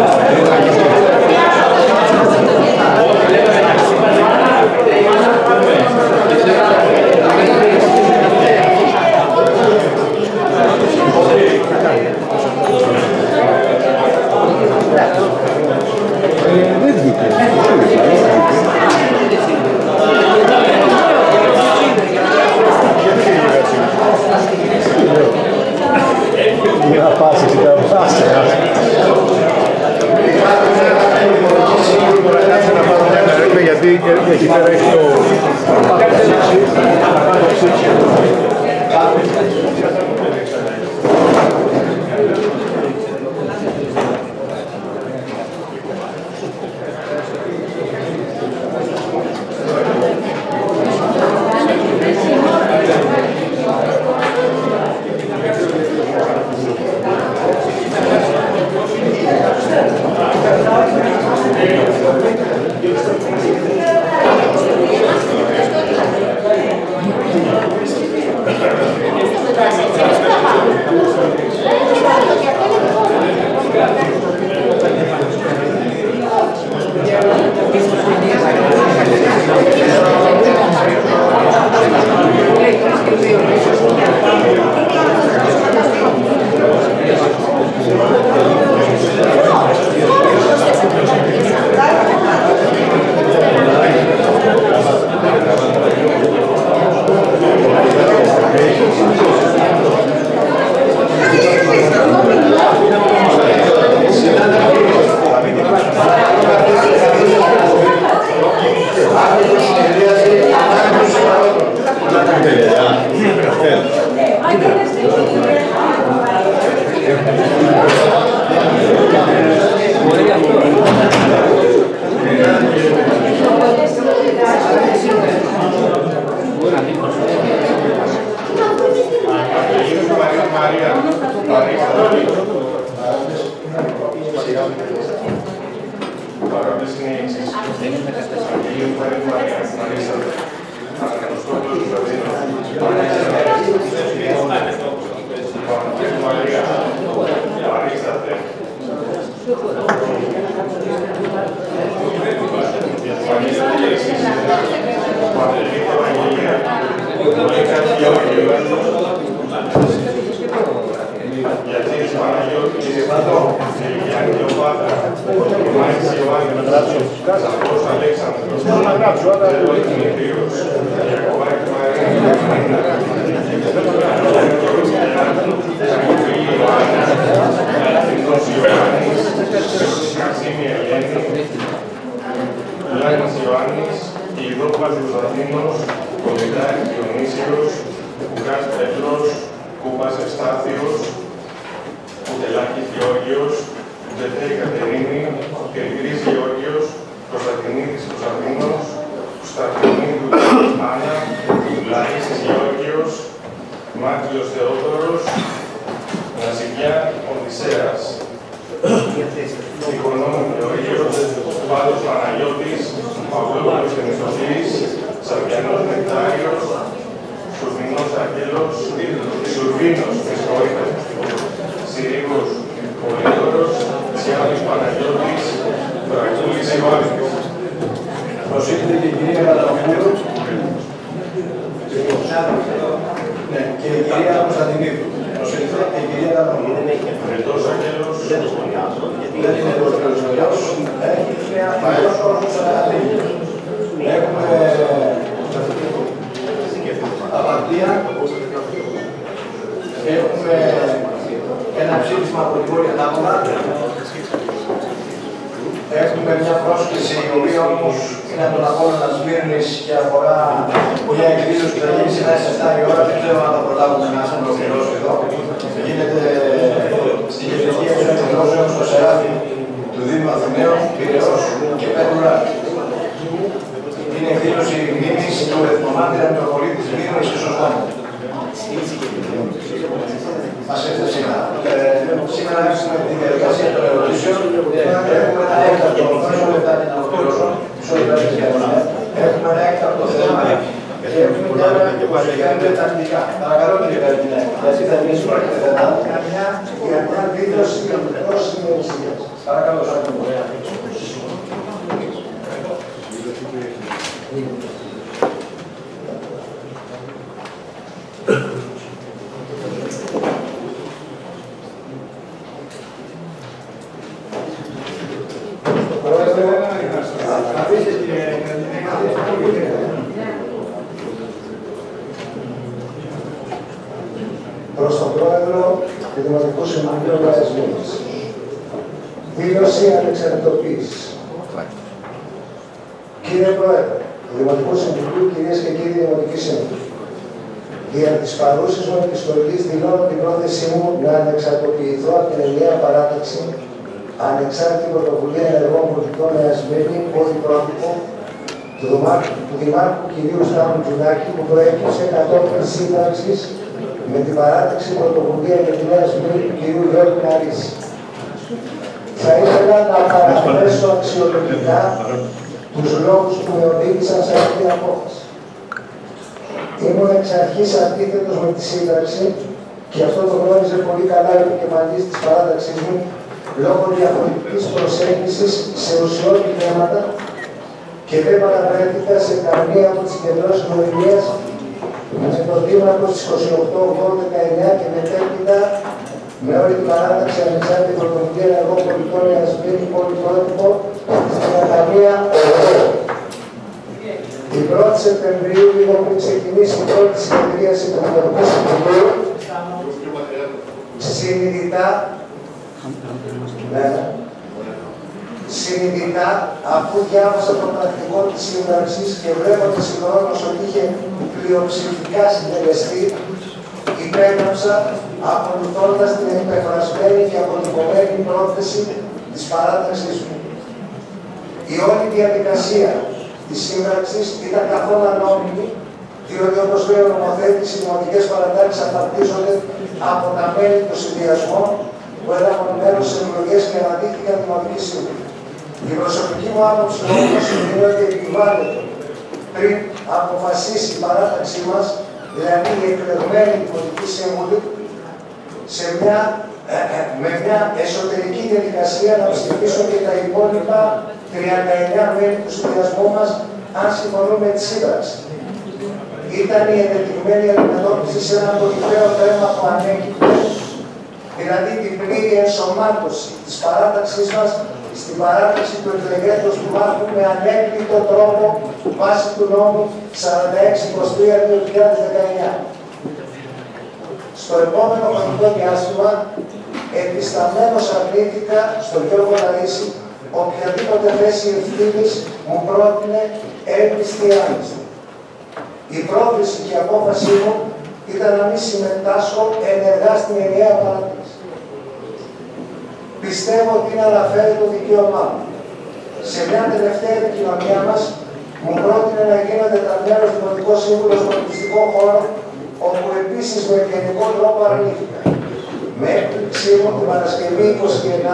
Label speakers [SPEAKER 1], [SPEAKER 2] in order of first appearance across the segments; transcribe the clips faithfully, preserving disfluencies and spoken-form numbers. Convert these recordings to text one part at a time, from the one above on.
[SPEAKER 1] Εκεί πέρα έχει το...
[SPEAKER 2] Παρακαλώ. Προς τον Πρόεδρο του Δημοτικού Συμβουλίου Λαϊκισμού. Δήλωση ανεξαρτητοποίησης. Κύριε Πρόεδρε του Δημοτικού Συμβουλίου, κυρίες και κύριοι Δημοτικοί Σύμβουλοι, δια της παρούσης μου επιστολής δηλώνω την πρόθεσή μου να ανεξαρτητοποιηθώ από την ενιαία παράταξη ανεξάρτητη πρωτοβουλία ενεργών πολιτικών Νέα Σμύρνη, πολυπρότυπο του, του Δημάρχου κ. Σταύρου Τζουδάκη, που προέκυψε κατόπιν σύνταξης με την παράταξη πρωτοβουλία για τη Νέα Σμύρνη του κ. Γιώργου Ναρίση. Θα ήθελα να παραθέσω αξιολογικά τους λόγους που με οδήγησαν σε αυτή την απόφαση. Ήμουν εξ αρχής αντίθετος με τη σύνταξη και αυτό το γνώριζε πολύ καλά ο επικεφαλής της παράταξής μου, λόγω διαφορετικής προσέγγισης σε ουσιώδη θέματα και δεν παραβρέθηκα σε καμία από τις κεντρώσεις γνωριμίας με το δήμαρχο στις είκοσι οκτώ ογδόντα δεκαεννιά και μετέπειτα με όλη την παράταξη ανεξάρτητη πρωτοβουλία ενεργών πολιτικών Νέα Σμύρνη, πολυπρότυπο στην Ακαδημία ΟΕ. Την πρώτη Σεπτεμβρίου, λίγο πριν ξεκινήσει η πρώτη συνεδρίαση του Δημοτικού Συμβουλίου, συνειδητά, ναι, συνειδητά, αφού διάβασα το πρακτικό της σύνταξης και βλέποντας συγχρόνως ότι είχε πλειοψηφικά συντελεστεί, υπέγραψα ακολουθώντας την εκπεφρασμένη και αποτυπωμένη πρόθεση της παράταξής μου. Η όλη διαδικασία της σύνταξης ήταν καθόλου ανώμιμη, διότι όπως λέει ο νομοθέτης, οι δημοτικές παρατάξεις απαρτίζονται από τα μέλη των συνδυασμών που έλαβαν μέρος σε εκλογές και αναδείχθηκαν δημοτικοί σύμβουλοι. Η προσωπική μου άποψη όμως είναι ότι επιβάλλεται πριν αποφασίσει η παράταξή μας, δηλαδή οι εκλεγμένοι δημοτικοί σύμβουλοι, σε μια, ε, ε, με μια εσωτερική διαδικασία να ψηφίσουν και τα υπόλοιπα τριάντα εννιά μέλη του συνδυασμού μας, αν συμφωνούν με τη σύνταξη. Ήταν η ενδεδειγμένη αντιμετώπιση σε ένα κορυφαίο θέμα που ανέκυψε, δηλαδή την πλήρη ενσωμάτωση της παράταξής μας στην παράταξη του εκλεγέντος του Μάρχου με ανέκλητο τρόπο βάσει του νόμου σαράντα έξι είκοσι τρία δύο χιλιάδες δεκαεννιά. Στο επόμενο χρονικό διάστημα, επισταμμένος αρνήθηκα στον Γιώργο Ναρίση οποιαδήποτε θέση ευθύνης μου πρότεινε έμπιστη άμεστη. Η πρόθεση και η απόφασή μου ήταν να μην συμμετάσχω ενεργά στην ενιαία παράταξη. Πιστεύω ότι είναι αναφέρει το δικαίωμά μου. Σε μια τελευταία επικοινωνία μας, μου πρότεινε να γίνω τετραμένος δημοτικός σύμβουλος πολιτιστικών χώρων, όπου επίσης με ευγενικό τρόπο αρνήθηκα. Με έκπληξή μου την Παρασκευή είκοσι εννιά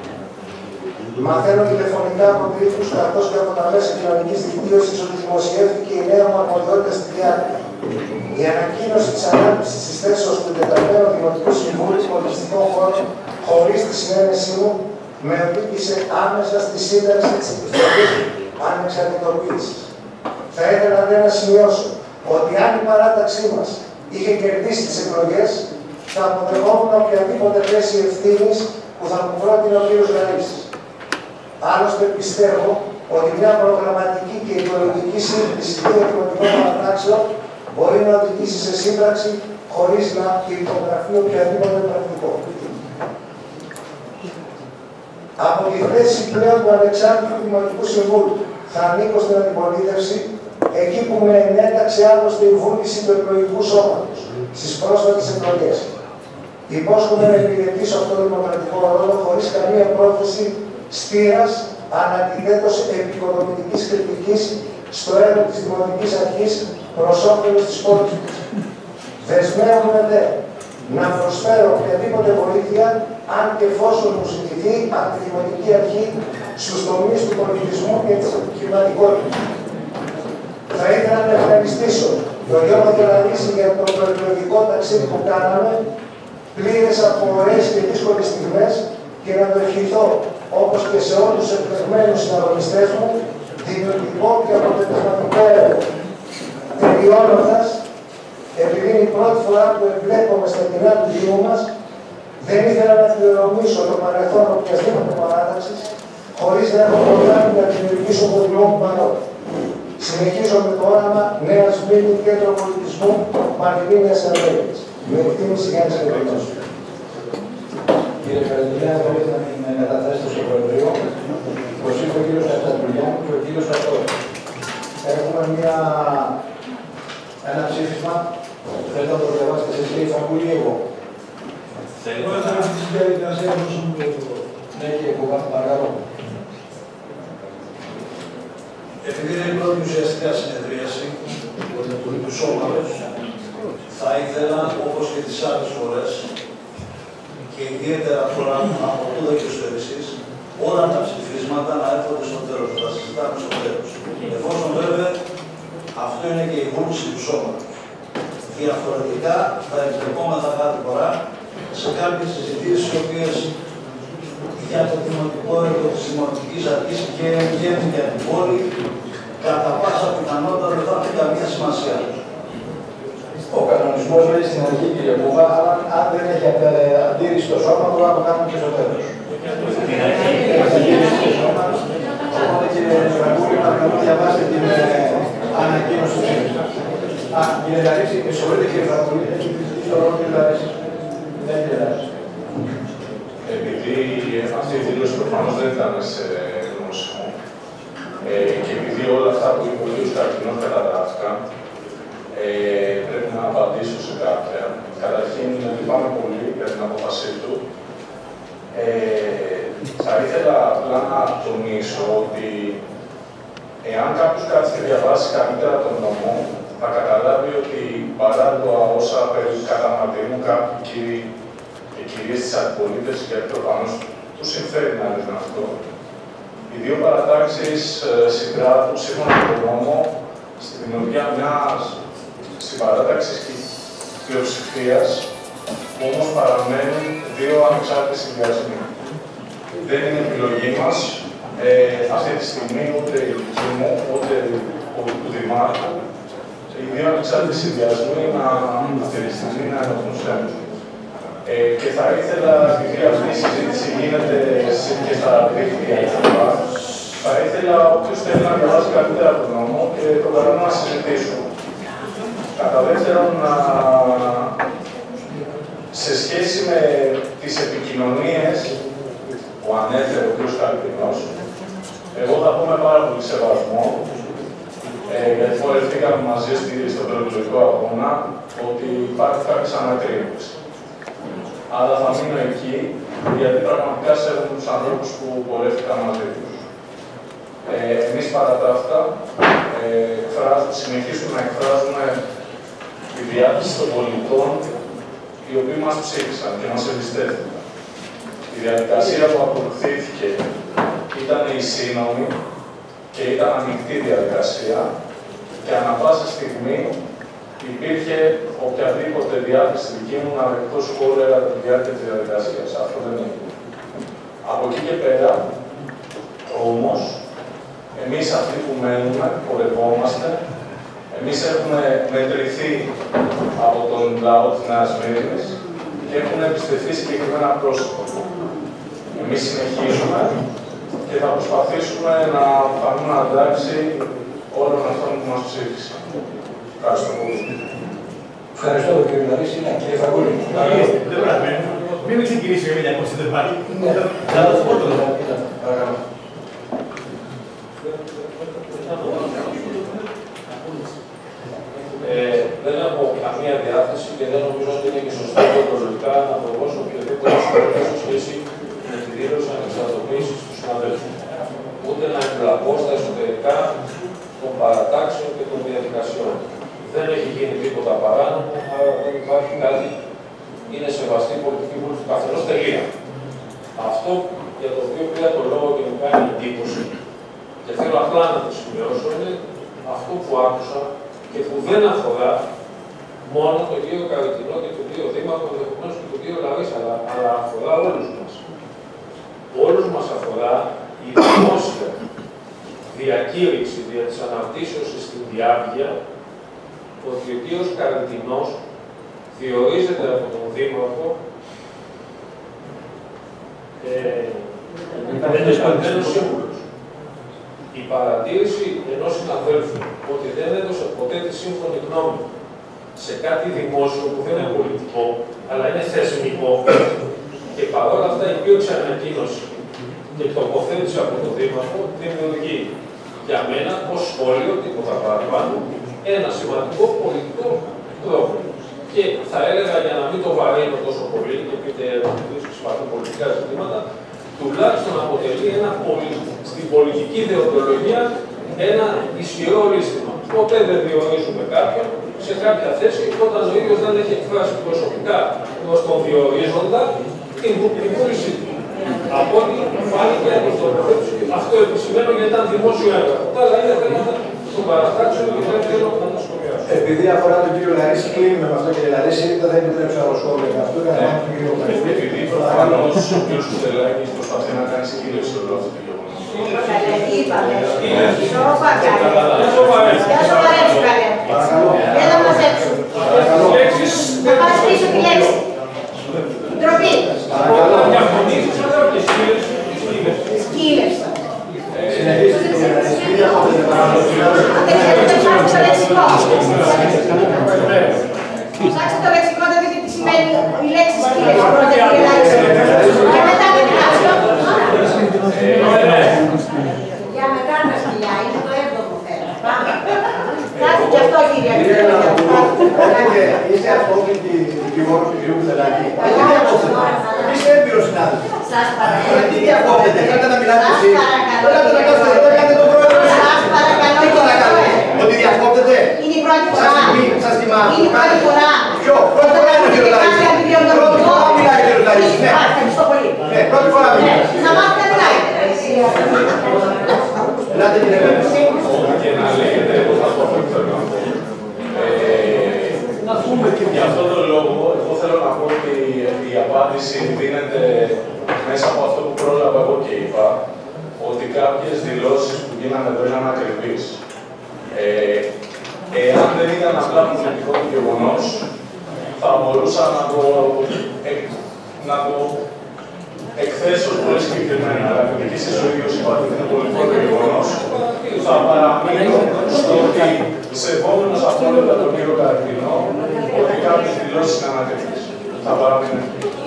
[SPEAKER 2] μαθαίνω τηλεφωνικά από τρίχους καθώς και από τα μέσα κοινωνικής δικτύωσης ότι δημοσιεύτηκε η νέα μου αρμοδιότητα στη διάρκεια. Η ανακοίνωση της ανάπτυξης της θέσεως του τετραμένου Δημοτικού Συμβούλου Πολιτιστικών Χώρων, χωρίς τη συνένεσή μου, με οδήγησε άμεσα στη σύνταξη της επιστολής ανεξαρτητοποίησης. Θα ήθελα να σημειώσω ότι αν η παράταξή μας είχε κερδίσει τις εκλογές, θα αποδεχόμουν οποιαδήποτε θέση ευθύνης που θα μου πρότεινε ο κ. Ναρίσης. Άλλωστε πιστεύω ότι μια προγραμματική και ιδεολογική σύγκριση δύο δημοτικών παρατάξεων μπορεί να οδηγήσει σε σύμπραξη χωρίς να υπογραφεί οποιαδήποτε πρακτικό. Από τη θέση πλέον του ανεξάρτητου Δημοτικού Συμβούλου θα ανήκω στην αντιπολίτευση, εκεί που με ενέταξε άλλωστε η βούληση του εκλογικού σώματος στις πρόσφατες εκλογές. Υπόσχομαι να υπηρετήσω αυτό το δημοκρατικό ρόλο χωρίς καμία πρόθεση στήρας, αναντιθέτως επικοδομητικής κριτικής στο έργο της Δημοτικής Αρχής προς όφελος της πόλης μας. Δεσμεύομαι δε να προσφέρω οποιαδήποτε βοήθεια, αν και εφόσον μου ζητηθεί από τη Δημοτική Αρχή στους τομείς του πολιτισμού και της επιχειρηματικότητας. Θα ήθελα να ευχαριστήσω τον Γιώργο Ναρίση για το προεκλογικό ταξίδι που κάναμε, πλήρες από ωραίες και δύσκολες στιγμές, και να το ευχηθώ, όπως και σε όλους τους εκλεγμένους συναγωνιστές μου, δημιουργικό και αποτελεσματικό έργο. Τελειώνοντας, επειδή είναι η πρώτη φορά που εμπλέκομαι στα κοινά του Δήμου μας, δεν ήθελα να πληρωμήσω το παρελθόν οποιασδήποτε παράταξης, χωρίς να έχω προγράμει να δημιουργήσω το δικό μου παρόν. Συνεχίζω με το όραμα Νέας Μήνου Κέντρο Πολιτισμού Μαρτινίνιας Αμέρικας. Με εκτίμηση Γιάννης Κερδινός.
[SPEAKER 3] Κύριε Καρδιλιά, μπορείτε να την μεταθέσετε στο Προεδρείο. Όπως είπε ο κύριος Αστατουλιάνου και ο κύριος Αστόρης. Έχουμε μια... ένα ψήφισμα. Θέλετε να το διαβάσετε εσείς, κύριε Φαγκούλη, εγώ.
[SPEAKER 4] Εγώ θα με τις διαδικασίες όσο μου λέει εγώ.
[SPEAKER 3] Ναι, κύριε Κουβά, παρακαλώ.
[SPEAKER 4] Επειδή είναι η πρώτη ουσιαστικά συνεδρίαση του σώματος, θα ήθελα, όπως και τις άλλες φορές, και ιδιαίτερα τώρα από τούδα και στο εξής, όλα τα ψηφίσματα να έρχονται στο τέλος, να τα συζητάμε στο τέλος. Εφόσον βέβαια αυτό είναι και η βούληση του σώματος. Διαφορετικά θα εμπλεκόμεθα κάθε φορά σε κάποιες συζητήσεις οι οποίες για το δημοτικό έργο της Δημοτικής Αρχής και εν γέννη για την πόλη, κατά πάσα πιθανότητα δεν θα έχει καμία σημασία.
[SPEAKER 3] Ο κανονισμός λέει στην αρχή, κύριε Κούβα, αλλά αν δεν έχει αντίρρηση στο σώμα, μπορούμε να το κάνουμε και στο τέλος. Οπότε, κύριε Φαγκούλη, παρακαλώ διαβάστε την ανακοίνωση του ψήφισμα. Α, κύριε Λαρίση, με συγχωρείτε, κύριε Φαγκούλη, έχει ζητήσει το ρόλο του Λαρίση. Ναι, κύριε Λαρίση.
[SPEAKER 5] Επειδή αυτή η δήλωση προφανώς δεν ήταν σε γνώσιμο ε, και επειδή όλα αυτά που είπε ο κ. Καρκινός καταγράφηκαν, ε, πρέπει να απαντήσω σε κάποια. Καταρχήν, λυπάμαι πολύ για την απόφασή του. Ε, θα ήθελα απλά να τονίσω ότι εάν κάποιος κάτσει και διαβάσει καλύτερα τον νόμο, θα καταλάβει ότι παρά το όσα καταμαρτυρούν κάποιοι κύριοι και κυρίες της αντιπολίτευσης, γιατί προφανώς τους συμφέρει να λένε αυτό, οι δύο παρατάξεις συγκράτουν σύμφωνα με τον νόμο στη δημιουργία μιας συμπαράταξης πλειοψηφίας, που όμως παραμένουν δύο ανεξάρτητοι συνδυασμοί. Δεν είναι επιλογή μας ε, αυτή τη στιγμή ούτε η δική μου, ούτε του Δημάρχου, οι δύο ανεξάρτητοι συνδυασμοί να αυτή τη στιγμή να ενωθούν σε ένα. Ε, και θα ήθελα, επειδή αυτή η συζήτηση γίνεται και στα δίκτυα κτλ., θα ήθελα όποιος θέλει να διαβάσει καλύτερα τον νόμο και το καλό να συζητήσουμε. Κατά δεύτερον, να... σε σχέση με τις επικοινωνίες που ανέφερε ο κ. Καρπινός, εγώ θα πω με πάρα πολύ σεβασμό, ε, γιατί φορευτήκαμε μαζί στον προεκλογικό αγώνα, ότι υπάρχει κάποιες ανακρίνειες. Αλλά θα μείνω εκεί, γιατί πραγματικά σέβομαι τους ανθρώπους που πορεύτηκαν μαζί τους. Ε, εμείς παρά τα αυτά, ε, συνεχίζουμε να εκφράζουμε τη διάθεση των πολιτών οι οποίοι μας ψήφισαν και μας εμπιστεύτηκαν. Η διαδικασία που ακολουθήθηκε ήταν η σύνομη και ήταν ανοιχτή διαδικασία και ανά πάσα στιγμή υπήρχε οποιαδήποτε διάθεση δική μου να δεχτώ σχόλια κατά τη διάρκεια της διαδικασίας. Αυτό δεν είναι. Από εκεί και πέρα, όμως, εμείς αυτοί που μένουμε, πορευόμαστε, εμείς έχουμε μετρηθεί από τον λαό της Νέας Μύρινης και έχουν εμπιστευτεί συγκεκριμένα πρόσωπα. Εμείς συνεχίζουμε και θα προσπαθήσουμε να φανούμε αντάξει όλων αυτών που μας ψήφισαν. Ευχαριστώ πολύ.
[SPEAKER 3] Ευχαριστώ τον κύριο Λαρίση. Κύριε Φαγκούλη.
[SPEAKER 6] Δεν πρέπει. Μην ξεκινήσει με μια κόψη, δεν πάει. Θα το πω το λόγο.
[SPEAKER 3] Παρακαλώ.
[SPEAKER 7] Ε, δεν έχω καμία διάθεση και δεν νομίζω ότι είναι και σωστό προλογικά να προβώσω οποιοδήποτε σχόλιο σε σχέση με τη δήλωση ανεξαρτητοποίηση του συναδέλφου. Ούτε να εμπλακώ στα εσωτερικά των παρατάξεων και των διαδικασιών. Δεν έχει γίνει τίποτα παράνομο, άρα δεν υπάρχει κάτι. Είναι σεβαστή η πολιτική βούληση του καθενός. Τελεία. Αυτό για το οποίο πήρα το λόγο και μου κάνει εντύπωση και θέλω απλά να το σημειώσω είναι αυτό που άκουσα και που δεν αφορά μόνο τον κύριο Καριτινό και τον κύριο Δήμαρχο, ενδεχομένως και τον κύριο Λαρίσα, αλλά, αλλά αφορά όλους μας. μας αφορά η δημόσια διακήρυξη δια της αναρτήσεως στην διάβγεια ότι ο κύριος Καραντινός διορίζεται από τον Δήμαρχο επανδεμένος σύμβουλος. Η παρατήρηση ενός συναδέλφου ότι δεν έδωσε ποτέ τη σύμφωνη γνώμη σε κάτι δημόσιο που δεν είναι πολιτικό, αλλά είναι θεσμικό, και παρόλα αυτά υπήρξε ανακοίνωση και τοποθέτηση από τον Δήμαρχο, δημιουργεί για μένα ως σχόλιο, τίποτα παραπάνω, ένα σημαντικό πολιτικό πρόβλημα. Και θα έλεγα, για να μην το βαρύνω τόσο πολύ, γιατί υπάρχουν πολιτικά ζητήματα, τουλάχιστον αποτελεί ένα πολι... στην πολιτική δεοντολογία ένα ισχυρό λύστημα. Ποτέ δεν διορίζουμε κάποιον σε κάποια θέση όταν ο ίδιος δεν έχει εκφράσει προσωπικά προς τον διορίζοντα την βούλησή του. Από ό,τι φάνηκε από το τοποθέτηση, αυτό επισημαίνω γιατί ήταν δημόσιο έργο. Τα άλλα είναι θέματα των παρατάξεων και δεν θέλω να τα σχολιάσω.
[SPEAKER 3] Επειδή αφορά τον κύριο Λαρίση, κλείνουμε με αυτό, κύριε Λαρίση, δεν θα επιτρέψω άλλο σχόλιο για αυτό.
[SPEAKER 5] Επειδή προφανώς ο κ. Κουτελάκης προσπαθεί να κάνει συγκύλωση όλο αυτό το γεγονός.
[SPEAKER 8] Είπαμε. Σώπα καλέ. Για σοβαρέψου καλέ. Δεν θα μαζέψουν. Θα πας πίσω τη λέξη. Ντροπή. Σκύλευσα. Στο λεξικό. Ψάξτε το λεξικό, θα δείτε τι σημαίνει η λέξη σκύλευση πρώτα και μετά με κράσιο. Για μετά τα σκυλιά, είναι το έβδομο θέμα. Κάτι και αυτό, κύριε Αντιπρόεδρε.
[SPEAKER 3] Είστε απόκλητη δικηγόρο του κ. Κουτελάκη. Είστε έμπειρος συνάδελφος.
[SPEAKER 8] Σας παρακαλώ.
[SPEAKER 3] Τι διακόπτετε, θέλετε να μιλάτε εσείς. Θέλετε να κάνετε εδώ, κάνετε τον πρόεδρο.
[SPEAKER 8] Σας παρακαλώ.
[SPEAKER 3] Τι το να κάνετε, ότι διακόπτετε.
[SPEAKER 8] Είναι η πρώτη φορά.
[SPEAKER 3] Σας θυμάμαι.
[SPEAKER 8] Είναι η πρώτη φορά.
[SPEAKER 3] Ποιο, πρώτη φορά είναι ο κ. Λαρίση. Πρώτη φορά μιλάει ο κ. Λαρίση.
[SPEAKER 8] Ευχαριστώ πολύ.
[SPEAKER 3] Ναι, πρώτη φορά μιλάει.
[SPEAKER 8] Να μάθετε να μιλάει.
[SPEAKER 3] Ελάτε κύριε Λαρίση.
[SPEAKER 5] Και να λέγεται, εγώ θα πω αυτό που θέλω να πω. Για αυτόν τον λόγο, εγώ θέλω να πω ότι η απάντηση δίνεται μέσα από αυτό που πρόλαβα εγώ και είπα, ότι κάποιες δηλώσεις που γίνανε εδώ είναι ανακριβείς. Ε, εάν δεν ήταν απλά πολιτικό το γεγονός, θα μπορούσα να το, εκ, να το εκθέσω πολύ συγκεκριμένα. Αλλά επειδή εσείς ο ίδιος είπατε ότι είναι πολιτικό το γεγονός, θα παραμείνω στο ότι σεβόμενος απόλυτα τον κύριο Καραντινό, ότι κάποιες δηλώσεις είναι ανακριβείς. Θα παραμείνω.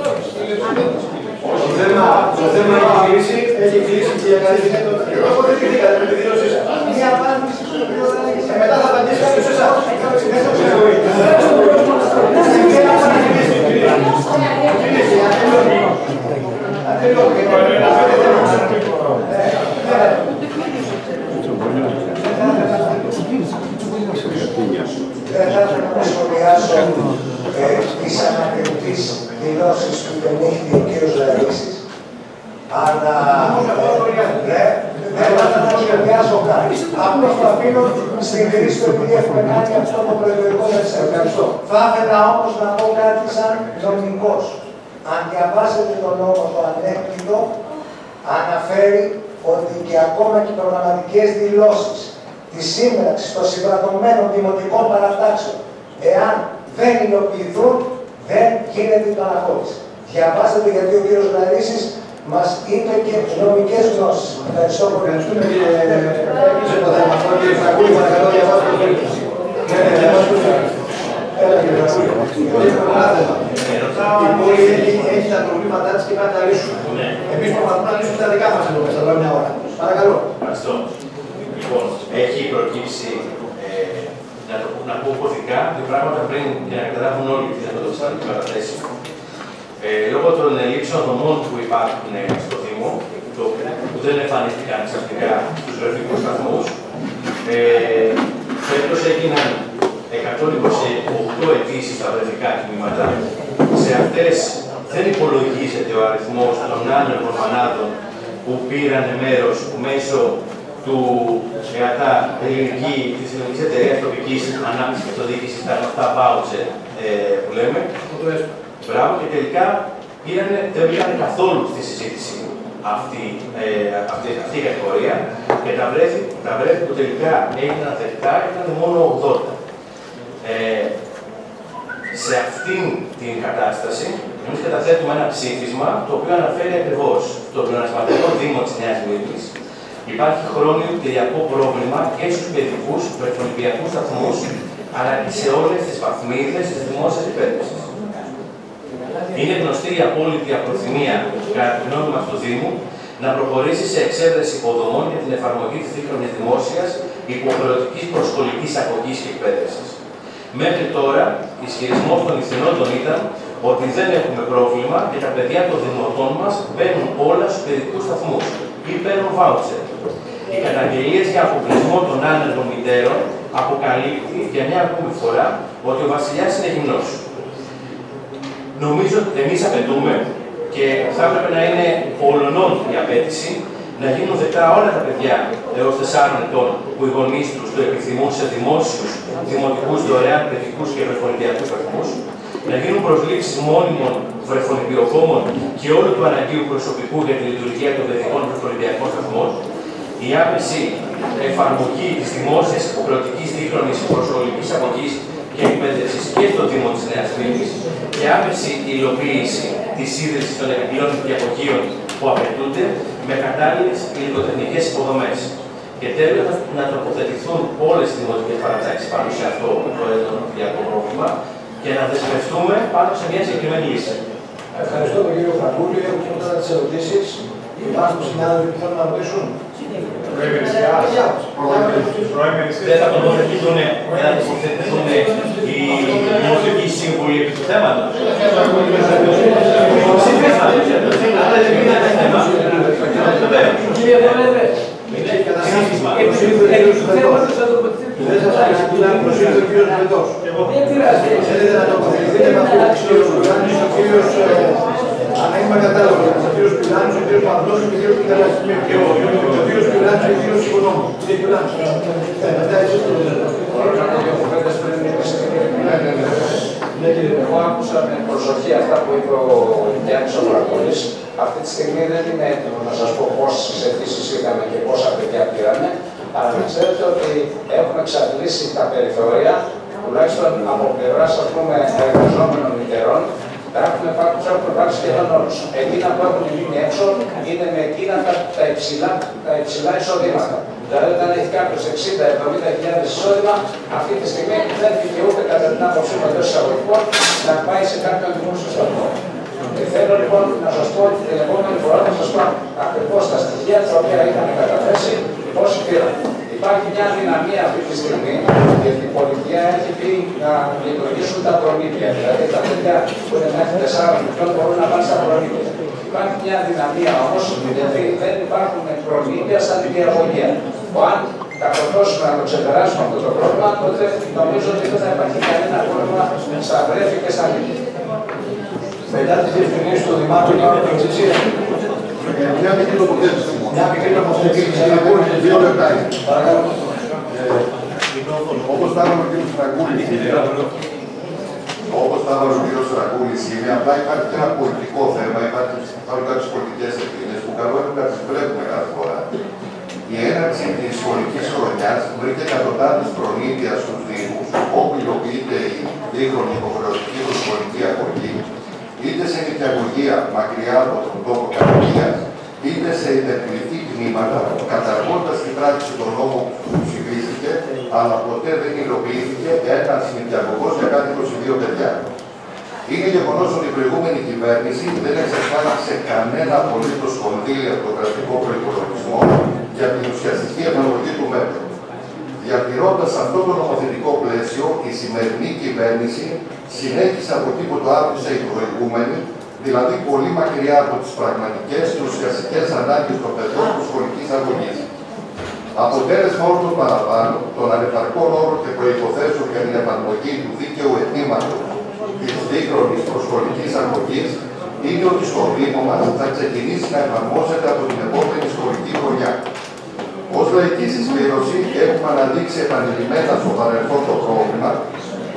[SPEAKER 3] Το θέμα, το θέμα έχει κλείσει, έχει κλείσει και η καλή είναι το τριό. Εγώ δεν κριτήκατε με τη δήλωσή σας. Μια απάντηση στο οποίο θα έχεις. Και μετά θα απαντήσει κάποιος σε εσάς. Δεν το ξέρω.
[SPEAKER 2] Δεν θα ήθελα να σχολιάσω τις ανακριτείς δηλώσεις που υπενήχθη ο κ. Λαρίσης, αλλά δεν θα ήθελα να σχολιάσω κάτι. Απλώς το αφήνω στην κρίση του επειδή έχουμε κάνει αυτό το προεδρικό ευχαριστώ. Θα ήθελα όμως να πω κάτι σαν νομικός. Αν διαβάσετε τον νόμο το ανέκδοτο, αναφέρει ότι και ακόμα και οι προγραμματικές δηλώσεις της σύμπραξης των συμπρατωμένων δημοτικών παρατάξεων, εάν δεν υλοποιηθούν, δεν γίνεται η παραχώρηση. Διαβάστε γιατί ο κύριος Λαρίσης μας είπε και νομικές γνώσεις. Ευχαριστώ πολύ.
[SPEAKER 3] Ευχαριστούμε κύριε. Έκλεισε το θέμα αυτό. Κύριε Φραγκούλη, παρακαλώ, διαβάστε το θέμα. Έλα κύριε Φραγκούλη. Έχουμε πολλά θέματα. Η πόλη έχει τα προβλήματά της και πάει να τα λύσουμε. Εμείς προσπαθούμε να λύσουμε τα δικά μας εδώ μέσα, εδώ μια ώρα. Παρακαλώ.
[SPEAKER 9] Ευχαριστώ. Λοιπόν, έχει προκύψει, ε, να το να πω κωδικά, δύο πράγματα πριν για να καταλάβουν όλοι τι θα το καταθέσει. Ε, λόγω των ελλείψεων δομών που υπάρχουν στο Δήμο, το, που δεν εμφανίστηκαν ξαφνικά στους γραφικούς σταθμούς, ε, φέτος έγιναν εκατόν είκοσι οκτώ αιτήσεις στα βρεφικά τμήματα. Σε αυτές δεν υπολογίζεται ο αριθμός των άλλων ορφανάτων που πήραν μέρος μέσω του ΕΑΤΑ, ελληνική, της Ελληνικής Εταιρείας Τοπικής Ανάπτυξης και Αυτοδιοίκησης, τα αυτά voucher ε, που λέμε. Μπράβο, και τελικά πήρανε, δεν πήραν καθόλου στη συζήτηση αυτή, ε, αυτή, αυτή η κατηγορία και τα βρέφη, τα βρέφη που τελικά έγιναν δεκτά ήταν μόνο ογδόντα. Ε, σε αυτήν την κατάσταση, εμείς καταθέτουμε ένα ψήφισμα το οποίο αναφέρει ακριβώς το πλεονασματικό Δήμο της Νέας Μύρνης. Υπάρχει χρόνιο κυριακό πρόβλημα και στους παιδικούς βρεφονιπιακούς σταθμούς, αλλά και σε όλες τις βαθμίδες της δημόσιας εκπαίδευσης. Είναι γνωστή η απόλυτη απροθυμία, κατά τη γνώμη μας του Δήμου, να προχωρήσει σε εξέβρεση υποδομών για την εφαρμογή της σύγχρονης δημόσιας υποχρεωτικής προσχολικής αγωγής και εκπαίδευσης. Μέχρι τώρα, ισχυρισμός των ηθινόντων ήταν ότι δεν έχουμε πρόβλημα και τα παιδιά των δημοτών μας μπαίνουν όλα στους παιδικούς σταθμούς ή παίρνουν βάουτσερ. Οι καταγγελίες για αποκλεισμό των άνεργων μητέρων αποκαλύπτει για μια ακόμη φορά ότι ο βασιλιάς είναι γυμνός. Νομίζω ότι εμείς απαιτούμε και θα έπρεπε να είναι ολονών η απέτηση να γίνουν δεκτά όλα τα παιδιά έως τεσσάρων ετών που οι γονείς τους το επιθυμούν σε δημόσιους, δημοτικούς, δωρεάν, παιδικούς και βρεφονιπιακούς σταθμούς, να γίνουν προσλήψεις μόνιμων βρεφονιπιοκόμων και όλου του αναγκαίου προσωπικού για τη λειτουργία των παιδικών βρεφονιπιακών σταθμών, η άμεση εφαρμογή της δημόσιας υποχρεωτικής σύγχρονης προσχολικής αγωγής και εκπαίδευσης και στο Δήμο της Νέας Μύρνης και άμεση υλοποίηση της ίδρυσης των επιπλέον νηπιαγωγείων που απαιτούνται με κατάλληλες υλικοτεχνικές υποδομές. Και τέλος, να τοποθετηθούν όλες οι δημοτικές παρατάξεις πάνω σε αυτό το έντονο πρόβλημα και να δεσμευτούμε πάνω σε μια συγκεκριμένη λύση.
[SPEAKER 3] Ευχαριστώ τον κύριο Φραγκούλη. Έχουμε τώρα τις ερωτήσεις. Υπάρχουν συνάδελφοι που θέλουν να ρωτήσουν.
[SPEAKER 9] Δεν θα τοποθετηθούν οι δημοτικοί σύμβουλοι επί του θέματος.
[SPEAKER 6] Κύριε Πρόεδρε,
[SPEAKER 3] δεν σας άρεσε που ήταν προσήλθε ο κύριος Μεντός. Θέλετε να τοποθετηθείτε με αυτό ο κύριος Πιλάνης, ο κύριος, αν έχουμε κατάλαβα, ο κύριος Πιλάνης, ο κύριος Παπαδός και ο κύριος Πιλάνης. Ο κύριος Πιλάνης και ο κύριος Οικονόμου. Κύριε Πιλάνης. Μετά εσείς το λέτε.
[SPEAKER 10] Ναι, κύριε, εγώ άκουσα με προσοχή αυτά που είπε ο Γιάννης ο Βρακούλης. Αυτή τη στιγμή δεν είμαι έτοιμο να σας πω πόσες αιτήσεις είδαμε και πόσα παιδιά πήραμε, αλλά να ξέρετε ότι έχουμε εξαντλήσει τα περιθώρια, τουλάχιστον από πλευράς, ας πούμε, εργαζόμενων μητερών, τα έχουμε πάρει, τους έχουμε πάρει σχεδόν όλους. Εκείνα που έχουν μείνει έξω είναι με εκείνα τα, τα, υψηλά, τα υψηλά εισοδήματα. Δηλαδή, όταν έχει κάποιο εξήντα με εβδομήντα χιλιάδες εισόδημα, αυτή τη στιγμή δεν δικαιούται κατά την άποψή μου εντός εισαγωγικών να πάει σε κάποιον δημόσιο σταθμό. Και θέλω λοιπόν να σας πω ότι την επόμενη φορά θα σας πω ακριβώς τα στοιχεία τα οποία είχαν καταθέσει, πόσοι πήραν. Υπάρχει μια δυναμία αυτή τη στιγμή, γιατί η πολιτεία έχει πει να λειτουργήσουν τα προνίκια. Δηλαδή τα παιδιά που είναι μέχρι τεσσάρων ετών μπορούν να πάνε στα προνίκια. Υπάρχει μια δυναμία όμως, γιατί δεν υπάρχουν προνίκια στα νηπιαγωγεία. Αν κατορθώσουμε να το ξεπεράσουμε αυτό το πρόβλημα, τότε νομίζω ότι δεν θα υπάρχει κανένα πρόβλημα στα βρέφη και στα νηπία.
[SPEAKER 3] Μετά τις διευκρινήσεις του Δημάρχου, υπάρχουν εξησίες.
[SPEAKER 1] Μια μικρή τοποθέτηση.
[SPEAKER 3] Μια μικρή τοποθέτηση.
[SPEAKER 1] Δύο λεπτά.
[SPEAKER 3] Παρακαλώ.
[SPEAKER 1] Όπως τα έλεγε ο κ. Φραγκούλης, όπως τα έλεγε ο κ. Φραγκούλης, είναι απλά υπάρχει και ένα πολιτικό θέμα, υπάρχουν κάποιες πολιτικές ευθύνες που καλό είναι να τις βλέπουμε κάθε φορά. Η έναρξη της σχολικής χρονιάς βρήκε εκατοντάδες προνήτια στους Δήμους, όπου υλοποιείται η σύγχρονη υποχρεωτική προσχολική αγωγή, είτε σε νηπιαγωγεία μακριά από τον τόπο κατοικίας, είτε σε υπερπληθή κνήματα, καταργώντας την πράξη των νόμων που ψηφίστηκε, αλλά ποτέ δεν υλοποιήθηκε ένας νηπιαγωγός για κάθε είκοσι δύο παιδιά. Είναι γεγονός ότι η προηγούμενη κυβέρνηση δεν εξασφάλισε κανένα απολύτως κονδύλι από τον κρατικό προϋπολογισμό για την ουσιαστική εφαρμογή του μέτρου. Διατηρώντας αυτό το νομοθετικό πλαίσιο, η σημερινή κυβέρνηση συνέχισε από εκεί που το άφησε η προηγούμενη, δηλαδή πολύ μακριά από τις πραγματικές και ουσιαστικές ανάγκες των παιδιών προσχολικής αγωγής. Αποτέλεσμα όλων των παραπάνω, των ανεπαρκών όρων και προϋποθέσεων για την εφαρμογή του δίκαιου αιτήματος της σύγχρονης προσχολικής αγωγής είναι ότι στο Δήμο μας θα ξεκινήσει να εφαρμόζεται από την επόμενη σχολική χρονιά. Ως λαϊκή συσπήρωση έχουμε αναδείξει επανειλημμένα στο παρελθόν το πρόβλημα, το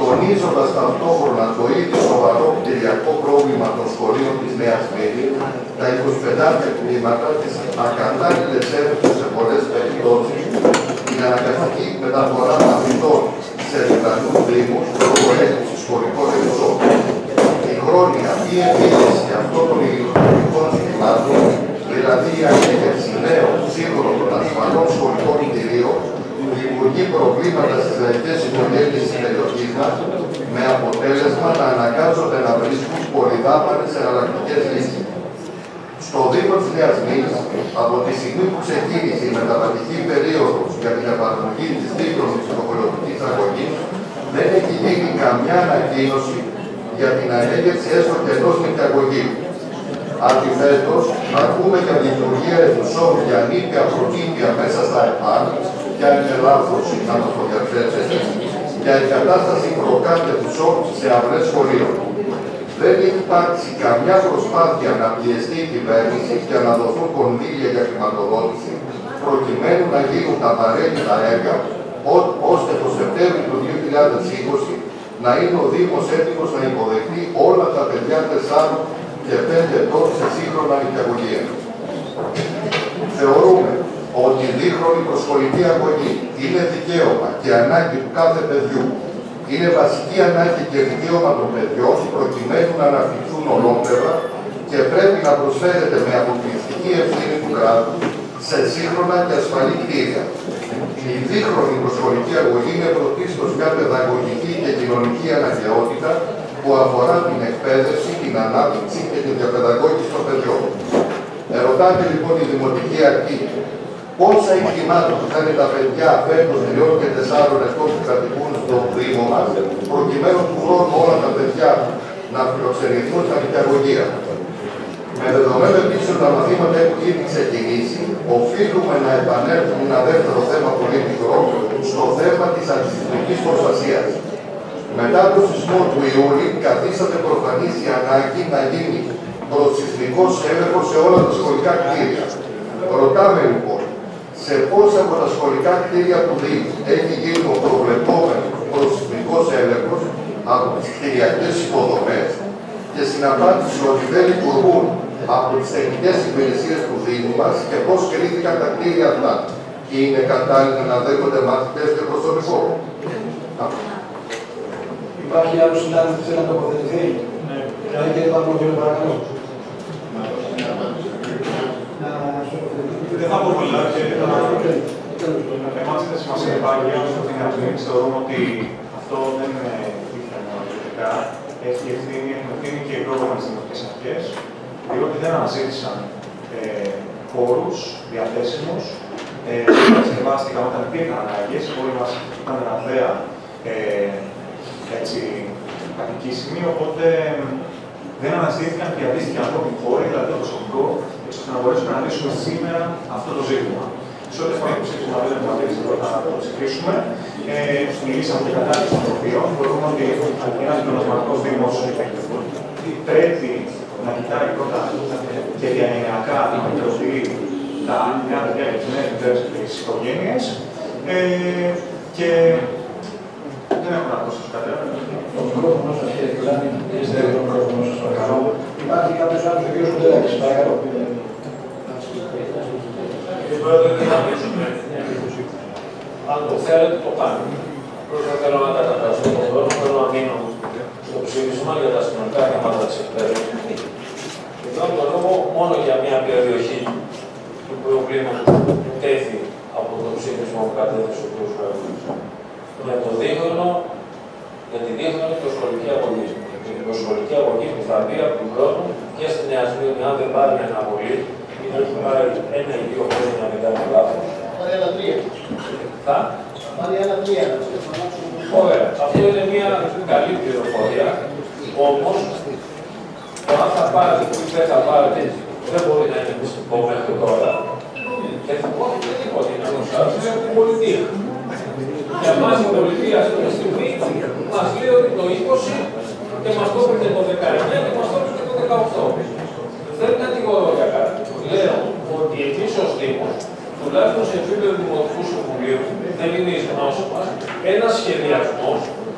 [SPEAKER 1] τονίζοντας ταυτόχρονα το ήδη σοβαρό κτηριακό πρόβλημα των σχολείων της Νέας Μύρης, τα εικοσιπεντάδια τμήματα, τις ακατάλληλες αίθουσες σε πολλές περιπτώσεις, την αναγκαστική μεταφορά μαθητών σε διπλανούς δήμους λόγω έλλειψης σχολικών εξόδων. Η χρόνια ή επίλυση αυτών των ηλεκτρονικών ζητημάτων, δηλαδή η ανέγερση νέων σύγχρονων ασφαλών σχολικών κτηρίων, δημιουργεί προβλήματα στις λαϊκές οικογένειες της περιοχής μας, με αποτέλεσμα να αναγκάζονται να βρίσκουν πολυδάπανες εναλλακτικές λύσεις. Στο Δήμο της Νέας Μύρης, από τη στιγμή που ξεκίνησε η μεταβατική περίοδος για την εφαρμογή της σύγχρονης υποχρεωτικής αγωγής, δεν έχει γίνει καμιά ανακοίνωση για την ανέγερση έστω και ενός νηπιαγωγείου. Αντιθέτως, ακούμε για τη λειτουργία αιθουσών για νήπια προνήπια μέσα στα ΕΠΑΝ, για είναι λάθος να το διαθέσετε, για εγκατάσταση προκάτ-αιθουσών σε αυλές σχολείων. Δεν έχει υπάρξει καμιά προσπάθεια να πιεστεί η κυβέρνηση για να δοθούν κονδύλια για χρηματοδότηση, προκειμένου να γίνουν τα απαραίτητα έργα, ώστε το Σεπτέμβριο του δύο χιλιάδες είκοσι να είναι ο Δήμος έτοιμος να υποδεχτεί όλα τα παιδιά τεσσάρων και πέντε ετών σε σύγχρονα νηπιαγωγεία. Θεωρούμε ότι η δίχρονη προσχολική αγωγή είναι δικαίωμα και ανάγκη του κάθε παιδιού. Είναι βασική ανάγκη και δικαίωμα των παιδιών προκειμένου να αναπτυχθούν ολόκληρα και πρέπει να προσφέρεται με αποκλειστική ευθύνη του κράτους σε σύγχρονα και ασφαλή κτίρια. Η δίχρονη προσχολική αγωγή είναι πρωτίστως μια παιδαγωγική και κοινωνική αναγκαιότητα που αφορά την εκπαίδευση, την ανάπτυξη και την διαπαιδαγώγηση των παιδιών. Ερωτάτε λοιπόν η Δημοτική Αρχή πόσα εγκλημάτων που θα είναι τα παιδιά φέτος τριών και τεσσάρων ετών που κατοικούν στο Δήμο μας, προκειμένου του χρόνου όλα τα παιδιά να φιλοξενηθούν στα νηπιαγωγεία. Με δεδομένο επίσης ότι τα μαθήματα έχουν ήδη ξεκινήσει, οφείλουμε να επανέλθουμε ένα δεύτερο θέμα πολύ μικρό στο θέμα της αντισυσμικής προστασίας. Μετά το σεισμό του Ιούλη, καθίσατε προφανής η ανάγκη να γίνει προσυσμικός έλεγχος σε όλα τα σχολικά κτίρια. Ρωτάμε λοιπόν, σε πόσα από τα σχολικά κτίρια του Δήμου έχει γίνει ο προβλεπόμενος προσυσμικός έλεγχος από τις κτηριακές υποδομές και στην απάντηση ότι δεν λειτουργούν από τις τεχνικές υπηρεσίες του Δήμου μας και πώς κρίθηκαν τα κτίρια αυτά. Είναι κατάλληλα να δέχονται μαθητές και προσωπικό.
[SPEAKER 3] Υπάρχει άλλο συνάδελφο που θέλει να τοποθετηθεί? Ναι. Κύριε Παπαδόπουλο, παρακαλώ.
[SPEAKER 11] Δεν θα πω πολλά και το θέμα της σημασία υπάρχει όσο την αρχή. Θεωρούμε ότι αυτό δεν είναι διαφορετικά. Έχει ευθύνη, ευθύνη και οι πρόγραμμα της δημοτικές αρχές, διότι δεν αναζήτησαν χώρους διαθέσιμους. Σκευάστηκαν όταν υπήρχαν ανάγκες, όλοι μας ήταν ραβδαία κατοικήσιμοι, οπότε δεν αναζητήθηκαν και αντίστοιχοι ανθρώπινοι χώροι, δηλαδή το προσωπικό, έτσι ώστε να μπορέσουμε να λύσουμε σήμερα αυτό το ζήτημα. Σε ό,τι αφορά το ψήφισμα δεν έχουμε αφήσει πρώτα να το ψηφίσουμε. Ε, μιλήσαμε για κατάρτιση των ανθρωπιών. Θεωρούμε ότι ένας πλεονασματικός Δήμος πρέπει να κοιτάει πρώτα και διανοιακά να μετροποιεί τα νέα παιδιά και τις νέες μητέρες και τις οικογένειες. Ε, και δεν έχω να προσθέσω κάτι άλλο.
[SPEAKER 3] Το μικρόφωνο σας, κύριε Κουλάνη, είστε το μικρόφωνο σας, παρακαλώ. Υπάρχει κάποιος άλλος, ο κύριος Κουντελάκης, παρακαλώ.
[SPEAKER 7] Αν το θέλετε, το κάνουμε. Απλώς δεν θέλω να καταφραστώ τον χρόνο, θέλω να μείνω στο ψήφισμα για τα συνολικά θέματα της εκπαίδευσης. Και κάνω τον λόγο μόνο για μια περιοχή του προβλήματος που τέθη από το ψήφισμα που κατέθεσε ο κ. Φραγούλης. Για το δίχρονο, για τη δίχρονη προσχολική αγωγή. Την προσχολική αγωγή που θα μπει από τον χρόνο και στη Νέα Σμύρνη, αν δεν πάρει μια αναβολή, ή να έχει πάρει ένα ή δύο χρόνια να μην κάνει λάθος.
[SPEAKER 12] Πάρει ένα τρία.
[SPEAKER 7] Θα.
[SPEAKER 12] Πάρει ένα τρία.
[SPEAKER 7] Ωραία. Αυτό είναι μια καλή πληροφορία. Όμως, το αν θα πάρετε ή δεν θα πάρετε, δεν μπορεί να είναι μυστικό μέχρι τώρα. Και θα πω ότι δεν μπορεί να είναι μυστικό, είναι πολιτεία. Για μας η πολιτεία αυτή τη στιγμή μας λέει ότι το είκοσι και μας το έπρεπε το δεκαεννιά και μας το έπρεπε το δεκαοκτώ. Δεν κατηγορώ για κάτι. Λέω ότι εμείς ως Δήμος, τουλάχιστον σε επίπεδο Δημοτικού Συμβουλίου, δεν είναι εις γνώση μας, ένας σχεδιασμός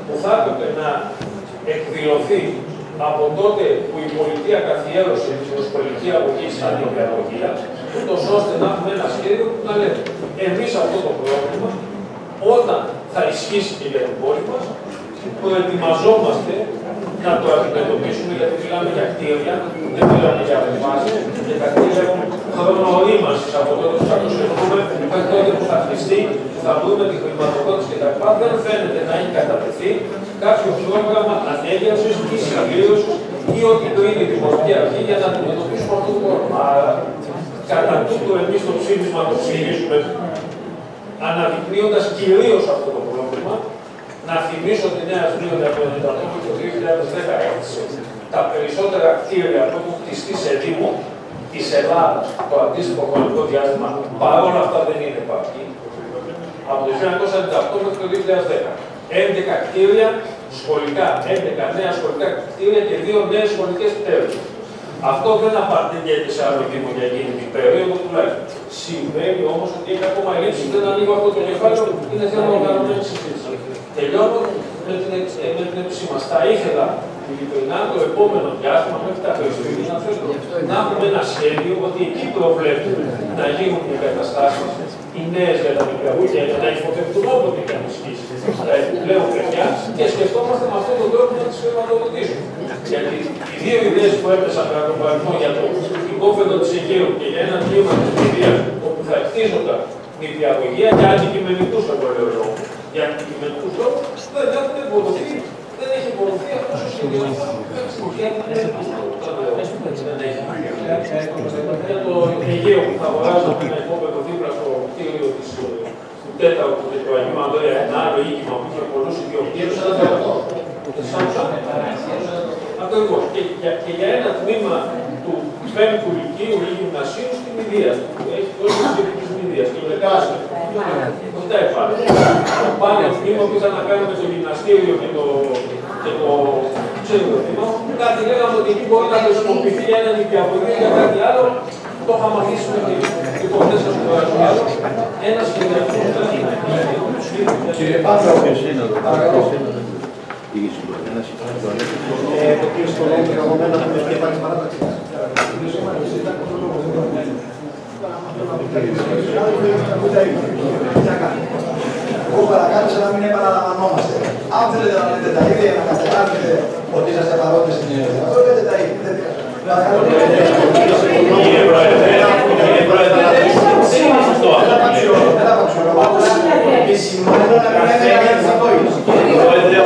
[SPEAKER 7] που θα έπρεπε να εκδηλωθεί από τότε που η πολιτεία καθιέρωσε τη νοσοκομιακή αγωγή σαν νηπιαγωγία, ούτως ώστε να έχουμε ένα σχέδιο που να λέμε εμείς αυτό το πρόβλημα, όταν θα ισχύσει και για την πόλη μας, προετοιμαζόμαστε να το αντιμετωπίσουμε, γιατί μιλάμε για κτίρια, δεν μιλάμε για αποφάσεις, για τα κτίρια έχουμε χρονορίμανσης από τότε που θα το σκεφτούμε, μέχρι τότε που θα χτιστεί, που θα βρούμε τη χρηματοδότηση κτλ. Δεν φαίνεται να έχει κατατεθεί κάποιο πρόγραμμα ανέγερσης ή συμπλήρωσης ή ό,τι κρίνει η Δημοτική Αρχή για να αντιμετωπίσουμε αυτό το πρόβλημα. Άρα, κατά τούτο εμείς το ψήφισμα το ψηφίζουμε, αναδεικνύοντας κυρίως αυτό το πρόβλημα. Να θυμίσω τη Νέα Σμύρνη από το ενενήντα οκτώ και το δύο χιλιάδες δέκα έκτισε τα περισσότερα κτίρια που έχουν χτιστεί σε Δήμο της Ελλάδας το αντίστοιχο χρονικό διάστημα, παρόλα αυτά δεν είναι επαρκή. Από το χίλια εννιακόσια ενενήντα οκτώ μέχρι το δύο χιλιάδες δέκα. έντεκα κτίρια σχολικά, έντεκα νέα σχολικά κτίρια και δύο νέες σχολικές πτέρυγες. Αυτό δεν απαντιέται σε άλλο Δήμο για εκείνη την περίοδο τουλάχιστον. Συμβαίνει όμως ότι έχει ακόμα ελλείψεις, δεν ανοίγω αυτό το κεφάλαιο, είναι θέμα οργανωμένη συζήτηση. Τελειώνω με την, με την επισήμανση. Θα ήθελα ειλικρινά το επόμενο διάστημα μέχρι τα Χριστούγεννα να έχουμε ένα σχέδιο ότι εκεί προβλέπουμε να γίνουν οι εγκαταστάσεις, οι νέες για τα νηπιαγωγεία για να υποφευθούν όποτε και αν ισχύσει τα επιπλέον παιδιά και σκεφτόμαστε με αυτόν τον τρόπο να τις χρηματοδοτήσουμε. Γιατί οι δύο ιδέες που έπεσαν κατά τον παρελθόν για το υπόβεδο της Αιγαίου και για ένα τμήμα της παιδείας όπου θα χτίζονταν νηπιαγωγεία για αντικειμενικούς λόγους. Για αντικειμενικούς λόγους δεν έχουν υποδοθεί, δεν έχει υποδοθεί αυτός ο σχεδιασμός. Δεν έχει. Για το Αιγαίο που θα αγοράζαμε ένα υπόβεδο δίπλα στο κτίριο του τέταρτου και του Αγίου Ανδρέα, ένα άλλο οίκημα που είχε πολλούς ιδιοκτήτες, ένα θεατό. Ακριβώς. Και για ένα τμήμα του πέμπτου λυκείου ή γυμνασίου στην Ιδία, που έχει τόσο της Ιδίας. Και μετά, αυτά υπάρχει. Το πάνω τμήμα που ήταν να κάνουμε το γυμναστήριο και το ξέρω τμήμα, κάτι λέγαμε ότι εκεί μπορεί να χρησιμοποιηθεί για ένα νηπιαγωγείο ή για κάτι άλλο. Το είχαμε αφήσει με την υποθέση του Ρασμιάδου. Ένα σχεδιασμό.
[SPEAKER 3] Κύριε Πάτρα, παρακαλώ.
[SPEAKER 2] Το κύριο Σκολόμου και εγώ μένω με μια πάλι παράταξη. Εγώ παρακάλεσα να μην επαναλαμβανόμαστε. Αν θέλετε να λέτε τα ίδια να καταλάβετε ότι είσαστε παρόντες στην Ελλάδα, αυτό λέτε τα ίδια. Κύριε Πρόεδρε, κύριε Πρόεδρε, δεν είμαστε αυτό. Δεν θα παξιολογώ. Επισημάνω να μην έφερε καθόλου. Κύριε Πρόεδρε,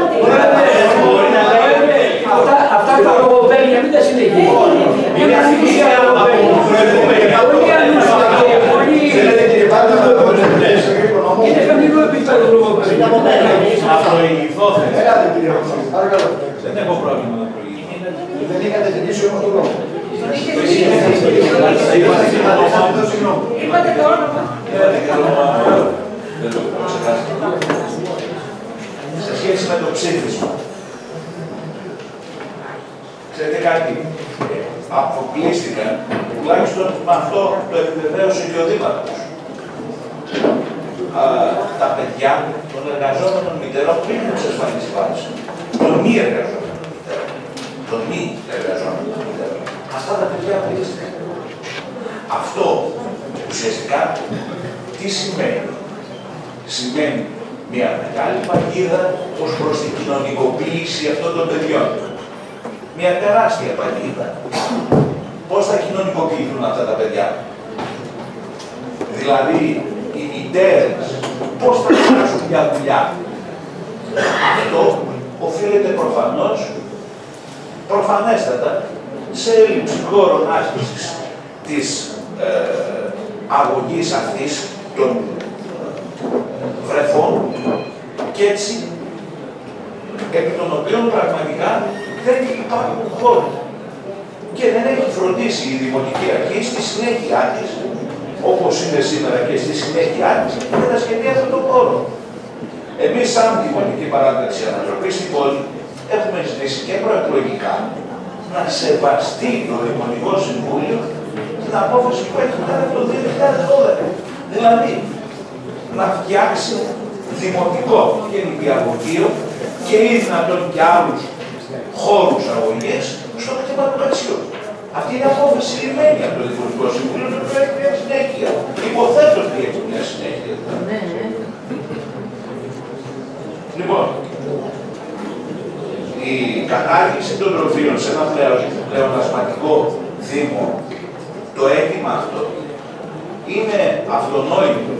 [SPEAKER 2] αυτά τα λογοπαίγνια μην τα συνεχίζει. Είναι αφήγηση από το προηγούμενο. Θέλετε κύριε Πάντα να το πω. Είναι χαμηλό επίπεδο λογοπαίγνια. Να προηγηθώθες. Έλατε κύριε Πρόεδρε. Παρακαλώ. Δεν έχω πρόβλημα να προηγηθώ. Δεν είχατε ζητήσει όμως το λόγο. Είπατε το όνομα. Δεν το έχω ξεχάσει. Σε σχέση με το ψήφισμα. Ξέρετε κάτι, αποκλείστηκαν, τουλάχιστον με αυτό το επιβεβαίωσε και ο Δήμαρχος. Τα παιδιά των εργαζόμενων μητέρων που είχαν εξασφαλίσει βάση, των μη εργαζόμενων μητέρων, των μη εργαζόμενων μητέρων. Αυτά τα παιδιά αποκλείστηκαν. Αυτό ουσιαστικά τι σημαίνει. Σημαίνει μια μεγάλη παγίδα ως προς την κοινωνικοποίηση αυτών των παιδιών. Μια τεράστια παγίδα. Πώς θα κοινωνικοποιηθούν αυτά τα παιδιά. Δηλαδή, οι μητέρες, πώς θα φτάσουν μια δουλειά. Αυτό οφείλεται προφανώς, προφανέστατα, σε έλλειψη χώρων άσκησης της ε, αγωγής αυτής των βρεφών και έτσι, επί των οποίων πραγματικά δεν υπάρχουν χώροι. Και δεν έχει φροντίσει η Δημοτική Αρχή στη συνέχεια της, όπως είναι σήμερα και στη συνέχεια της, για τα σχεδία αυτών των χώρων. Εμείς, σαν Δημοτική Παράταξη Ανατροπής στην πόλη, έχουμε ζητήσει και προεκλογικά να σεβαστεί το Δημοτικό Συμβούλιο την απόφαση που έχει κάνει το δύο χιλιάδες δώδεκα. Δηλαδή, να φτιάξει δημοτικό και νηπιαγωγείο
[SPEAKER 13] και ή δυνατόν και άλλους χώρους αγωγής στο κτήμα του Κατσιού. Αυτή είναι απόφαση λυμμένη από το Δημοτικό Συμβούλιο και πρέπει να έχει μια συνέχεια. Υποθέτω ότι έχει μια συνέχεια. Λοιπόν, η κατάργηση των τροφίων σε ένα πλεονασματικό Δήμο, το αίτημα αυτό είναι αυτονόητο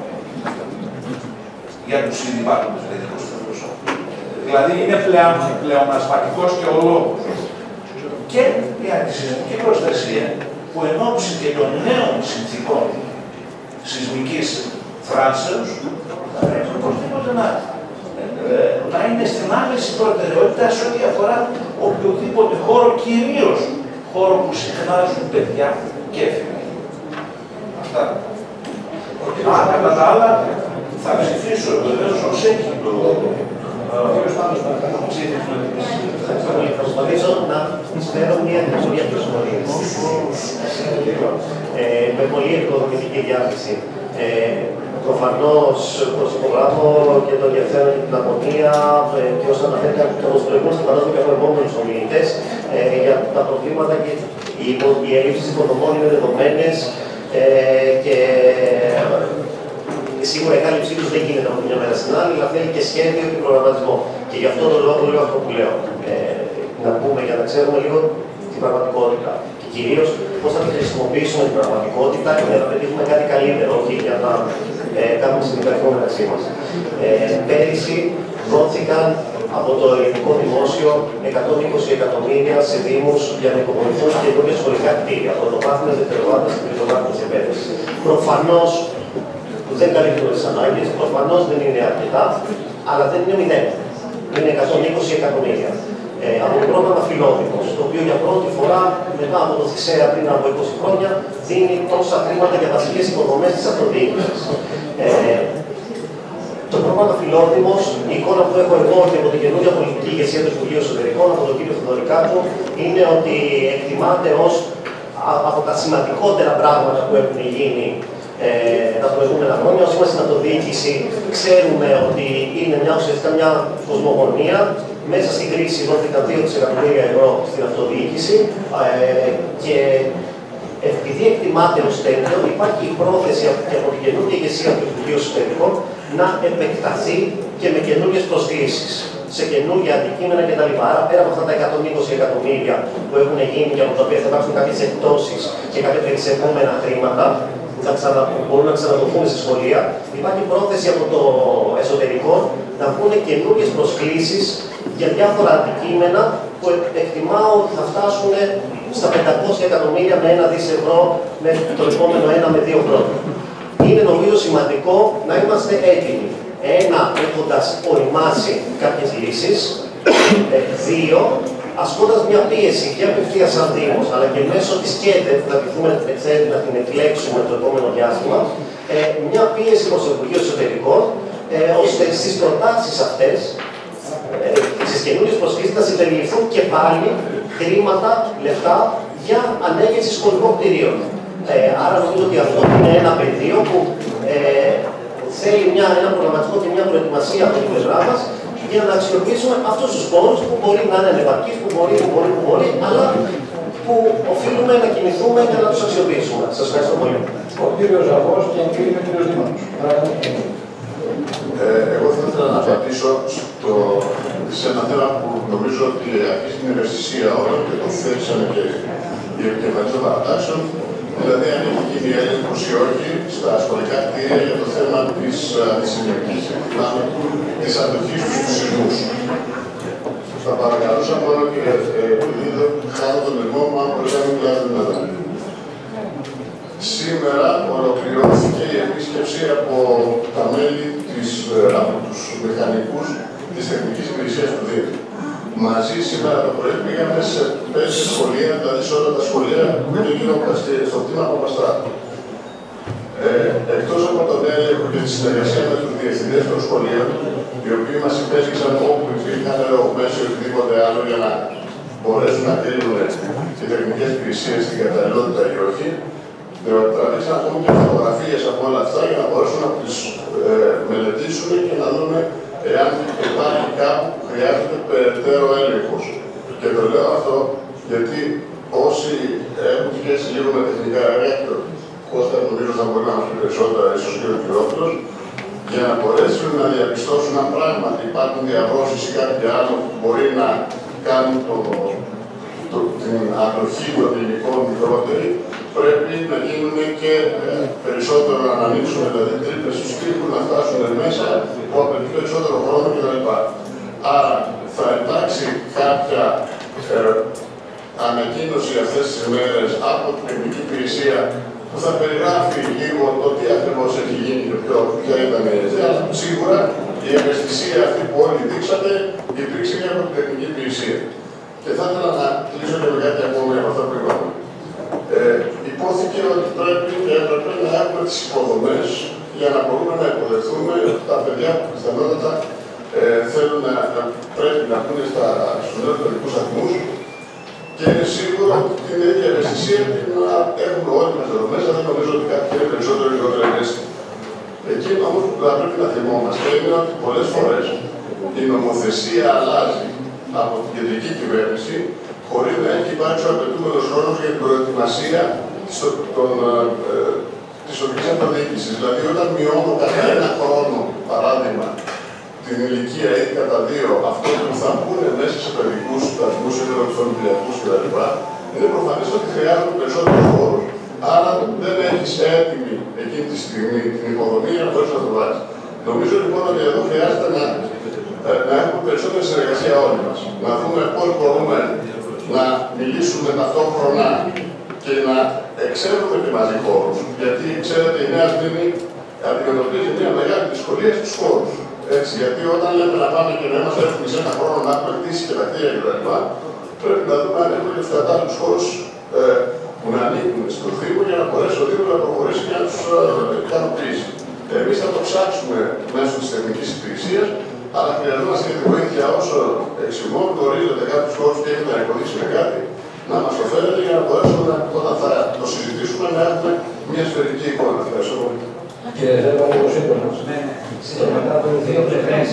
[SPEAKER 13] για τους ήδη υπάρχοντες παιδικούς σταθμούς. Δηλαδή είναι πλεονασματικός και ο λόγος. Και η αντισυσμική προστασία που εν ώψη και των νέων συνθήκων σεισμικής θράσεως θα πρέπει οπωσδήποτε να, να είναι στην άμεση προτεραιότητα σε ό,τι αφορά οποιοδήποτε χώρο, κυρίως χώρο που συχνάζουν παιδιά και έφηβοι. Αυτά. Α, κατά τα άλλα, θα ψηφίσω βεβαίως ως έχει το ψήφισμα της.
[SPEAKER 14] Θα προσπαθήσω να φέρω μια διαφορία πληροφορίες. Με πολύ επικοδομητική διάθεση. Προφανώς προσυπογράφω και το ενδιαφέρον για την αγωνία και όσο αναφέρει και από τους προηγούμενους και φαντάζομαι και από επόμενους ομιλητές για τα προβλήματα και οι ελλείψεις υποδομών είναι δεδομένες και σίγουρα η κάλυψή τους δεν γίνεται από μια μέρα στην άλλη, αλλά θέλει και σχέδιο και προγραμματισμό. Και γι' αυτό τον λόγο λέω αυτό που λέω. Να πούμε για να ξέρουμε λίγο την πραγματικότητα. Και κυρίως πώς θα τη χρησιμοποιήσουμε την πραγματικότητα για να πετύχουμε κάτι καλύτερο, όχι για να ε, κάνουμε συνεργασία μεταξύ μας. Ε, πέρυσι δόθηκαν από το ελληνικό δημόσιο εκατόν είκοσι εκατομμύρια σε δήμους για να υπομονηθούν καινούργια σχολικά κτίρια, πρωτοβάθμιας, δευτεροβάθμιας και τριτοβάθμιας εκπαίδευσης. Προφανώς δεν καλύπτουν τις ανάγκες, προφανώς δεν είναι αρκετά, αλλά δεν είναι μηδέν. Είναι εκατόν είκοσι εκατομμύρια. Ε, από το πρόγραμμα Φιλόδημος, το οποίο για πρώτη φορά μετά από το Θησέα πριν από είκοσι χρόνια δίνει τόσα χρήματα για βασικές υποδομές της αυτοδιοίκησης. Ε, το πρόγραμμα Φιλόδημος, η εικόνα που έχω εγώ και από την καινούργια πολιτική ηγεσία του Υπουργείου Εσωτερικών, από τον κύριο Θεοδωρικάκου, είναι ότι εκτιμάται ως από τα σημαντικότερα πράγματα που έχουν γίνει Ε, τα προηγούμενα χρόνια. Όσοι είμαστε στην αυτοδιοίκηση, ξέρουμε ότι είναι μια, ουσιαστικά μια κοσμογονία. Μέσα στην κρίση δόθηκαν δύο δισεκατομμύρια ευρώ στην αυτοδιοίκηση ε, και επειδή εκτιμάται ως τέτοιο, υπάρχει η πρόθεση και από την καινούργια ηγεσία του Υπουργείου Εσωτερικών να επεκταθεί και με καινούργιες προσκλήσεις σε καινούργια αντικείμενα κτλ. Άρα, πέρα από αυτά τα εκατόν είκοσι εκατομμύρια που έχουν γίνει και από τα οποία θα υπάρξουν κάποιες εκπτώσεις και κάποια περισσευόμενα χρήματα, που θα ξανα, μπορούν να ξαναδοθούν στη σχολεία, υπάρχει πρόθεση από το εσωτερικό να βγουν καινούργιες προσκλήσεις για διάφορα αντικείμενα που εκτιμάω ότι θα φτάσουν στα πεντακόσια εκατομμύρια με ένα δις ευρώ με το επόμενο ένα με δύο χρόνια. Είναι νομίζω σημαντικό να είμαστε έτοιμοι. Ένα, έχοντας οριμάσει κάποιες λύσεις. Δύο, ασκώντας μια πίεση και απευθείας σαν Δήμος, αλλά και μέσω της ΚΕΔΕ που θα επιθυμούμε να την επιλέξουμε το επόμενο διάστημα, ε, μια πίεση προς το Υπουργείο Εσωτερικών, ε, ώστε στις προτάσεις αυτές, ε, στις καινούργιες προσκλήσεις, να συμπεριληφθούν και πάλι χρήματα, λεφτά για ανέγερση σχολικών κτηρίων. Ε, άρα νομίζω ότι αυτό είναι ένα πεδίο που ε, θέλει μια, ένα προγραμματισμό και μια προετοιμασία από την πλευρά μας, για να αξιοποιήσουμε αυτούς τους πόρους που μπορεί να είναι ανεπαρκείς, που μπορεί, που μπορεί, που μπορεί, αλλά που οφείλουμε να κινηθούμε για να τους αξιοποιήσουμε. Σας ευχαριστώ πολύ.
[SPEAKER 3] Ο κύριος Ζαβός και ο κύριος Δήμαρχος.
[SPEAKER 15] Ε, εγώ θα ήθελα να απαντήσω στο, σε ένα θέμα που νομίζω ότι αρχίζει την ευαισθησία όλων και το θέσανε και οι επικεφαλής των παρατάξεων, δηλαδή αν έχει γίνει έλεγχος ή όχι στα σχολικά κτίρια για το θέμα της αντισημμετικής της αντοχής στους σεισμούς. Θα παρακαλούσα μόνο και επειδή δεν χάνω τον λαιμό μου, αν μπορεί να μην μιλάτε μετά. Σήμερα ολοκληρώθηκε η επίσκεψη από τα μέλη της, από τους μηχανικούς της τεχνικής υπηρεσίας του Δήμου. Μαζί σήμερα το πρωί πήγαμε σε πέντε σχολεία, δηλαδή σε όλα τα σχολεία που είναι γύρω στο κτήμα Παπαστράτου. Ε, εκτός από τον έλεγχο και τη συνεργασία με τους διευθυντές των σχολείων, οι οποίοι μας υπέστησαν όπου υπήρχαν ρογμές ή οτιδήποτε άλλο για να μπορέσουν να κρίνουν οι τεχνικές υπηρεσίες στην καταλληλότητα ή όχι, τραβήξαν ακόμη και φωτογραφίες από όλα αυτά για να μπορέσουν να τις ε, μελετήσουν και να δούμε εάν υπάρχει κάπου που χρειάζεται περαιτέρω έλεγχος. Και το λέω αυτό γιατί όσοι έχουν σχέση λίγο με τεχνικά έργα, και ο Κώστα νομίζω θα μπορεί να μας πει περισσότερα, ίσως και ο Κυρόπουλος, για να μπορέσουν να διαπιστώσουν αν πράγματι υπάρχουν διαβρώσεις ή κάτι άλλο που μπορεί να κάνουν το, το, την ανοχή των υλικών μικρότερη, πρέπει να γίνουν και ε, περισσότερο να ανοίξουν, δηλαδή τρύπες στους τοίχους να φτάσουν μέσα που απαιτεί περισσότερο χρόνο κτλ. Άρα θα υπάρξει κάποια ε, ανακοίνωση αυτές τις ημέρες από την τεχνική υπηρεσία που θα περιγράφει λίγο το τι ακριβώς έχει γίνει και ποιο, ποια ήταν η ιδέα. Σίγουρα η ευαισθησία αυτή που όλοι δείξατε υπήρξε και από την τεχνική υπηρεσία. Και θα ήθελα να κλείσω και με κάτι ακόμη από αυτά που είπαμε. Ε, υπόθηκε ότι πρέπει και έπρεπε να έχουμε τις υποδομές για να μπορούμε να υποδεχθούμε τα παιδιά που πιθανότατα ε, θέλουν να, να πρέπει να μπουν στους νέους παιδικούς σταθμούς. Και είναι σίγουρο ότι την ίδια ευαισθησία την έχουμε όλοι μας εδώ μέσα. Δεν νομίζω ότι κάτι είναι περισσότερο ή λιγότερο ευαίσθητο. Εκείνο όμως που θα πρέπει να θυμόμαστε είναι ότι πολλές φορές η νομοθεσία αλλάζει από την κεντρική κυβέρνηση χωρίς να έχει υπάρξει ο απαιτούμενος χρόνος για την προετοιμασία της τοπικής αυτοδιοίκησης. Δηλαδή, όταν μειώνω κατά ένα χρόνο, παράδειγμα, την ηλικία ή κατά δύο αυτό που θα μπουν μέσα σε παιδικούς σταθμούς ή νεοφιλιακούς κτλ., είναι προφανές ότι χρειάζονται περισσότερους χώρους. Άρα δεν έχεις έτοιμη εκείνη τη στιγμή την υποδομή για να μπορείς να το βάλεις. Νομίζω λοιπόν ότι εδώ χρειάζεται να, να έχουμε περισσότερη συνεργασία όλοι μας. Να δούμε πώς μπορούμε να μιλήσουμε ταυτόχρονα και να εξέρουμε και μαζί χώρους. Γιατί ξέρετε, η Νέα Σμύρνη αντιμετωπίζει μια μεγάλη δυσκολία στους χώρους. Έτσι, γιατί όταν λέμε να πάμε και να είμαστε έτοιμοι σε ένα χρόνο να έχουμε κτίσει και τα κτίρια κτλ., πρέπει να δούμε αν έχουμε και τους κατάλληλους χώρους ε, που να ανήκουν στο Δήμο για να μπορέσει ο Δήμος να προχωρήσει και να τους ε, ικανοποιήσει. Εμείς θα το ψάξουμε μέσω της τεχνικής υπηρεσίας, αλλά χρειαζόμαστε και τη βοήθεια όσο εξημών γνωρίζετε κάποιους χώρους και έχετε να υποδείξει με κάτι, να μας το φέρετε για να μπορέσουμε όταν θα το συζητήσουμε να έχουμε μια σφαιρική εικόνα. Ευχαριστώ πολύ.
[SPEAKER 3] Κύριε Ζέμπα, λίγο σύντομα. Ναι, ναι. Σύντομα από δύο πλευρές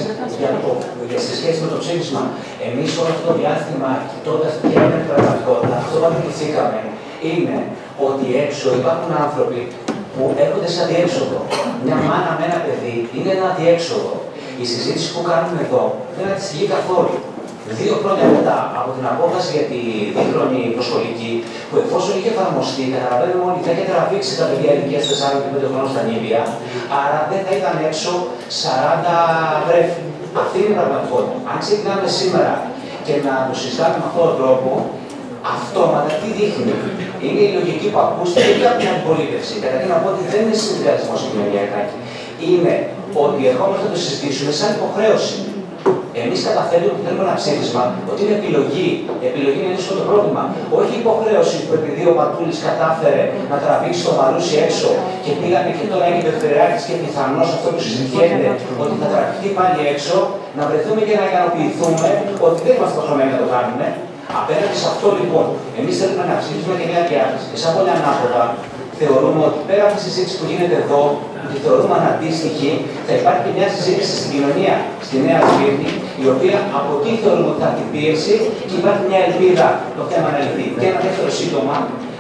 [SPEAKER 3] για σε σχέση με το ψήφισμα. Εμείς όλο αυτό το διάστημα, κοιτώντας τι έγινε την πραγματικότητα, αυτό που αντιληφθήκαμε είναι ότι έξω υπάρχουν άνθρωποι που έρχονται σε αδιέξοδο. Μια μάνα με ένα παιδί είναι ένα αδιέξοδο. Η συζήτηση που κάνουμε εδώ δεν αντιστοιχεί καθόλου. Δύο χρόνια μετά από την απόφαση για τη δίχρονη προσχολική, που εφόσον είχε εφαρμοστεί, καταλαβαίνουμε ότι θα είχε τραβήξει τα παιδιά ηλικίας τεσσάρων και πέντε χρόνων στα νήπια, άρα δεν θα ήταν έξω σαράντα βρέφη. Αυτή είναι η πραγματικότητα. Αν ξεκινάμε σήμερα και να το συζητάμε με αυτόν τον τρόπο, αυτόματα τι δείχνει. Είναι η λογική που ακούστηκε και από την αντιπολίτευση. Καταρχήν να πω ότι δεν είναι συνδυασμό κοινωνιακά. Είναι ότι ερχόμαστε να το συζητήσουμε σαν υποχρέωση. Εμείς καταφέρουμε που θέλουμε ένα ψήφισμα ότι είναι επιλογή. Επιλογή να λύσουμε το πρόβλημα. Όχι υποχρέωση που επειδή ο Πατούλης κατάφερε να τραβήξει το Μαρούσι έξω και πήγανε και τώρα είναι Περιφερειάρχης και πιθανώς αυτό που συζητιέται ότι θα τραβηχτεί πάλι έξω, να βρεθούμε και να ικανοποιηθούμε ότι δεν είμαστε υποχρεωμένοι να το κάνουμε. Απέναντι σε αυτό λοιπόν, εμείς θέλουμε να ψηφίσουμε και μια διάθεση. Και σαν πολύ ανάποδα, θεωρούμε ότι πέρα από τη συζήτηση που γίνεται εδώ, τη θεωρούμε αναντίστοιχη, θα υπάρχει και μια συζήτηση στην κοινωνία, στη Νέα Σμύρνη, η οποία από εκεί θεωρούμε ότι θα την πίεση και υπάρχει μια ελπίδα το θέμα να λυθεί. Και ένα δεύτερο σύντομα,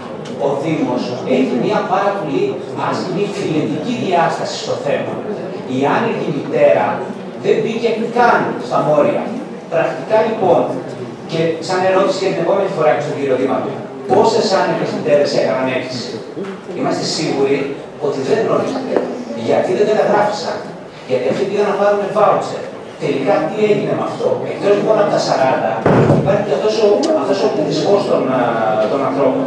[SPEAKER 3] ο Δήμος έχει μια πάρα πολύ άσχημη φιλετική διάσταση στο θέμα. Η άνεργη μητέρα δεν μπήκε καν στα μόρια. Πρακτικά λοιπόν, και σαν ερώτηση και την επόμενη φορά και στον κύριο Δήμαρχο, πόσες άνεργες μητέρες έκαναν αίτηση? Είμαστε σίγουροι ότι δεν γνωρίζετε. Γιατί δεν καταγράφησαν? Γιατί αυτοί πήγαν να πάρουν βάουτσερ. Τελικά τι έγινε με αυτό? Εκτός λοιπόν από τα σαράντα, υπάρχει και αυτός ο, αυτός ο πληθυσμός των, των ανθρώπων.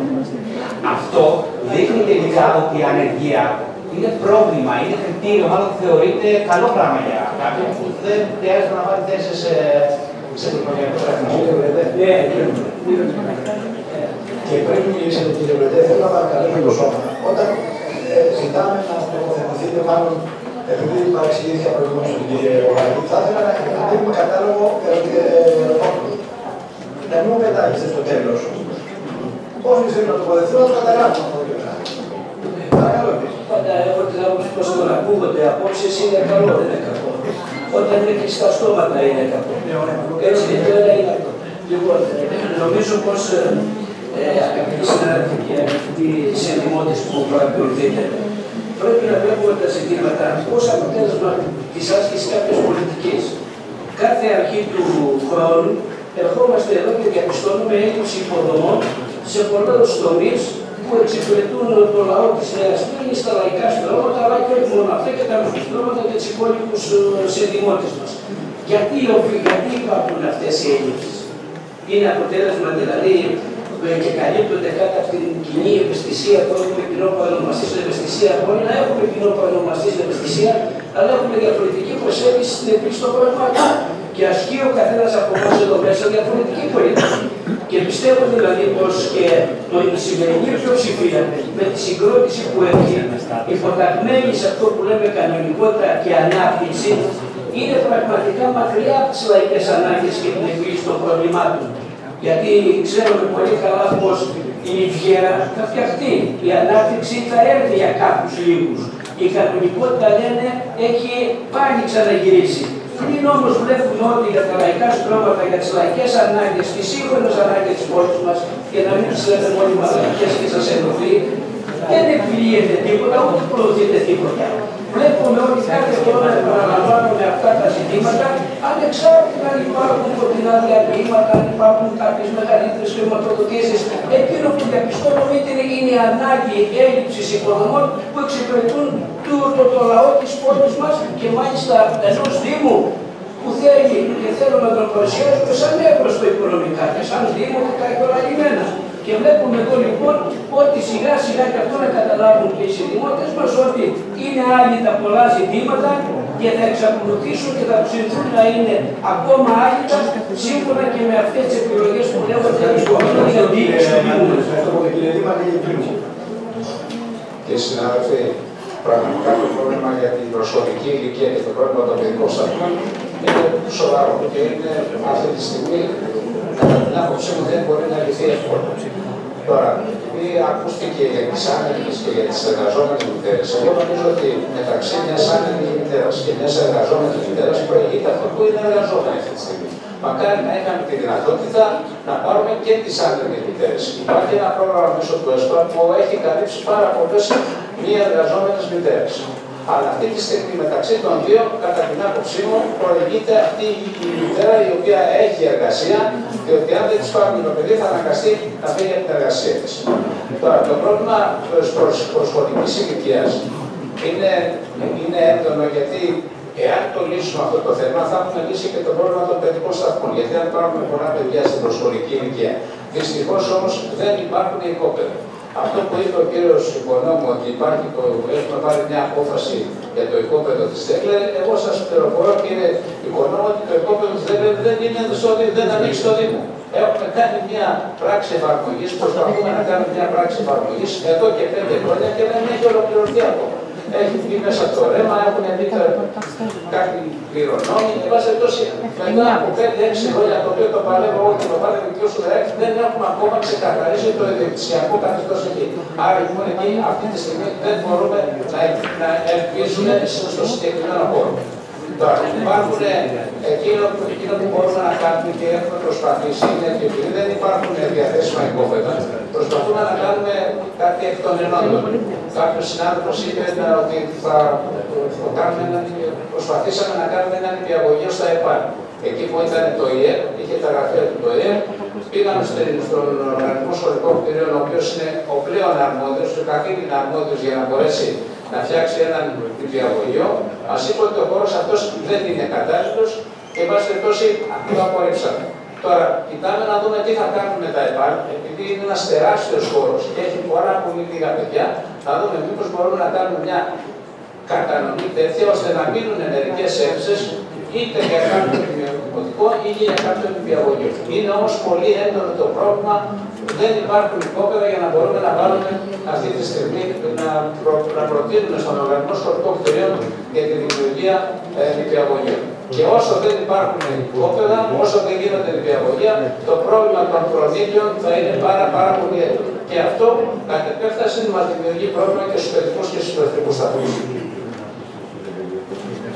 [SPEAKER 3] Αυτό δείχνει τελικά ότι η ανεργία είναι πρόβλημα, είναι κριτήριο, μάλλον θεωρείται καλό πράγμα για κάποιον που δεν χρειάζεται να πάρει θέσεις σε, σε προπολογιακό σταθμό.
[SPEAKER 2] Και πριν μιλήσετε, κύριε Βρετέ, θέλω να παρακαλέσω το σώμα. Όταν ε, ζητάμε να τοποθετηθείτε, μάλλον επειδή παρεξηγήθηκα προηγουμένως με την κυρία Ιωάννη, θα ήθελα να δίνουμε κατάλογο ερωτών. Να μην μου πετάγεστε στο τέλος. Όσοι θέλουν να τοποθετηθούν, να το καταλάβουν αυτό το πράγμα. Παρακαλώ.
[SPEAKER 16] Πάντα έχω την άποψη πως το να ακούγονται απόψεις είναι καλό, δεν είναι κακό. όταν μέχρι στα στόματα είναι κακό. Έτσι, το ένα είναι αυτό. Λοιπόν, νομίζω πως ε, αγαπητοί συνάδελφοι και αγαπητοί συνδημότες που παρακολουθείτε, πρέπει να βλέπουμε τα ζητήματα ως αποτέλεσμα της άσκησης κάποιας πολιτικής. Κάθε αρχή του χρόνου ερχόμαστε εδώ και διαπιστώνουμε έλλειψη υποδομών σε πολλούς τομείς που εξυπηρετούν το λαό της Νέας Μήνης, τα λαϊκά στρώματα, αλλά και όχι μόνο αυτά και τα στρώματα και τους υπόλοιπους συνδημότες μας. Γιατί, γιατί υπάρχουν αυτές οι έλλειψεις? Είναι αποτέλεσμα δηλαδή και καλύπτονται κάτω από την κοινή ευαισθησία που έχουμε κοινό παρονομαστή στην ευαισθησία. Μπορεί να έχουμε κοινό παρονομαστή στην ευαισθησία, αλλά έχουμε διαφορετική προσέγγιση στην επίλυση των προβλημάτων. Και ασκεί ο καθένας από εμάς εδώ μέσα διαφορετική πολιτική. Και πιστεύω δηλαδή πως και το, η σημερινή πλειοψηφία με τη συγκρότηση που έχει υποταγμένη σε αυτό που λέμε κανονικότητα και ανάπτυξη είναι πραγματικά μακριά από τις λαϊκές ανάγκες και την επίλυση των προβλημάτων. Γιατί ξέρουμε πολύ καλά πως η Λιβιέρα θα φτιαχτεί, η ανάπτυξη θα έρθει για κάποιους λίγους. Η κανονικότητα, λένε, έχει πάλι ξαναγυρίσει. Πριν όμως βλέπουμε ότι για τα λαϊκά στρώματα, για τις λαϊκές ανάγκες, τις σύγχρονες ανάγκες της πόλης μας, και να μην τις λέτε μόνοι μαλακές και σας ενοχλεί, δεν επιλύεται τίποτα, ούτε προωθείται τίποτα. Βλέπουμε ότι κάθε χρόνο επαναλαμβάνουμε αυτά τα ζητήματα, ανεξάρτητα αν υπάρχουν κοντινά διαβήματα, αν υπάρχουν κάποιες μεγαλύτερες χρηματοδοτήσεις. Εκείνο που διαπιστώνουμε είναι η ανάγκη έλλειψης υποδομών που εξυπηρετούν το, το, το λαό της πόλης μας και μάλιστα ενός Δήμου που θέλει και θέλω να τον παρουσιάσουμε σαν εύρωστο οικονομικά και σαν Δήμο και τα υπεραλλημένα. Και βλέπουμε εδώ λοιπόν ότι σιγά σιγά και αυτό να καταλάβουν και οι συνδημότες μας ότι είναι άλυτα πολλά ζητήματα και θα εξακολουθήσουν και θα ψηθούν να είναι ακόμα άλυτα σύμφωνα και με αυτές τις επιλογές που λέγονται στο διοίκηση του Δήμου.
[SPEAKER 10] Και συνάδελφοι, πραγματικά το πρόβλημα για την προσωπική ηλικία και το πρόβλημα των παιδικών σταθμών είναι σοβαρό και είναι αυτή τη στιγμή, κατά την άποψή μου, δεν μπορεί να λυθεί εύκολα. Τώρα, επειδή ακούστηκε για τις άνεργες και για τις εργαζόμενες μητέρες, εγώ νομίζω ότι μεταξύ μιας άνεργης μητέρας και μιας εργαζόμενης μητέρας προηγείται αυτό που είναι εργαζόμενη αυτή τη στιγμή. Μακάρι να είχαμε τη δυνατότητα να πάρουμε και τις άνεργες μητέρες. Υπάρχει ένα πρόγραμμα μέσω του ΕΣΠΑ που έχει καλύψει πάρα πολλές μη εργαζόμενες μητέρες. Αλλά αυτή τη στιγμή μεταξύ των δύο, κατά την άποψή μου, προηγείται αυτή η μητέρα η οποία έχει εργασία, διότι αν δεν της πάρουμε το παιδί θα αναγκαστεί να φύγει από την εργασία της. Τώρα, το πρόβλημα της προσχολικής ηλικίας είναι, είναι έντονο γιατί εάν το λύσουμε αυτό το θέμα, θα έχουμε λύσει και το πρόβλημα των παιδικών σταθμών. Γιατί αν πάρουμε πολλά παιδιά στην προσχολική ηλικία, δυστυχώς όμως δεν υπάρχουν οικόπεδα. Αυτό που είπε ο κύριος Οικονόμου, ότι υπάρχει το, έχουμε πάρει μια απόφαση για το οικόπεδο της Τέκλερ, εγώ σας πληροφορώ κύριε Οικονόμου ότι το οικόπεδο της Τέκλερ δεν, είναι στο, δεν ανοίξει στο Δήμο. Έχουμε κάνει μια πράξη εφαρμογής, προσπαθούμε να κάνουμε μια πράξη εφαρμογής εδώ και πέντε χρόνια και δεν έχει ολοκληρωθεί ακόμα. Έχει βγει μέσα το ρέμα, έχουν δει κάτι κληρονόμοι. Εν πάση περιπτώσει, μετά από πέντε έξι χρόνια το οποίο το παλεύω εγώ και το παλεύω και όσο δεν έχουμε ακόμα ξεκαθαρίσει το ιδιοκτησιακό καθεστώς εκεί. Άρα λοιπόν εκεί αυτή τη στιγμή δεν μπορούμε να, να ελπίζουμε στο συγκεκριμένο χώρο. Τώρα, υπάρχουν εκείνο, εκείνο που μπορούμε να κάνουμε και έχουμε προσπαθήσει είναι ότι επειδή δεν υπάρχουν διαθέσιμα οικόπεδα, προσπαθούμε να κάνουμε κάτι εκ των ενόντων. Κάποιος συνάδελφος είπε ότι θα κάνουμε, προσπαθήσαμε να κάνουμε ένα νηπιαγωγείο στα ΕΠΑΝ. Εκεί που ήταν το ΙΕΠ, είχε τα γραφεία του το ΙΕΠ, πήγαμε στον Οργανισμό Σχολικών Κτηρίων, ο οποίος είναι ο πλέον αρμόδιος, ο καθήλυνα αρμόδιος για να μπορέσει να φτιάξει έναν νηπιαγωγείο. Μας είπε ότι ο χώρος αυτός δεν είναι κατάλληλος και εν πάση περιπτώσει το απορρίψαμε. Τώρα, κοιτάμε να δούμε τι θα κάνουμε με τα ΕΠΑΛ, επειδή είναι ένας τεράστιος χώρος και έχει πολλά πολύ λίγα παιδιά, να δούμε μήπως μπορούμε να κάνουμε μια κατανομή τέτοια ώστε να μείνουν μερικές αίθουσες είτε για κάποιο δημοτικό είτε για κάποιο νηπιαγωγείο. Είναι όμως πολύ έντονο το πρόβλημα, δεν υπάρχουν οικόπεδα για να μπορούμε να βάλουμε αυτή τη στιγμή να, προ, να προτείνουμε στον Οργανισμό Σχολικών Κτηρίων για τη δημιουργία ε, νηπιαγωγείων. Και όσο δεν υπάρχουν οικόπεδα, όσο δεν γίνονται νηπιαγωγεία, το πρόβλημα των προνίκιων θα είναι πάρα, πάρα πολύ έντονο. Και αυτό κατ' επέκταση μας δημιουργεί πρόβλημα και στους παιδικούς και στους παιδικούς σταθμούς.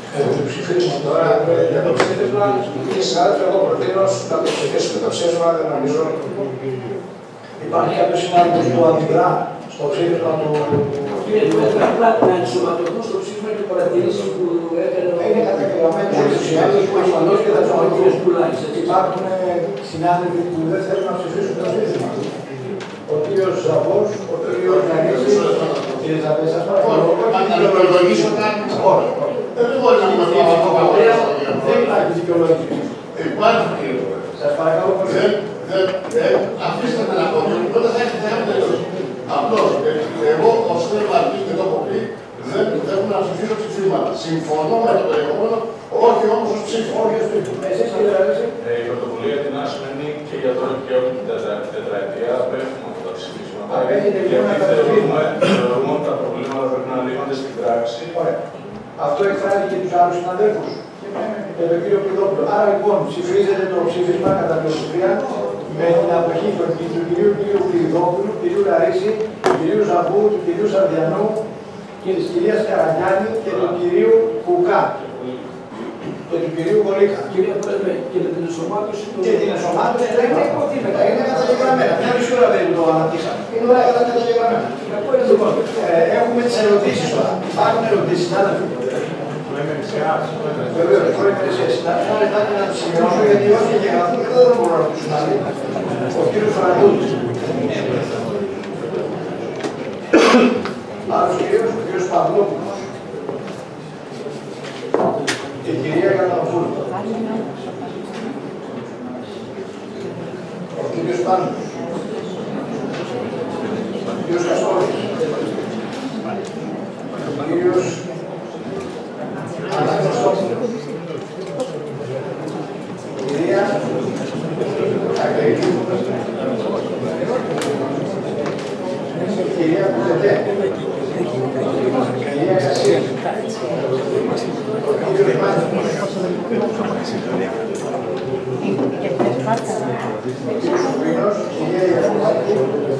[SPEAKER 3] ψηφίσμα τώρα για το ψήφισμα, και συνάδελφοι, εγώ προτείνω να το ψηφίσουμε το ψήφισμα, δεν νομίζω. Υπάρχει κάποιο συνάδελφος που αντιδρά στο ψήφισμα του.
[SPEAKER 16] Κύριε Πρόεδρε, απλά να ενσωματωθούν στο ψήφισμα και παρατηρήσεις που έκανε ο.
[SPEAKER 3] Είναι καταγεγραμμένοι όλοι οι συνάδελφοι που ασφαλώς και θα του υπάρχουν συνάδελφοι που δεν θέλουν να ψηφίσουν το ψήφισμα. Ο κύριος Ζαβός, ο κύριος Νανίσης, κύριε Ζαβέ, σας παρακαλώ.
[SPEAKER 15] Αν να δικαιολογήσω κάτι.
[SPEAKER 3] Όχι.
[SPEAKER 15] Δεν μπορεί να με
[SPEAKER 3] Δεν υπάρχει δικαιολόγηση.
[SPEAKER 15] Υπάρχει, κύριε Πρόεδρε.
[SPEAKER 3] Σας παρακαλώ πολύ.
[SPEAKER 15] Αφήστε με να πω, τότε θα έχετε θέμα τελείως. Απλώς, εγώ ως θέλω να και το έχω πει, δεν θέλω να ψηφίσω ψηφίσματα. Συμφωνώ με το περιεχόμενο, όχι όμως ως ψήφο. Όχι ως ψήφο. Εσείς κύριε Ραβέση.
[SPEAKER 5] Η πρωτοβουλία την άσχημενη και για τώρα και όλη την τετραετία απέχουμε από τα ψηφίσματα.
[SPEAKER 3] Απέχετε λίγο να τα
[SPEAKER 5] θεωρούμε ότι τα προβλήματα πρέπει να λύνονται στην πράξη.
[SPEAKER 3] Ωραία. Αυτό εκφράζει και τους άλλους συναδέλφους. Και τον κύριο Πηδόπουλο. Άρα λοιπόν ψηφίζεται το ψήφισμα κατά πλειοψηφία με την αποχή του κυρίου κύριου Πηδόπουλου, του κυρίου Λαρίση, του κυρίου Ζαμπού, του κυρίου Σαρδιανού και της κυρίας Καραγιάννη και του κυρίου Κουκά και του κυρίου Κολίκα.
[SPEAKER 16] Κύριε Πρόεδρε, και με την ενσωμάτωση του.
[SPEAKER 3] Και την ενσωμάτωση δεν είναι υποτίθετα, είναι καταγεγραμμένα. Μια μισή ώρα δεν το αναπτύξαμε. Είναι όλα καταγεγραμμένα. Λοιπόν, έχουμε τις ερωτήσεις τώρα. Υπάρχουν ερωτήσεις, συνάδελφοι. Βεβαίως, χωρίς μερισσίες. Να λεπτάκι να το σημειώσω, γιατί όχι και αυτό και δεν μπορώ να ρωτήσουν άλλοι. Ο κύριος Φραγκούλης. Άλλος κύριος, ο κύριος Παυλόπουλος. Και η κυρία Καναδοπούλου. Ο κύριος Πάνος. Ο κύριος Καστόλης. Ο κύριος Αναγνωστόπουλος. Η κυρία Αγγελική. Η κυρία Κουτετέ. Η κυρία Κασία. Ο κύριος Μάτος. Ο κύριος Σουβίνος. Η κυρία Ιακωβάκη.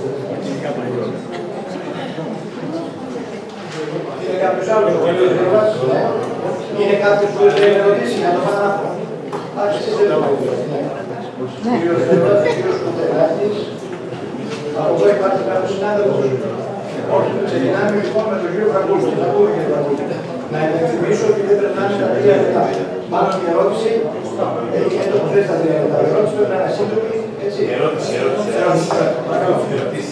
[SPEAKER 3] Είναι κάποιος άλλος που θέλει να ρωτήσει. Είναι κάποιος που θέλει να ρωτήσει για το παράγραφο. Άρχισε δεν το κύριος Δεύας, κύριος Κουτελάκης. Από εδώ υπάρχει κάποιος συνάδελφος. Όχι, ξεκινάμε λοιπόν με τον κύριο Φραγκούλη. Θα πούμε κύριε Φραγκούλη. Να υπενθυμίσω ότι δεν περνάμε τα τρία λεπτά. Μάλλον η ερώτηση έχει έντονο θέσει τα τρία λεπτά. Η ερώτηση πρέπει να είναι σύντομη, έτσι.
[SPEAKER 9] Ερώτηση, ερώτηση. Ερωτήστε.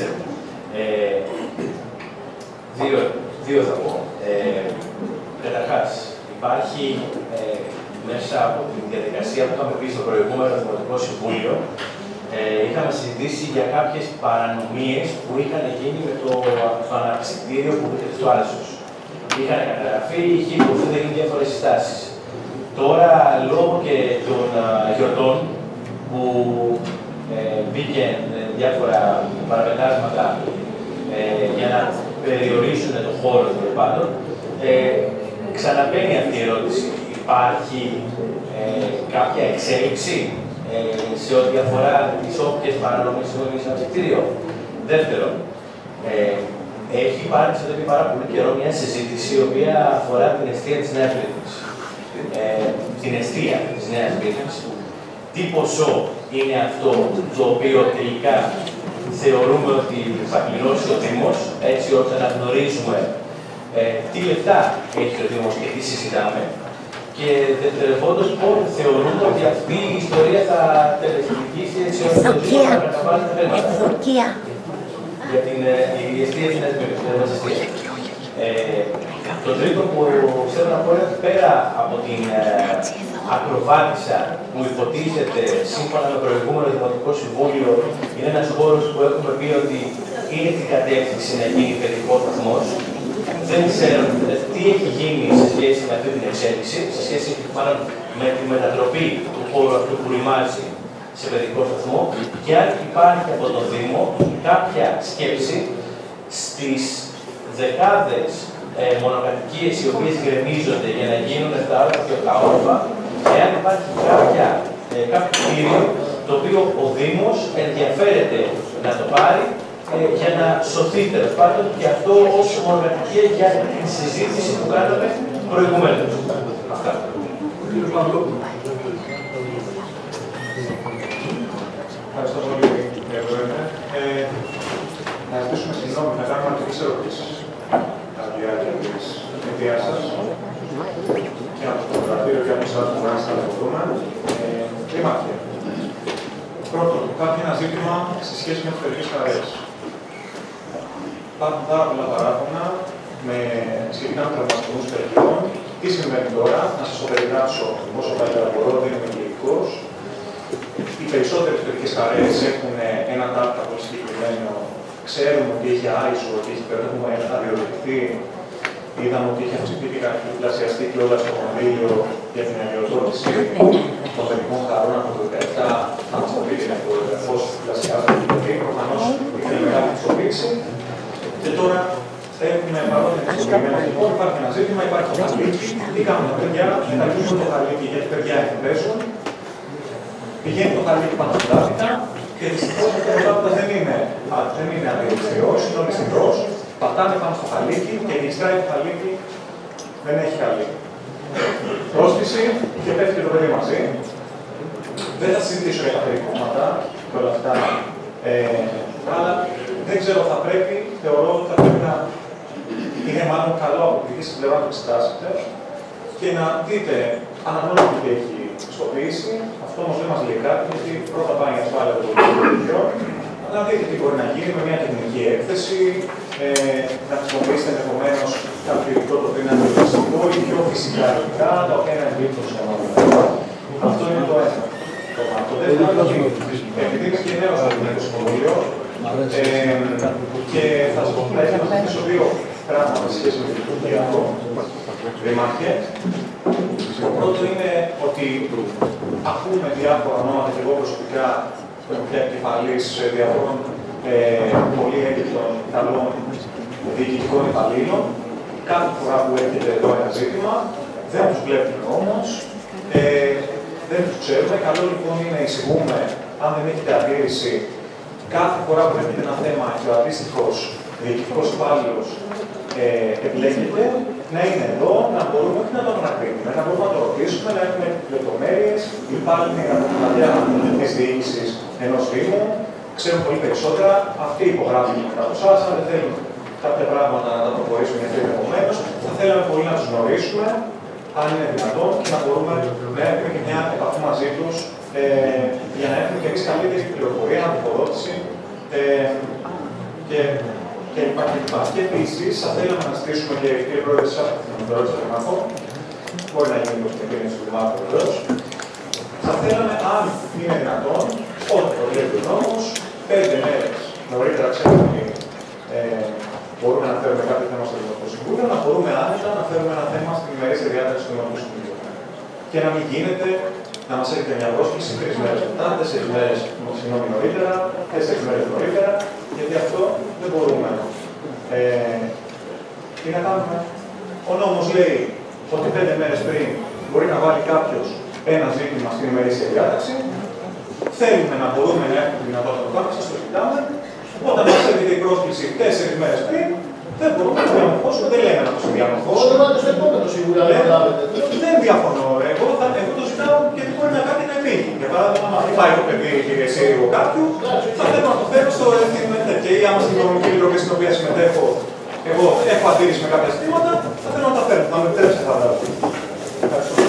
[SPEAKER 9] Δύο, δύο θα πω. Ε, Καταρχάς, υπάρχει ε, μέσα από τη διαδικασία που είχαμε πει στο προηγούμενο Δημοτικό Συμβούλιο, ε, είχαμε συζητήσει για κάποιες παρανομίες που είχαν γίνει με το, το αναψυκτήριο που βρίσκεται στο Άλσος. Είχαν καταγραφεί, είχε υποθεί να γίνουν διάφορες συστάσεις. Τώρα, λόγω και των uh, γιορτών που ε, μπήκε ε, διάφορα παραπετάσματα ε, για να περιορίσουν τον χώρο των πάντων, ε, ξαναμπαίνει αυτή η ερώτηση. Υπάρχει ε, κάποια εξέλιξη ε, σε ό,τι αφορά τις όποιες παρανομίες έχουν γίνει σε ένα κτίριο. Δεύτερον, ε, έχει υπάρξει εδώ και πάρα πολύ καιρό μια συζήτηση η οποία αφορά την εστία της Νέας Μύθινης. Ε, την εστία της Νέας Μύθινης. Τι ποσό είναι αυτό το οποίο τελικά θεωρούμε ότι θα πληρώσει ο Δήμος, έτσι ώστε να γνωρίζουμε ε, τι λεφτά έχει ο Δήμος και τι συζητάμε. Και δευτερευόντως, πότε θεωρούμε ότι αυτή η ιστορία θα τελεσυνεχίσει έτσι ώστε το Δήμο να καταβάλει τα χρήματα. Για την ε, εστία της Νέας Μύθινης. Ε, το τρίτο που θέλω να πω είναι ότι πέρα από την ε, ακροβάτισσα που υποτίθεται σύμφωνα με το προηγούμενο Δημοτικό Συμβούλιο, είναι ένας χώρος που έχουμε πει ότι είναι την κατεύθυνση να γίνει παιδικός σταθμός. Δεν ξέρω τι έχει γίνει σε σχέση με αυτή την εξέλιξη, σε σχέση μάλλον με τη μετατροπή του χώρου αυτού που ρημάζει σε παιδικό σταθμό και αν υπάρχει από τον Δήμο κάποια σκέψη στις δεκάδες ε, μονοκατοικίες οι οποίες γκρεμίζονται για να γίνουν τα όροφα και τα όροφα, εάν υπάρχει κάποια, ε, κάποιο κτίριο το οποίο ο Δήμος ενδιαφέρεται να το πάρει ε, για να σωθεί τέλος πάντων και αυτό ως μονοκατοικία για την συζήτηση που κάναμε προηγουμένως. Αυτά.
[SPEAKER 11] Ευχαριστώ πολύ, κύριε Πρόεδρε. Ε, να ζητήσουμε συγγνώμη, να κάνουμε αρκετές ερωτήσεις κατά τη διάρκεια της εμπειρίας σας και από το γραφείο και από εσάς που μπορείτε να τα μπορούμε. Δήμαρχε, πρώτον, υπάρχει ένα ζήτημα σε σχέση με τις παιδικές χαρές. Υπάρχουν πάρα πολλά παράπονα με σχετικά με τραυματισμούς παιδιών. Τι συμβαίνει τώρα, να σας το περιγράψω όσο καλύτερα μπορώ, δεν είμαι κλινικός. Οι περισσότερες παιδικές χαρές έχουν ένα τάπτα πολύ συγκεκριμένο. Ξέρουμε ότι έχει άισο, ότι έχει έχουμε αδειοδοτηθεί. Είδαμε ότι έχει αυξηθεί και διπλασιαστεί και όλα στο κονδύλιο για την αδειοδότηση των παιδικών χαρών από το δύο χιλιάδες δεκαεπτά. Θα μας το πείτε πώς διπλασιάζεται, γιατί προφανώς είναι μεγάλη πιστοποίηση. Και τώρα έχουμε παρόμοια συγκεκριμένα λοιπόν. Υπάρχει ένα ζήτημα, υπάρχει το χαλίκι. Τι κάνουν τα παιδιά, μετακινούν το χαλίκι γιατί παιδιά παίζουν. Πηγαίνει το χαλίκι πάνω στην τάπητα και δυστυχώς αυτό το τάπητα δεν είναι, δεν είναι αντιοριστηρός, είναι ολιστηρός. Πατάνε πάνω στο χαλίκι και γλιστράει το χαλίκι, δεν έχει χαλίκι. Πρόσθεση και πέφτει και το παιδί μαζί. Δεν θα συζητήσω για τα περικόμματα και όλα αυτά, ε, αλλά δεν ξέρω, θα πρέπει, θεωρώ ότι θα πρέπει να είναι μάλλον καλό από τη δική σας πλευρά να το εξετάσετε και να δείτε, αναγνώριζετε ότι έχει πιστοποίηση, αυτό όμως δεν μας λέει κάτι, γιατί πρώτα πάει η ασφάλεια των παιδιών, να δείτε τι μπορεί να γίνει με μια τεχνική έκθεση, ε, να χρησιμοποιήσετε ενδεχομένως κάποιο υλικό το οποίο είναι αντιοριστικό ή πιο φυσικά υλικά, τα οποία είναι εμπίπτω σε ένα. Αυτό είναι το ένα. Το δεύτερο είναι ότι επειδή είμαι και νέος στο Εθνικό Συμβούλιο ε, και θα σας πω θα ήθελα να θέσω δύο πράγματα σε σχέση με το λειτουργιακό Δήμαρχε. Το πρώτο είναι ότι ακούμε διάφορα ονόματα και εγώ προσωπικά που έχω πια επικεφαλής διαφόρων ε, πολύ έγκυτων καλών διοικητικών υπαλλήλων. Κάθε φορά που έρχεται εδώ ένα ζήτημα, δεν τους βλέπουμε όμως, ε, δεν τους ξέρουμε. Καλό λοιπόν είναι να εισηγούμε, αν δεν έχετε αντίρρηση, κάθε φορά που έρχεται ένα θέμα και ο αντίστοιχος διοικητικός υπάλληλος ε, επιλέγεται, να είναι εδώ, να μπορούμε όχι να το ανακρίνουμε, να μπορούμε να το ρωτήσουμε, να έχουμε λεπτομέρειες. Οι υπάλληλοι από της διοίκησης ενός Δήμου ξέρουν πολύ περισσότερα. Αυτοί υπογράφουν μετά από εσάς, αν δεν θέλουν κάποια πράγματα να τα προχωρήσουμε γιατί ενδεχομένως, θα θέλαμε πολύ να τους γνωρίσουμε, αν είναι δυνατόν, και να μπορούμε να έχουμε και μια επαφή μαζί τους ε, για να έχουμε και εμείς καλύτερη πληροφορία, αντιποδότηση ε, και και υπάρχει και επίσης θα θέλαμε να στήσουμε και κύριε Πρόεδρε, σας να το ρωτήσω να μάθω. Μπορεί να γίνει την επένδυση του Δημάρχου βεβαίως. Θα θέλαμε, αν είναι δυνατόν, ό,τι προβλέπει ο νόμος, πέντε μέρες νωρίτερα ξέρουμε ότι ε, μπορούμε να φέρουμε κάποιο θέμα στο Δημοτικό Συμβούλιο, να μπορούμε άνετα να φέρουμε ένα θέμα στην ημερήσια διάταξη του Δημοτικού Συμβουλίου. Και να μην γίνεται να μας έχετε μια πρόσκληση τρεις μέρες μετά, τέσσερις μέρες συγγνώμη νωρίτερα, τέσσερις μέρες νωρίτερα, γιατί αυτό δεν μπορούμε. Ε, τι να κάνουμε. Ο νόμος λέει ότι πέντε μέρες πριν μπορεί να βάλει κάποιος ένα ζήτημα στην ημερήσια διάταξη. Θέλουμε να μπορούμε να έχουμε τη δυνατότητα να το κάνουμε, σας το κοιτάμε. Όταν μας έρχεται η πρόσκληση τέσσερις μέρες πριν, δεν μπορούμε να το διαμορφώσουμε, δεν λέμε να το συνδιαμορφώσουμε.
[SPEAKER 12] Όλα πάτε στο επόμενο σίγουρα να καταλάβετε.
[SPEAKER 11] Δεν διαφωνώ. Εγώ, θα, εγώ το ζητάω γιατί μπορεί να κάνει να επίγει. Για παράδειγμα, αν πάει το παιδί και εσύ ο κάποιου, θα θέλω να το φέρω στο εθνικό και ή άμα στην Οικονομική Επιτροπή στην οποία συμμετέχω, εγώ έχω αντίρρηση με κάποια ζητήματα, θα θέλω να τα φέρω. Να με επιτρέψετε θα τα πω. Ευχαριστώ.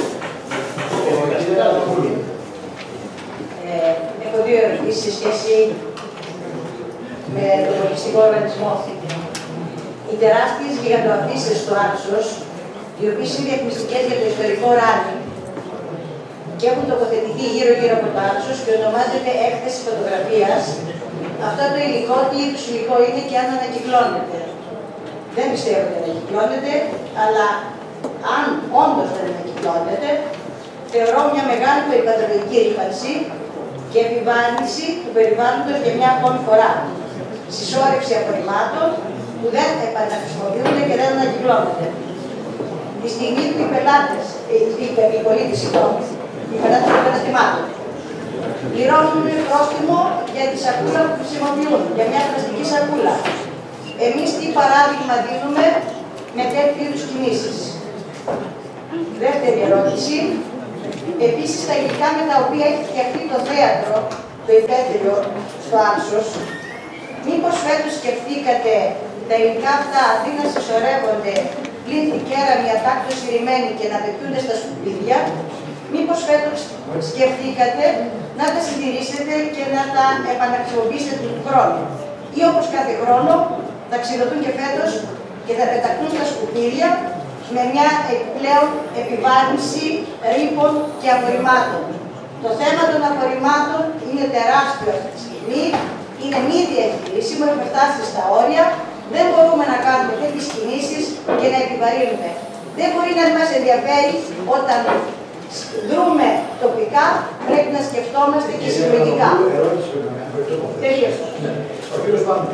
[SPEAKER 8] Ε, έχω δύο ερωτήσεις σε σχέση με τον πολιτιστικό οργανισμό. Οι τεράστιες γιγαντοαφήσεις στο Άξος, οι οποίες είναι διαφημιστικές για το ιστορικό ράλι και έχουν τοποθετηθεί γύρω-γύρω από το Άξος και ονομάζεται έκθεση φωτογραφίας, αυτό το υλικό, τι είδους υλικό είναι και αν ανακυκλώνεται. Δεν πιστεύω ότι ανακυκλώνεται, αλλά αν όντως δεν ανακυκλώνεται, θεωρώ μια μεγάλη περιβαλλοντική ρήπανση και επιβάρυνση του περιβάλλοντος για μια ακόμη φορά. Συσσόρευση απορριμμάτων που δεν επαναχρησιμοποιούνται και δεν ανακυκλώνονται. Τη στιγμή που οι πελάτες, οι πολίτες, συγγνώμη, οι πελάτες των καταστημάτων, πληρώνουν πρόστιμο για τη σακούλα που χρησιμοποιούν, για μια πλαστική σακούλα. Εμείς τι παράδειγμα δίνουμε με τέτοιου είδους κινήσεις. Δεύτερη ερώτηση. Επίσης, τα υλικά με τα οποία έχει φτιαχτεί το θέατρο, το υπαίθριο στο Άξος, μήπως φέτος σκεφτήκατε τα υλικά αυτά αντί να συσσωρεύονται πλήθη κέραμοι ατάκτως συρρημένοι και να πετούνται στα σκουπίδια, μήπως φέτος σκεφτήκατε να τα συντηρήσετε και να τα επαναχρησιμοποιήσετε του χρόνου. Ή όπως κάθε χρόνο θα ξηδωθούν και φέτος και θα πεταχτούν στα σκουπίδια με μια επιπλέον επιβάρυνση ρήπων και απορριμμάτων. Το θέμα των απορριμμάτων είναι τεράστιο αυτή τη στιγμή, είναι μη διαχειρίσιμο, έχουμε φτάσει στα όρια, δεν μπορούμε να κάνουμε τέτοιες κινήσεις και να επιβαρύνουμε. Δεν μπορεί να μας ενδιαφέρει όταν δρούμε τοπικά, πρέπει να σκεφτόμαστε και συλλογικά. Τελείωσα.
[SPEAKER 3] Ο κύριος Πάνος.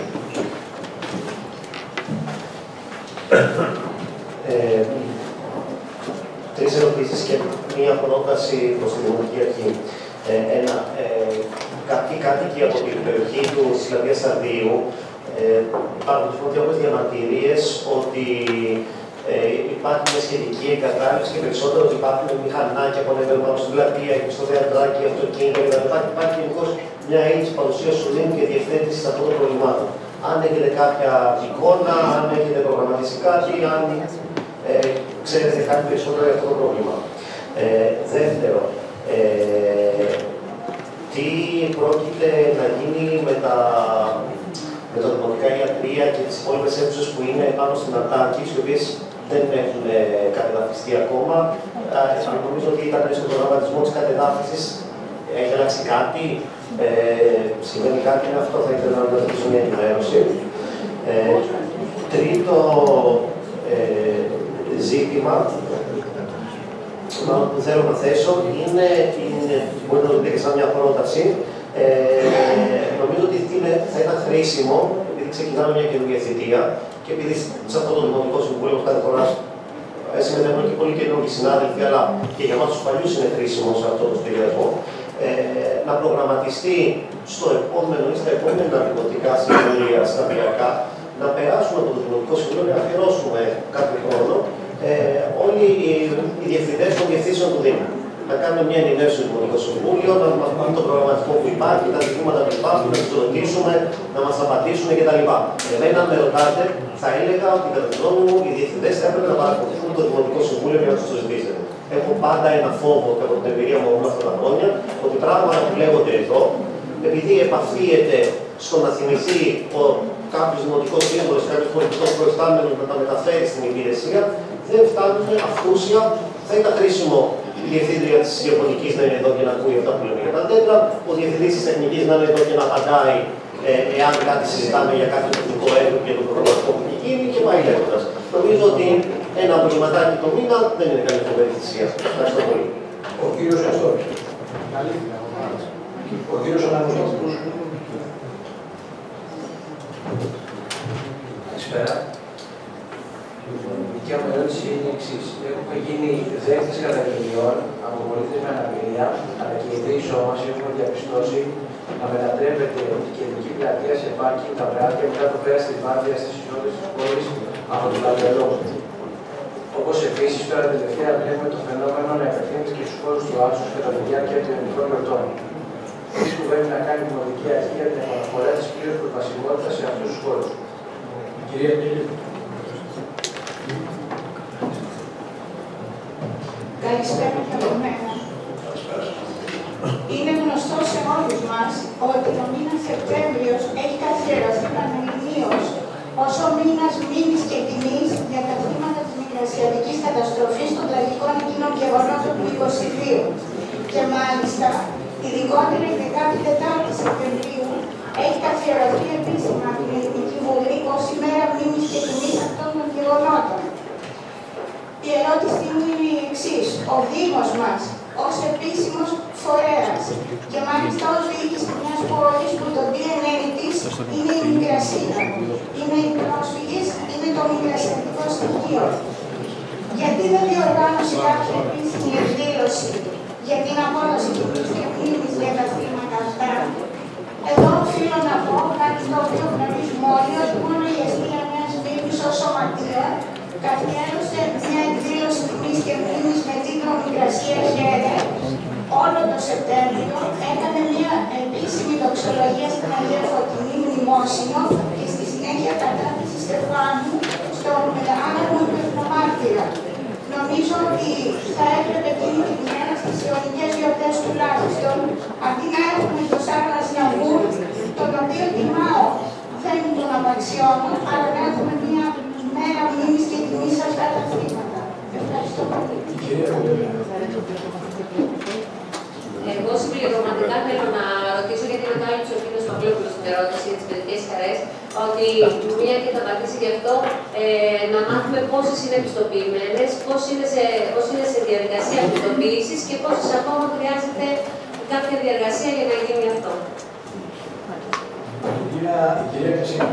[SPEAKER 14] Ε, τρεις ερωτήσεις και μία πρόταση προς τη Δημοτική Αρχή. Ε, ένα, ε, κάποιοι κάτοικοι από την περιοχή του Ισλαμίας Σαρδίου ε, παρακολουθούν διάφορες διαμαρτυρίες ότι ε, υπάρχει μια σχετική εγκατάλειψη και περισσότερο ότι υπάρχουν μηχανάκια που ανεβαίνουν πάνω στην πλατεία και στο θεατράκι, αυτοκίνητα κτλ. Υπάρχει γενικώς μια έλλειψη παρουσία σου Δήμου και διευθέτηση αυτών των προβλημάτων. Αν έχετε κάποια εικόνα, αν έχετε προγραμματίσει κάτι, αν ε, ξέρετε κάτι περισσότερο για αυτό το πρόβλημα. Ε, δεύτερο, ε, τι πρόκειται να γίνει με τα, με τα δημοτικά ιατρεία και τις υπόλοιπες αίθουσες που είναι πάνω στην Ατάκη, οι οποίες δεν έχουν κατεδαφιστεί ακόμα. Ε, νομίζω ότι ήταν στον προγραμματισμό της κατεδάφισης. Έχει αλλάξει κάτι, ε, σημαίνει κάτι με αυτό, θα ήθελα να δώσω μια ενημέρωση. Ε, τρίτο ε, ζήτημα, μάλλον που θέλω να θέσω, είναι, είναι μπορεί να το δείτε και σαν μια πρόταση. Ε, νομίζω ότι θα ήταν χρήσιμο, επειδή ξεκινάμε μια καινούργια θητεία και επειδή σε αυτό το Δημοτικό Συμβούλιο κάθε φορά συμμετέχουν και πολλοί καινούργιοι συνάδελφοι, αλλά και για εμάς τους παλιούς είναι χρήσιμο σε αυτό το σχεδιασμό, ε, να προγραμματιστεί στο επόμενο ή στα επόμενα δημοτικά συμβούλια σταδιακά να περάσουμε από το Δημοτικό Συμβούλιο και να αφιερώσουμε κάποιο χρόνο ε, όλοι οι, οι διευθυντές των διευθύνσεων του Δήμου. Να κάνουμε μια ενημέρωση στο Δημοτικό Συμβούλιο, να μας πούν τον προγραμματισμό που υπάρχει, τα ζητήματα που υπάρχουν, να τους ρωτήσουμε, να μας απαντήσουν κτλ. Εμένα, αν με ρωτάτε, θα έλεγα ότι κατά τη γνώμη μου οι διευθυντές θα έπρεπε να παρακολουθούν το Δημοτικό Συμβούλιο για να τους το ζητήσετε. Έχω πάντα ένα φόβο και από την εμπειρία μου όλα αυτά τα χρόνια ότι πράγματα που λέγονται εδώ, επειδή επαφίεται στο να θυμηθεί ο κάποιο δημοτικό σύμβολο, κάποιο πολιτικό προϊστάμενο να τα μεταφέρει στην υπηρεσία, δεν φτάνουν αυτούσια. Θα ήταν χρήσιμο η διευθύντρια τη Ιαπωνική να είναι εδώ και να ακούει αυτά που λέμε για τα τέτρα, ο διευθυντή τη Τεχνική να είναι εδώ και να απαντάει ε, εάν κάτι συζητάμε για κάποιο τεχνικό έργο και το προγραμματικό που έχει γίνει και πάει λέγοντα. Νομίζω ότι ένα απογευματάκι το μήνα δεν είναι καλή φοβερή θυσία. Ευχαριστώ πολύ.
[SPEAKER 3] Ο κύριος Αστόρης. Ο κύριος Αναγνωστόπουλος.
[SPEAKER 16] Καλησπέρα. Η δικιά μου ερώτηση είναι η εξής. Έχουμε γίνει δέχτες καταγγελιών από πολίτες με αναπηρία, αλλά και οι τρεις σώμας έχουμε διαπιστώσει να μετατρέπεται η κεντρική πλατεία σε πάρκινγκ τα βράδια μετά το πέρας της μάτιας της εισόδου της πόλης από τον Λαμπερό. Όπως επίσης τώρα τελευταία βλέπουμε το φαινόμενο να επεκτείνεται και στους χώρους του Άξου κατά τη διάρκεια των ελληνικών εορτών. Τι σκοπεύει να κάνει η Δημοτική Αρχή για την επαναφορά της πλήρους προσβασιμότητας σε αυτούς τους χώρους. Κυρία Κελίου.
[SPEAKER 17] Καλησπέρα και από μένα. Είναι γνωστό σε όλους μας ότι ο μήνας Σεπτέμβριος έχει καθιερωθεί πανελληνίως ως ο μήνας μνήμης και τιμής για τα θύματα της μικρασιατικής καταστροφής των τραγικών εκείνων γεγονότων του είκοσι δύο. Και μάλιστα, ειδικότερα η δεκατετάρτη Σεπτεμβρίου έχει καθιερωθεί επίσημα από την Ελληνική Βουλή ως ημέρα μνήμης και τιμής αυτών των γεγονότων. Η ερώτησή μου είναι η εξής. Ο Δήμος μας, ως επίσημος φορέας και μάλιστα ως διοίκηση μιας πόλης που το ντι εν έι της είναι η Μικρασία, είναι οι πρόσφυγες, είναι το μικρασιατικό στοιχείο. Γιατί δεν διοργάνωσε κάποια επίσημη εκδήλωση για την απόδοση τιμής και μνήμης για τα θύματα αυτά? Εδώ οφείλω να πω κάτι το οποίο γνωρίζουμε όλοι, ότι μόνο η αιστεία μιας Βήμης ως σωματεία καθιέρωσε μια εκδήλωση τιμής και μνήμης με τίτλο Μικρασία Χαίρε Σεπτέμβριο έκανε μια επίσημη δοξολογία στην Αγία Φωτεινή Μνημόσυνο και στη συνέχεια κατάθεση Στεφάνου στον άνεμο του Εθνομάρτυρα. Νομίζω ότι θα έπρεπε εκείνη την ημέρα στις ιωνικές γιορτές τουλάχιστον, αντί να έχουμε το Σάββα Ναβούρ, τον οποίο τιμάω, δεν τον απαξιώνω, αλλά να έχουμε μια μέρα μνήμης και τιμής σε αυτά τα θύματα. Ευχαριστώ πολύ.
[SPEAKER 18] Εγώ συμπληρωματικά θέλω να ρωτήσω, γιατί με κάλυψε ο κ. Παυλόπουλος στην ερώτηση για τις παιδικές χαρές, ότι μία και θα απαντήσει γι' αυτό, ε, να μάθουμε πόσες είναι επιστοποιημένες, πώς είναι σε, πώς είναι σε διαδικασία επιστοποίησης και πόσες ακόμα χρειάζεται κάποια διαδικασία για να γίνει αυτό.
[SPEAKER 3] Η κυρία Κασίνα.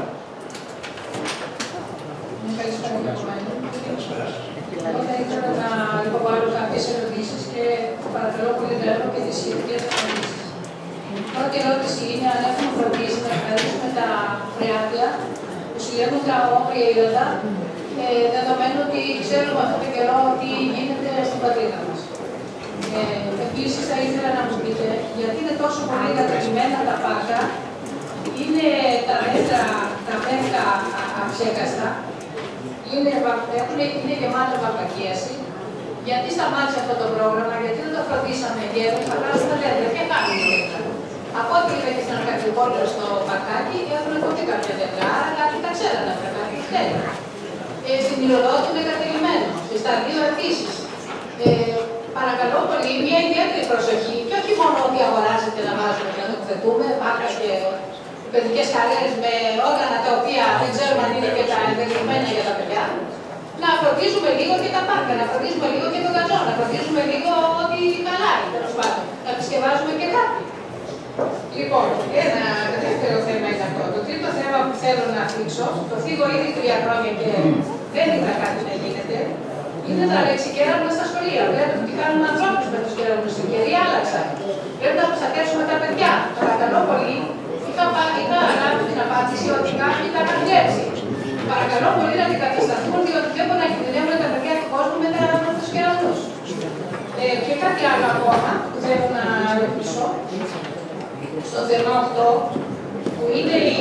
[SPEAKER 19] Καλησπέρα, Καλησπέρα. Εγώ θα ήθελα να υποβάλω κάποιες ερωτήσεις και παρακαλώ πολύ να έχω και τις σχετικές απαντήσεις. Η πρώτη ερώτηση είναι αν έχουμε φροντίσει να ευχαριστήσουμε τα φρεάτια που συλλέγουν τα όμορια ύδατα, ε, δεδομένου ότι ξέρουμε αυτόν τον καιρό τι γίνεται στην πατρίδα μας. Ε, Επίσης, θα ήθελα να μου πείτε γιατί είναι τόσο πολύ καταγγελμένα τα πάρκα, είναι τα μέτρα, τα μέτρα αψέκαστα, είναι, είναι γεμάτα βαρβακίαση. Γιατί σταμάτησε αυτό το πρόγραμμα, γιατί δεν το φροντίσαμε γέρος, θα κάνουμε τα δέντρα και κάνουμε δέντρα. Από ό,τι είδα και στην Αρκαδικόλυρο στο παρκάκι, έχουν κοπεί κάποια δέντρα, άρα κάτι τα ξέρανε αυτά, κάτι φταίει. Ε, στην Ηροδότη είναι κατελημένο, στη Σταρδίου επίσης. Ε, παρακαλώ πολύ, μια ιδιαίτερη προσοχή και όχι μόνο ότι αγοράζεται να βάζουμε και να το θετούμε, πάρκα και παιδικές χαρές με όργανα τα οποία δεν ξέρουμε αν είναι και τα ενδεδειγμένα για τα παιδιά. Να φροντίζουμε λίγο και τα πάρκα, να φροντίζουμε λίγο και τον καζό, να φροντίζουμε λίγο ότι χαλάει, τέλος πάντων. Να επισκευάζουμε και κάτι. Λοιπόν, ένα δεύτερο θέμα είναι αυτό. Το τρίτο θέμα που θέλω να θίξω, το θίγω ήδη τρία χρόνια και δεν είδα κάτι να γίνεται, είναι τα λεξικέρανα στα σχολεία. Βλέπετε τι κάνουν ανθρώπους με τους κέραυνους. Οι καιροί άλλαξαν. Πρέπει να προστατεύσουμε τα παιδιά. Παρακαλώ πολύ. Είχα λάβει την απάντηση ότι κάποιοι τα είχαν κλέψει. Παρακαλώ πολύ να αντικατασταθούν, διότι δεν μπορεί να κινδυνεύουν τα παιδιά του κόσμου με τους κεραυνούς. Ε, και κάτι άλλο ακόμα που θέλω να ρωτήσω, στο θέμα αυτό, που είναι η,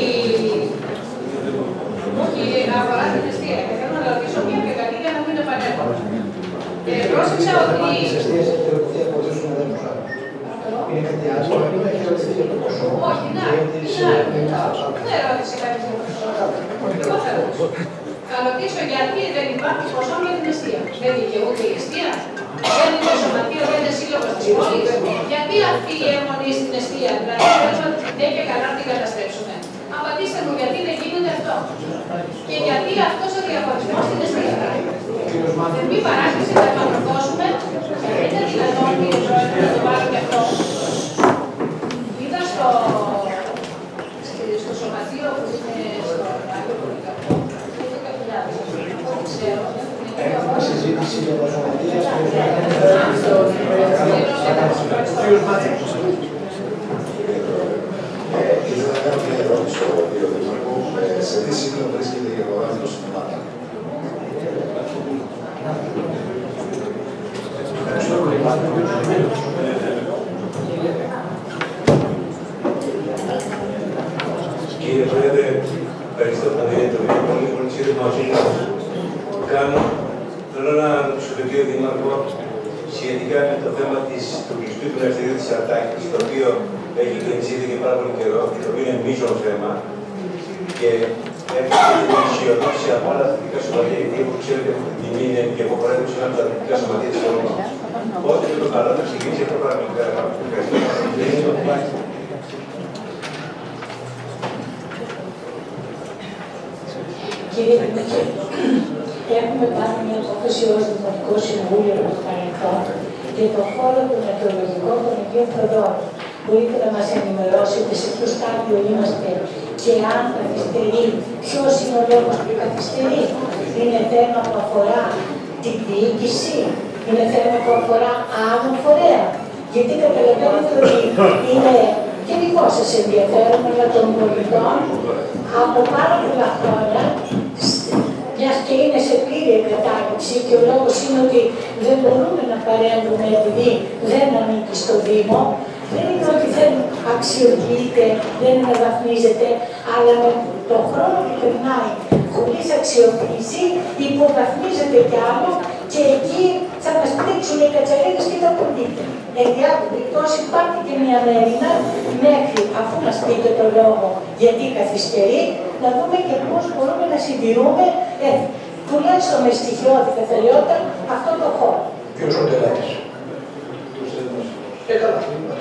[SPEAKER 19] η αγορά στην αιστεία. Και θέλω να ρωτήσω μια και καλή για να μην επανέρχομαι. Ε, πρόσεξα ότι...
[SPEAKER 3] Είναι κάτι άλλο, είναι έχει ρωτηθεί για το ποσό.
[SPEAKER 19] Όχι, να, δεν ρώτησε κάποιος για το ποσό. Εγώ θα ρωτήσω. Θα ρωτήσω γιατί δεν υπάρχει ποσό για την αιστεία. Δεν δικαιούται η αιστεία. Δεν είναι σωματείο, δεν είναι σύλλογος της πόλης. Γιατί αυτή η αιμονή στην αιστεία, δηλαδή θέλουμε ότι δεν και καλά να την καταστρέψουμε. Απαντήστε μου γιατί δεν γίνεται αυτό. Και γιατί αυτός ο διαχωρισμός στην αιστεία. Δεν μη παράκληση να το ορθώσουμε. Δεν είναι δυνατόν, κύριε Πρόεδρε, να το βάλω και αυτό. Είδα στο, στο σωματείο που είναι στο Άγιο Πολυκαπό, δέκα χιλιάδες, ό,τι ξέρω.
[SPEAKER 3] Έχουμε συζήτηση για τα σωματεία
[SPEAKER 20] ήθελα να κάνω μια ερώτηση στον κύριο Δημάρχο. Σε τι σημείο βρίσκεται η αγορά των συνθημάτων?
[SPEAKER 21] Κύριε Πρόεδρε, ευχαριστώ πολύ για το βίντεο. Πολύ πολύ σύντομα που κάνω. Θέλω να ρωτήσω τον κύριο Δήμαρχο σχετικά με το θέμα της, του κλειστού του ελευθερίου της Αρτάκης, το οποίο έχει κλείσει και πάρα πολύ καιρό, το οποίο είναι μείζον θέμα. Και έρχεται την αισιοδόξηση από όλα τα δυτικά σωματεία, γιατί όπως ξέρετε την τιμή είναι και αποφορεύουν σε όλα τα δυτικά σωματεία της χώρας. Οπότε με το καλό να ξεκινήσει αυτό πραγματικά. Ευχαριστώ.
[SPEAKER 22] Κύριε Δημήτρη, έχουμε πάρει μια απόφαση ως Δημοτικό Συμβούλιο από το παρελθόν για το χώρο του μετεωρολογικού των Αγίων Θεοδόρων. Μπορείτε να μας ενημερώσετε σε ποιο στάδιο είμαστε και αν καθυστερεί, ποιος είναι ο λόγος που καθυστερεί. Είναι θέμα που αφορά την διοίκηση, είναι θέμα που αφορά άλλον φορέα. Γιατί καταλαβαίνετε ότι είναι και δικό σας ενδιαφέρον, αλλά των πολιτών από πάρα πολλά χρόνια, μιας και είναι σε πλήρη εγκατάλειψη και ο λόγος είναι ότι δεν μπορούμε να παρέμβουμε επειδή δεν ανήκει στο Δήμο, δεν είναι ότι δεν αξιοποιείται, δεν αναβαθμίζεται, αλλά με τον χρόνο που περνάει χωρίς αξιοποίηση υποβαθμίζεται κι άλλο και εκεί θα μας πρίξουν οι κατσαρίδες και τα ποντίκια. Εν διάπτω περιπτώσει υπάρχει και μια μερίδα μέχρι, αφού μας πείτε το λόγο γιατί καθυστερεί, να δούμε και πώς μπορούμε να συντηρούμε ε, τουλάχιστον με στοιχειώδη καθαριότητα αυτόν τον χώρο.
[SPEAKER 3] Ποιος ο Τελάκης. Ε, καλά.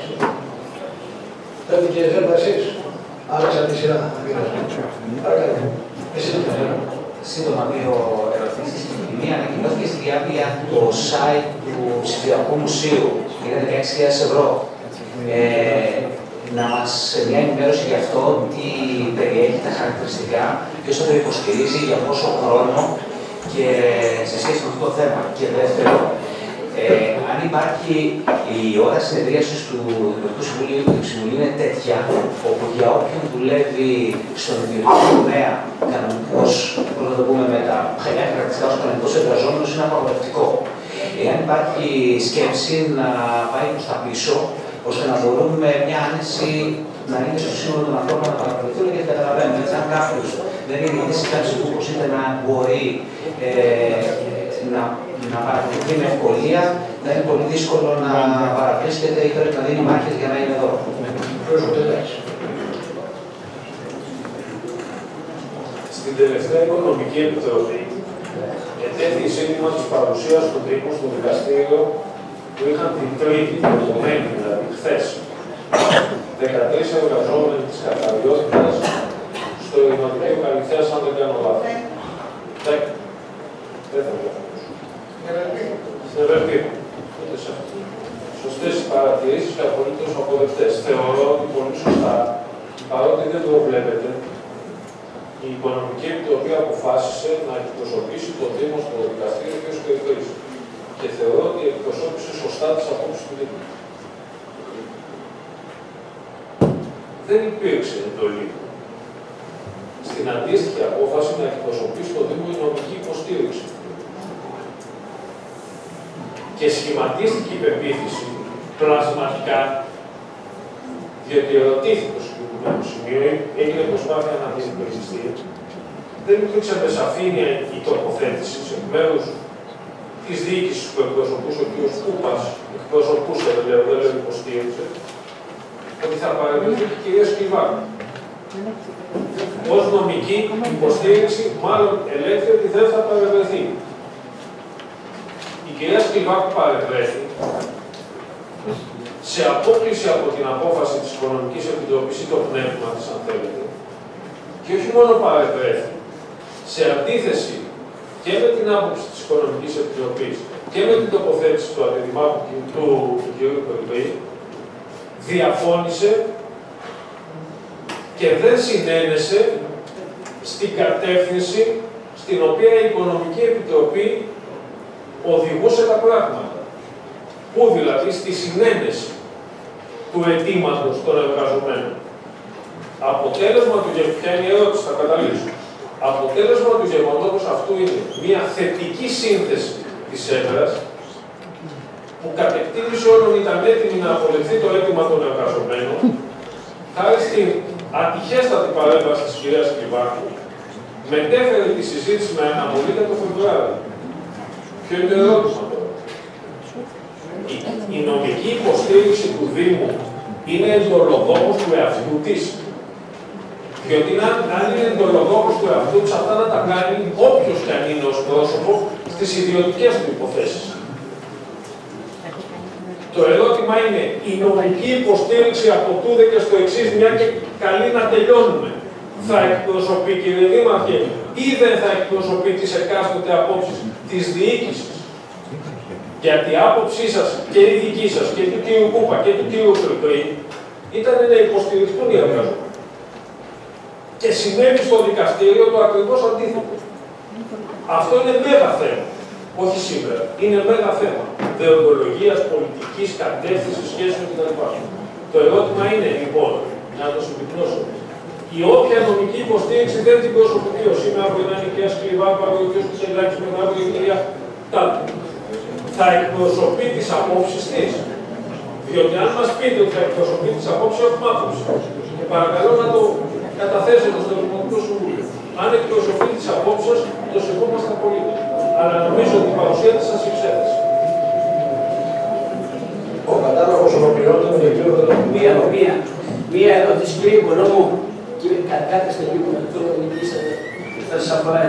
[SPEAKER 3] Θέλετε κύριε Ζέρβα εσείς. Άλλαξα τη σειρά. Παρακαλώ. Εσύ το θέλω.
[SPEAKER 4] Σύντομα δύο ερωτήσεις. Η μία ανακοινώθηκε στη διάρκεια το site του Ψηφιακού Μουσείου. Είναι δεκαέξι χιλιάδες ευρώ. Ε, να μας μια ενημέρωση για αυτό, τι περιέχει τα χαρακτηριστικά, ποιος θα το υποστηρίζει, για πόσο χρόνο και σε σχέση με αυτό το θέμα. Και δεύτερο, ε, αν υπάρχει η ώρα συνεδρίασης του Δημοτικού Συμβουλίου του Συμβουλίου είναι τέτοια, όπου για όποιον δουλεύει στον ιδιωτικό τομέα, κανονικός, πώς να το πούμε, με τα χαλιά χαρακτηριστικά ως κανονικός εργαζόμενος, είναι απαγορευτικό. Εάν υπάρχει σκέψη να πάει προς τα πίσω, ώστε να μπορούμε μια άνεση να είναι στο σύνολο των ανθρώπων να παρακολουθούν, γιατί καταλαβαίνουμε, έτσι, αν κάποιος δεν είναι ήδη συντάξει που όπως είτε να μπορεί ε, να, να παρακολουθεί με ευκολία, θα είναι πολύ δύσκολο να παραβρίσκεται ή πρέπει να δίνει μάχες για να είναι εδώ.
[SPEAKER 7] Στην τελευταία Οικονομική Επιτροπή ετέθη η σύνθημα της παρουσίας του Δήμου στο δικαστήριο που είχαν την τρίτη, την επομένη, δηλαδή χθες, δεκατρείς εργαζόμενοι της καθαριότητας στο Ειρηνοτικό Καλυθιάς, αν δεν κάνω λάθος. δέκα. Δεν θα λέω. Στην Ευελπίδα. Σωστές οι παρατηρήσεις και απολύτως αποδεκτές. Θεωρώ ότι πολύ σωστά, παρότι δεν το βλέπετε, η Οικονομική Επιτροπή αποφάσισε να εκπροσωπήσει το Δήμο στο δικαστήριο και ως περιφέρειας. Και θεωρώ ότι εκπροσώπησε σωστά τις απόψεις του Δήμου. Δεν υπήρξε εντολή στην αντίστοιχη απόφαση να εκπροσωπήσει το Δήμο η νομική υποστήριξη. Και σχηματίστηκε η πεποίθηση πλασματικά, διότι ερωτήθηκε το συγκεκριμένο σημείο, έγινε προσπάθεια να αντιμετωπιστεί. Δεν υπήρξε με σαφήνεια η τοποθέτηση εκ μέρους της διοίκησης που εκπροσωπούσε ο κ. Κούπας, εκπροσωπούσε, δεν λέω, δεν λέω υποστήριξε, ότι θα παρεμβεί και η κυρία Σκλιβάκου. Ως νομική υποστήριξη, μάλλον ελέγχθη ότι δεν θα παρεμβεί. Η κυρία Σκλιβάκου παρεμβαίνει σε απόκληση από την απόφαση της Οικονομικής Επιτροπής ή το πνεύμα της, αν θέλετε, και όχι μόνο παρεμβαίνει, σε αντίθεση και με την άποψη της Οικονομικής Επιτροπής και με την τοποθέτηση του αντιδημάρχου του κ. Κορυμπή, διαφώνησε και δεν συνένεσε στην κατεύθυνση στην οποία η Οικονομική Επιτροπή οδηγούσε τα πράγματα. Πού δηλαδή στη συνένεση του αιτήματος των εργαζομένων. Αποτέλεσμα του γεγονότος, ποια είναι η ερώτηση, θα καταλήξω. Αποτέλεσμα του γεγονότος αυτού είναι μια θετική σύνθεση της έδρας που κατεκτήμησε όλων ήταν έτοιμη να αποδεχθεί το αίτημα των εργαζομένων, χάρη στην ατυχέστατη παρέμβαση της κυρίας Κλιβάκου, μετέφερε τη συζήτηση με αναβολή για το Φεβρουάριο. Ποιο είναι το ερώτημα τώρα? Η, η νομική υποστήριξη του Δήμου είναι εντολοδόμος του εαυτού της. Διότι αν, αν είναι εντολοδόμος του εαυτού της, αυτά να τα κάνει όποιος και αν είναι ως πρόσωπο στις ιδιωτικές του υποθέσεις. Το ερώτημα είναι η νομική υποστήριξη από τούδε και στο εξής, μια και καλή να τελειώνουμε. Θα εκπροσωπεί, κύριε Δήμαρχε, ή δεν θα εκπροσωπεί τις εκάστοτε απόψεις της διοίκησης? Γιατί η άποψή σας και η δική σας και του κ. Κούπα και του κ. Κρυπρή ήταν να υποστηριχτούν οι εργαζόμενοι. Και συνέβη στο δικαστήριο το ακριβώς αντίθετο. Αυτό είναι μέγα θέμα. Όχι σήμερα. Είναι μέγα θέμα. Δεοντολογίας, πολιτικής, κατεύθυνσης, σχέσεων κτλ. Το ερώτημα είναι, λοιπόν, να το συμπυκνώσω. Η όποια νομική υποστήριξη δεν την προσωπική, ως σήμερα μπορεί να είναι η κυρία Σκλιβάκου, ο κ. Κουτσελάκης, μετά από η κυρία Τάλου. Θα εκπροσωπεί τις απόψεις της. Διότι αν μας πείτε ότι θα εκπροσωπεί τις απόψεις, έχουμε άποψη. Και παρακαλώ να το καταθέσετε στο Δημοτικό Συμβούλιο. Αν εκπροσωπεί τις απόψεις, το σεβόμαστε πολύ. Αλλά νομίζω ότι η παρουσία της σας εξέθεσε.
[SPEAKER 16] Ο κατάλογος ολοκληρώνεται με τον κύριο Βελόπουλο. Μία, μία, μία ερώτηση, κύριε Οικονόμου, κύριε Καρκάτεστε λίγο με το που νικήσατε, θα σας αφορά.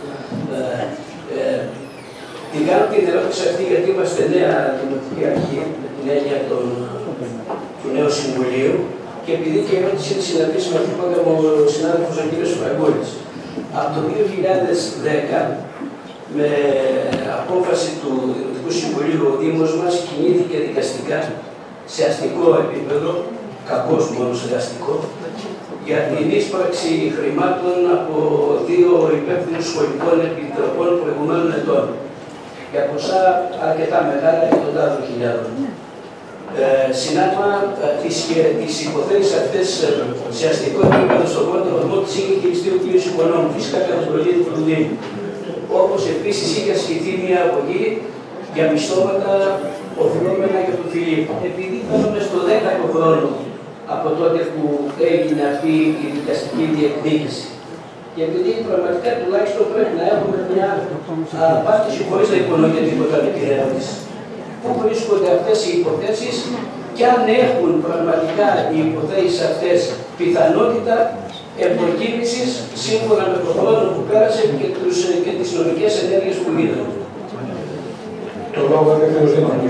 [SPEAKER 16] Την κάνω την ερώτηση αυτή γιατί είμαστε νέα δημοτική αρχή, με την έννοια των, του νέου συμβουλίου και επειδή και η ερώτηση είναι συναντήσει με αυτό που έκανε ο συνάδελφος ο κ. Φραγκούλης. Από το δύο χιλιάδες δέκα, με απόφαση του Δημοτικού Συμβουλίου, ο Δήμος μας κινήθηκε δικαστικά σε αστικό επίπεδο, κακώς μόνο σε αστικό, για την ίσπραξη χρημάτων από δύο υπεύθυνους σχολικών επιτροπών προηγουμένων ετών. Για ποσά αρκετά μεγάλα, εκατοντάδων χιλιάδων. Ε, συνάμα τις υποθέσεις αυτές σε αστικό επίπεδο στον πρώτο βαθμό της είχε χειριστεί ο κ. Οικονόμου, φυσικά κατά την πολιτική του Δήμου. Όπως επίσης είχε ασκηθεί μια απογή για μισθώματα οφειλόμενα για τον Φιλίππο. Επειδή ήταν στο δέκατο χρόνο από τότε που έγινε αυτή η δικαστική διεκδίκηση. Και επειδή πραγματικά τουλάχιστον πρέπει να έχουμε μια απάντηση χωρίς να υπονοείται τίποτα με την ερώτηση. Πού βρίσκονται αυτές οι υποθέσεις και αν έχουν πραγματικά οι υποθέσεις αυτές πιθανότητα ευδοκίμησης σύμφωνα με τον χρόνο που πέρασε και, τους, και τις νομικές ενέργειες που είδαμε.
[SPEAKER 3] Το λόγο είναι ο Δήμαρχος.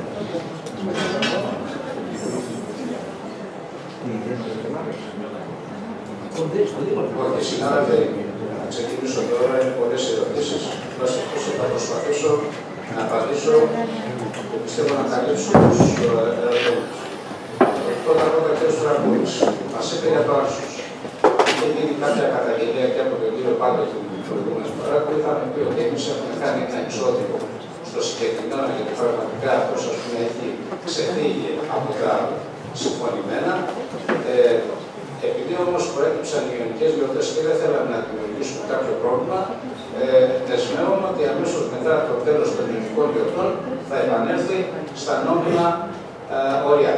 [SPEAKER 10] Κύριε συνάδελφε, να ξεκινήσω τώρα, είναι πολλές ερωτήσεις. Θα προσπαθήσω να απαντήσω και πιστεύω να καλύψω τους ερωτήσεις. Πρώτα απ' όλα, κ. Φραγκούλης, μας είπε για το άσος. Είχε γίνει κάποια καταγγελία και από τον κύριο Πάντο την προηγούμενη φορά που είχαμε πει ότι εμείς έχουμε κάνει ένα εξώδικο στο συγκεκριμένο γιατί πραγματικά αυτός ας πούμε έχει ξεφύγει από τα συμφωνημένα. Ε, Επειδή όμως προέκυψαν οι γενικές γιορτές και δεν θέλαμε να δημιουργήσουμε κάποιο πρόβλημα, ε, δεσμεύομαι ότι αμέσως μετά το τέλος των γενικών γιορτών θα επανέλθει στα νόμιμα ε, όρια.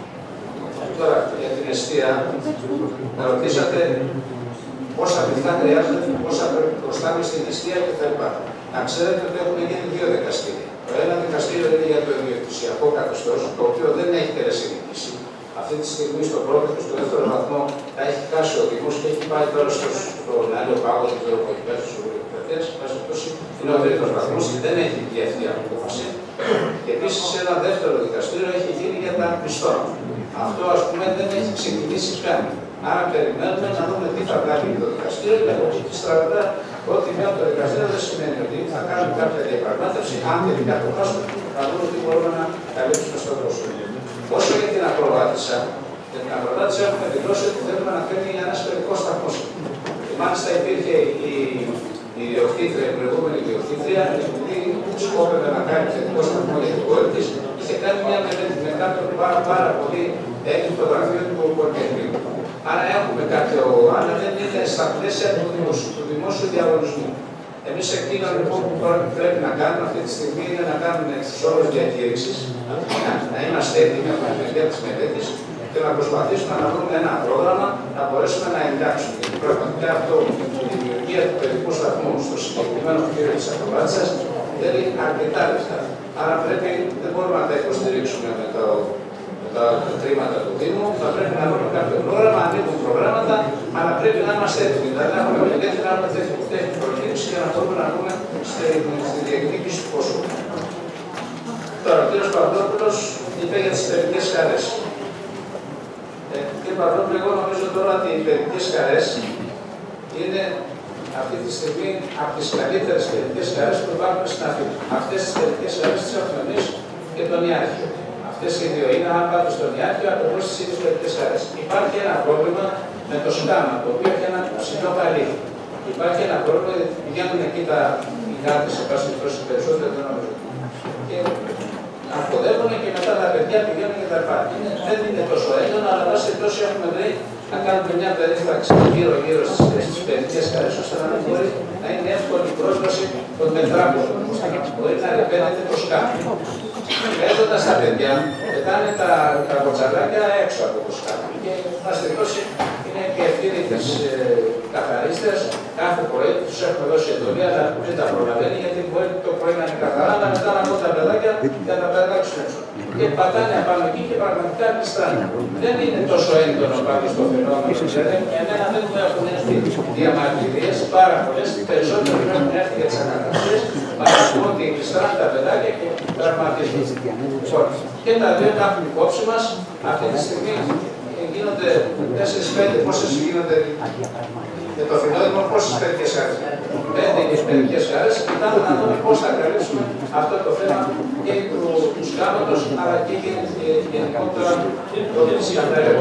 [SPEAKER 10] Τώρα, για την εστία, με ρωτήσατε πόσα λεφτά χρειάζεται, πόσα πρέπει να προστάμε στην εστία κτλ. Να ξέρετε ότι έχουν γίνει δύο δικαστήρια. Το ένα δικαστήριο είναι για το ιδιοκτησιακό καθεστώς, το οποίο δεν έχει τελεσυνηθίσει. Αυτή τη στιγμή στο πρώτο και στο δεύτερο βαθμό θα έχει φτάσει ο Δήμος και έχει πάει τώρα στον άλλο πάγο, δεν ξέρω που έχει πέσει στου Βουλευτέ. Είναι ο τρίτος βαθμός και δεν έχει βγει αυτή η απόφαση. Και επίσης ένα δεύτερο δικαστήριο έχει γίνει για τα μισθώματα. Αυτό ας πούμε δεν έχει ξεκινήσει καν. Άρα περιμένουμε να δούμε τι θα βγάλει το δικαστήριο και από εκεί και στρατά ότι μια το δικαστήριο δεν σημαίνει ότι θα κάνουμε κάποια διαπραγμάτευση. Αν τελικά το χάσουμε, θα δούμε τι μπορούμε να καλύψουμε στο δρόσο. Όσο για την ακροβάτισσα, για την ακροβάτισσα έχουμε δηλώσει ότι θέλουμε να φέρνει ένα σφαιρικό σταθμό. Και μάλιστα υπήρχε η, η ιδιοκτήτρια, η προηγούμενη ιδιοκτήτρια, επειδή σκόπευε να κάνει θετικό σταθμό για την κόρη της, είχε κάνει μια μελέτη με κάποιον πάρα, πάρα πολύ έγινε το γραφείο του Πολυτεχνείου. Άρα έχουμε κάποιο, αλλά δεν είναι στα πλαίσια του δημόσιου, του δημόσιου διαγωνισμού. Εμείς εκείνο λοιπόν που πρέπει να κάνουμε αυτή τη στιγμή είναι να κάνουμε τις όρους διακήρυξης, να είμαστε έτοιμοι από την μεριά της μελέτης και να προσπαθήσουμε να βρούμε ένα πρόγραμμα να μπορέσουμε να εντάξουμε. Γιατί πραγματικά αυτό η δημιουργία του παιδικού σταθμού στο συγκεκριμένο κτίριο της ακροβάτισσας θέλει αρκετά λεφτά. Άρα πρέπει, δεν μπορούμε να τα υποστηρίξουμε με το τα χρήματα του Δήμου, θα πρέπει να βρούμε κάποιο πρόγραμμα, ανοίγουν προγράμματα, αλλά πρέπει να είμαστε έτοιμοι. Δηλαδή να έχουμε μελέτη, να έχουμε τέτοια προκήρυξη και να μπορούμε να βρούμε στη διεκδίκηση του ποσού. Τώρα, ο κ. Παπαδόπουλος είπε για τις παιδικές χαρές. Ε, κύριε Παπαδόπουλο, εγώ νομίζω τώρα ότι οι παιδικές χαρές είναι αυτή τη στιγμή από τις καλύτερες παιδικές χαρές που υπάρχουν στην Αθήνα. Αυτές τις παιδικές χαρές τις έχουμε εμείς και τον Ιάρχιο. Αυτές οι δύο είναι, αν πάτε στον Ιάρχιο, ακριβώς τις ίδιες παιδικές χαρές. Υπάρχει ένα πρόβλημα με το σκάμα, το οποίο έχει ένα ψηλό καλύβι. Υπάρχει ένα πρόβλημα, γιατί πηγαίνουν εκεί τα γάτες, σε πάση περιπτώσει περισσότερο, δεν νομίζω. Και αρκοδεύουν και μετά τα παιδιά πηγαίνουν και τα πάρουν. Δεν είναι τόσο έντονο, αλλά πάση περιπτώσει έχουμε βρει να κάνουμε μια περίφραξη γύρω-γύρω στις παιδικές χαρές, ώστε να μην μπορεί να είναι εύκολη η πρόσβαση των μετράπολων. Μπορεί να ρεπαίνεται το σκάμα. Παίζοντας τα παιδιά, πετάνε τα, τα κοτσαλάκια έξω από το σκάφο. Και να τελειώσει είναι και ευθύνη της ε, καθαρίστριας. Κάθε πρωί τους έχουμε δώσει εντολή, αλλά δεν τα προλαβαίνει γιατί μπορεί το πρωί να είναι καθαρά, αλλά μετά να βγουν τα παιδάκια για να τα πετάξουν έξω. Και πατάνε απάνω εκεί και πραγματικά κλειστράνε. Δεν είναι τόσο έντονο πάντως το φαινόμενο. Για μένα δεν μου έχουν έρθει διαμαρτυρίες πάρα πολλές, περισσότερο δεν έχουν έρθει για τις ανακαταστήσεις, παρά ότι κλειστράνε τα παιδάκια και τραυματίζονται. Και τα δύο τα έχουμε υπόψη μας. Αυτή τη στιγμή γίνονται τέσσερα πέντε, πόσες γίνονται για το φινόδημο, πόσες παιδικές χαρές. Πέντε και παιδικές χαρές. Κοιτάμε να δούμε πώς θα καλύψουμε αυτό το θέμα και του, του σκάματος, αλλά και γενικότερα το σκανδαλιό.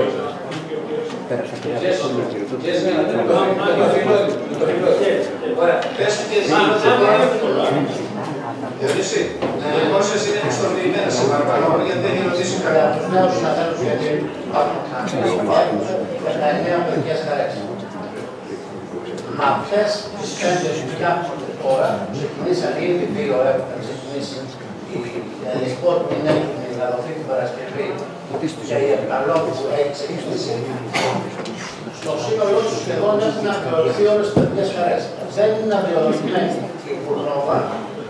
[SPEAKER 10] Και σμήνονται το φινόδημο. Ωραία. Πες και σμήνονται. Διονύση, πόσες είναι εξτορμημένες σε παραπάνω, γιατί δεν έχει ρωτήσει κανένα.
[SPEAKER 12] Τους νέους συναδέλφους, γιατί υπάρχουν πενήντα εννέα παιδικές χαρές. Με αυτές τις πέντε που φτιάχνονται τώρα, ξεκινήσαν ήδη δύο, έχουν ξεκινήσει η σπορ που είναι έτοιμη να δοθεί την Παρασκευή και η Επταλόπη που έχει ξεκινήσει. Στο σύνολό τους σχεδόν έχουν ακυρωθεί όλες τις παιδικές χαρές. Δεν είναι αδειοδοτημένοι η Κουρνόβα,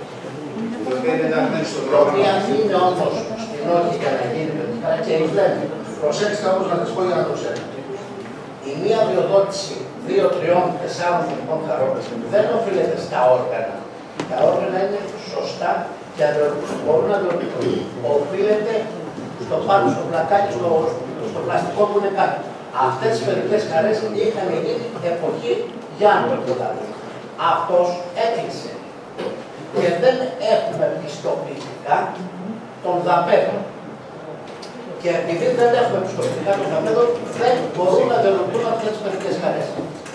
[SPEAKER 12] η οποία είναι όμως στην όχη για να γίνει παιδικά και η βλέπει. Προσέξτε όμως να σας πω για να το ξέρετε. Η μία αδειοδότηση δύο, τριών, τεσσάρων παιδικών χαρών δεν οφείλεται στα όργανα. Τα όργανα είναι σωστά και μπορούν να αδειοδοτηθούν. Οφείλεται στο πάνω, στο πλακάκι, στο, στο πλαστικό που είναι κάτω. Αυτές τις παιδικές χαρές είχαν γίνει εποχή Γιάννου. Αυτός έκλεισε. Και δεν έχουμε πιστοποιητικά των δαπέδων. Και επειδή δεν έχουμε πιστοποιητικά των δαπέδων, δεν μπορούν να διορθωθούν αυτές τις παιδικές χαρές.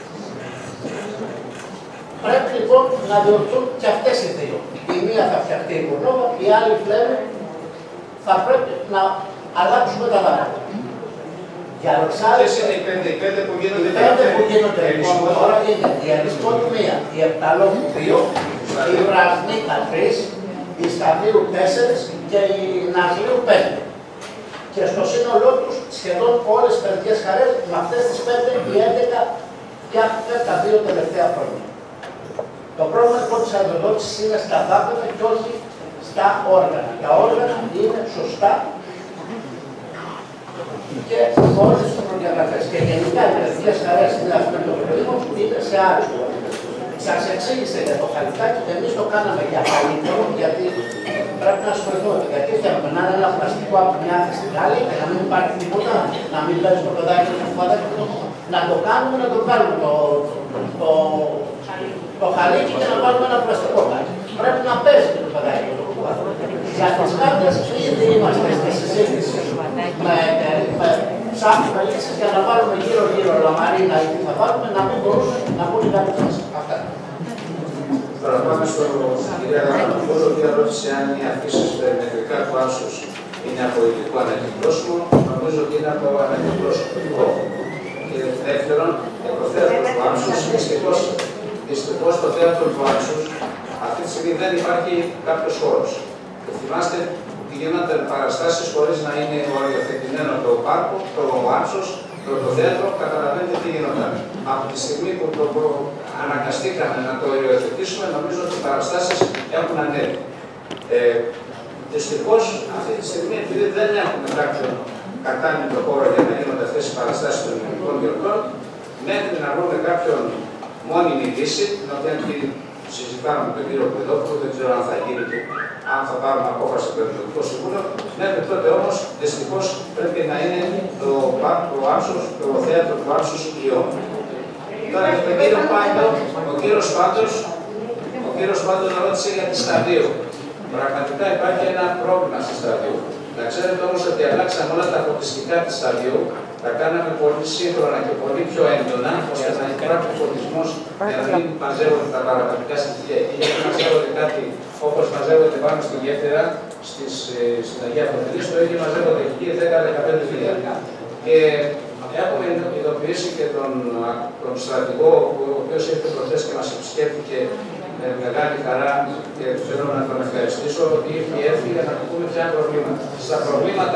[SPEAKER 12] Πρέπει λοιπόν να διορθωθούν και αυτές οι δύο. Η μία θα φτιαχτεί η Κουρνόβα, η άλλη πλέον θα πρέπει να αλλάξουμε τα δαπέδα. Για
[SPEAKER 10] Ποιες είναι οι πέντε, οι πέντε που γίνονται
[SPEAKER 12] οι πέντε που γίνονται λοιπόν τώρα είναι η Αριστότου μία, η Επταλόπου δύο, η Βρασνίκα τρεις, η Σταδίου τέσσερις και η Ναζλίου πέντε. Και στο σύνολό τους σχεδόν όλες τις παιδικές χαρές με αυτές τις πέντε, οι έντεκα φτιάχτηκαν τα δύο τελευταία χρόνια. Το πρόβλημα λοιπόν της αδειοδότησης είναι στα δάπεδα και όχι στα όργανα. Τα όργανα είναι σωστά και όλες τις προδιαγραφές. Και γενικά οι παιδικές χαρές είναι αυτό το πρόβλημα που είναι σε άλλους τομείς. Σας εξήγησε για το χαλιτάκι και εμείς το κάναμε για καλύτερο, γιατί πρέπει να ασχοληθούμε. Γιατί θέλουμε να είναι ένα πλαστικό από μια άκρη στην άλλη και να μην υπάρχει τίποτα, να μην παίζει το παιδάκι και το κουβαδάκι. Να το κάνουμε, να το κάνουμε το, το, το χαλίκι και να βάλουμε ένα πλαστικό κάτι. Πρέπει να παίζει το παιδάκι και το κουβαδάκι. Για τις κάρτες ήδη είμαστε στη συζήτηση με, με ψάχνουμε λύσεις για να βάλουμε γύρω-γύρω λαμαρίνα ή τι θα βάλουμε, να μην μπορούν να μπουν οι κάρτες μέσα. Αυτά.
[SPEAKER 10] Τώρα πάμε στο κυρία Γραμματοπούλου, η οποία ρώτησε αν οι αφήσεις περιμετρικά του άσους είναι από υλικό ανακυκλώσιμο. Νομίζω ότι είναι από ανακυκλώσιμο. Και δεύτερον, το θέατρο του άσους, δυστυχώς το θέατρο του άσους, αυτή τη στιγμή δεν υπάρχει κάποιος χώρος. Και θυμάστε ότι γίνονταν παραστάσεις χωρίς να είναι οριοθετημένο το πάρκο, το άσος, το, το θέατρο, καταλαβαίνετε τι γινόταν. Από τη στιγμή που το αναγκαστήκαμε να το οριοθετήσουμε, νομίζω ότι οι παραστάσεις έχουν ανέβει. Ε, Δυστυχώς, αυτή τη στιγμή, επειδή δεν έχουμε κάποιον κατάλληλο χώρο για να γίνονται αυτές οι παραστάσεις των ελληνικών γιορτών, μέχρι να βρούμε κάποιον μόνιμη λύση, την οποία συζητάμε με τον κύριο Πεδόπουλο, δεν ξέρω αν θα γίνει και αν θα πάρουμε απόφαση από το Ελληνικό Συμβούλιο. Μέχρι τότε όμως, δυστυχώς, πρέπει να είναι το, το άσος, το θέατρο του άσους Λιών. Τώρα για τον κύριο Πάντο, ο κύριος Πάντος, ο κύριος Πάντος ρώτησε για τη Σταδίου. Πραγματικά υπάρχει ένα πρόβλημα στη Σταδίου. Να ξέρετε όμως ότι αλλάξαμε όλα τα φωτιστικά της Σταδίου, τα κάναμε πολύ σύγχρονα και πολύ πιο έντονα, ώστε να υπάρχει φωτισμός για να μην μαζεύονται τα παραπατικά στοιχεία. Και γιατί μαζεύονται κάτι όπως μαζεύονται πάνω στη γέφυρα, στις, στην Αγία Φωτεινής, το ίδιο μαζεύονται εκεί δέκα με δεκαπέντε χιλιάδες. Και έχουμε ειδοποιήσει και τον, τον στρατηγό, ο οποίος ήρθε προχθές και μας επισκέφθηκε με μεγάλη χαρά και θέλω να τον ευχαριστήσω ότι ήρθε έρθει για να του πούμε ποια προβλήματα. Στα προβλήματα,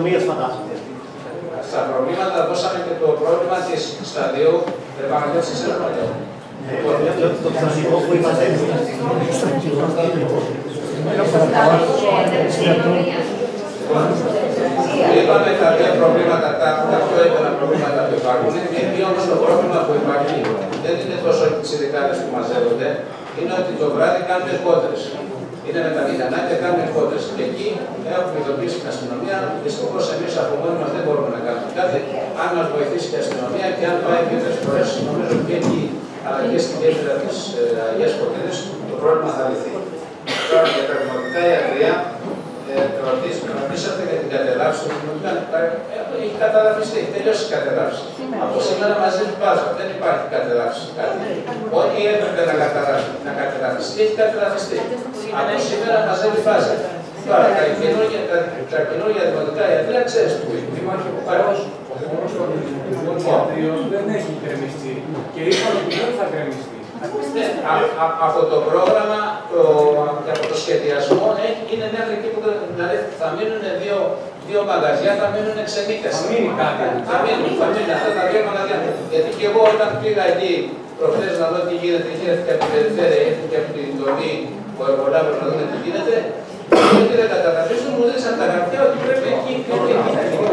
[SPEAKER 10] στα προβλήματα δώσαμε και το πρόβλημα της σταδίου επαναλήψης έργων.
[SPEAKER 14] Το στρατηγό που είπατε.
[SPEAKER 10] Είπαμε τα δύο προβλήματα, τα πιο έντονα προβλήματα που υπάρχουν. Είναι όμως το πρόβλημα που υπάρχει δεν είναι τόσο οι συνδικάτες που μαζεύονται, είναι ότι το βράδυ κάνουν εκπότερες. Είναι με τα μηχανάκια, κάνουν εκπότερες. Και εκεί έχουμε ειδοποιήσει την αστυνομία. Δυστυχώς εμείς από μόνοι μας δεν μπορούμε να κάνουμε κάτι. Αν μας βοηθήσει και η αστυνομία και αν πάει δύο-τρεις φορές, νομίζω ότι εκεί αλλά και στην κέντρα της Αγίας Κωτίνης το πρόβλημα θα λυθεί. Τώρα για τα δημοτικά ιατρία, ρωτήσατε για την κατεδάφιση του δημοτικού. Έχει καταδαφιστεί, έχει τελειώσει η κατεδάφιση. Από σήμερα μαζί του Πάζα δεν υπάρχει κατεδάφιση. Ό,τι έπρεπε να κατεδαφιστεί έχει κατεδαφιστεί. Από σήμερα μαζί του Πάζα. Τώρα τα καινούργια δημοτικά ιατρία ξέρεις που είναι. Ο χώρος των ιατρίων δεν έχει γκρεμιστεί και είπαν ότι δεν θα γκρεμιστεί. Από το πρόγραμμα και από το σχεδιασμό είναι μέχρι εκεί που δηλαδή θα μείνουν δύο, δύο μαγαζιά, θα μείνουν εξενίκες. Θα μείνει κάτι. Θα μείνουν, θα μείνουν αυτά τα δύο μαγαζιά. Γιατί και εγώ όταν πήγα εκεί προχθές να δω τι γίνεται, είχε έρθει και από την περιφέρεια, ήρθε και από την δομή ο εργολάβος να δούμε τι γίνεται. Και δεν καταδαφίσουν, μου δείξαν τα χαρτιά ότι πρέπει εκεί και εκεί να γίνει.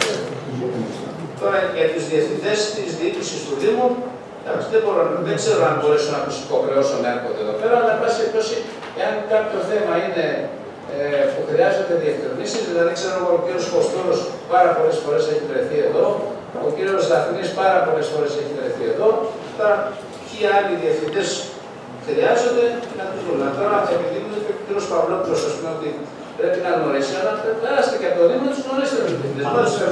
[SPEAKER 10] Τώρα για τους διευθυντές της διοίκησης του Δήμου, δεν, μπορώ, δεν ξέρω αν μπορέσω να τους υποχρεώσω να έρχονται εδώ πέρα, αλλά εν πάση περιπτώσει, εάν κάποιο θέμα είναι ε, που χρειάζεται διευκρινήσεις, δηλαδή ξέρω ο κύριος Κωστούρος πάρα πολλές φορές έχει βρεθεί εδώ, ο κύριος Δαφνής πάρα πολλές φορές έχει βρεθεί εδώ, τώρα ποιοι άλλοι διευθυντές χρειάζονται να τους δούμε. Τώρα, επειδή μου είπε ο κύριος Παυλόπουλος, ας πούμε, ότι πρέπει να γνωρίσει, αλλά περάστε και από το Δήμο να τους γνωρίσετε τους διευθυντές.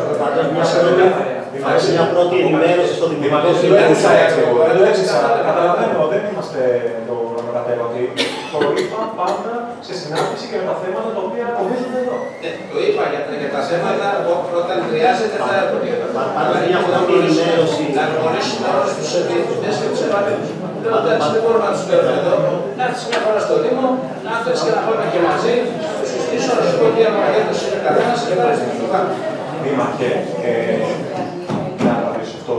[SPEAKER 14] Υπάρχει μια πρώτη ενημέρωση στο Δημοτικό Συμβούλιο.
[SPEAKER 11] Καταλαβαίνω, δεν είμαστε το Ρωματέρα, ότι προλείπα πάντα σε συνάντηση και με τα θέματα τα οποία αποδείχνονται εδώ.
[SPEAKER 10] Το είπα για τα θέματα, όταν χρειάζεται θα έρθουν.
[SPEAKER 14] Υπάρχει μια πρώτη ενημέρωση.
[SPEAKER 10] Να γνωρίσουμε όλους τους διευθυντές και τους επαγγελματίες. Δεν μπορούμε να τους παίρνουμε εδώ, να έρθεις μια φορά στο Δήμο, να έρθεις και να πάμε και μαζί, τους συστήσω, να σου πω τι αμαγέντος είναι καθένας και να έρθεις στο κάνω.
[SPEAKER 11] Δήμαρχε, να απαντήσω αυτό.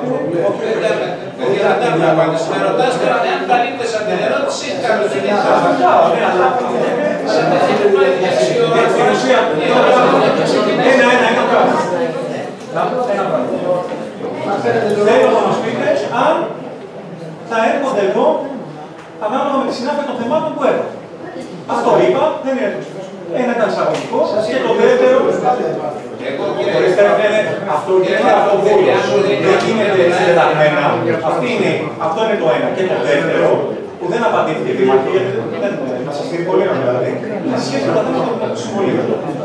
[SPEAKER 10] Δεν θα απαντήσω. Με ρωτάς τώρα αν καλύπτες από την ερώτηση, κάποιος δεν είναι.
[SPEAKER 11] Ένα, ένα, ένα πράγμα. Ένα πράγμα. Θέλω να μας πείτε αν θα έρχονται εδώ ανάλογα με τη συνάφεια των θεμάτων που έχω. Αυτό είπα, δεν είναι ένα ήταν εισαγωγικό και το δεύτερο. Αυτό είναι από βούλος. Δεν γίνεται συντεταγμένα. Αυτό είναι το ένα. Και το δεύτερο, που δεν απαντήθηκε η Δημαρχή, γιατί δεν θα σας πει πολύ να δηλαδή, σε σχέση με τα θέματα του Συμβουλίου.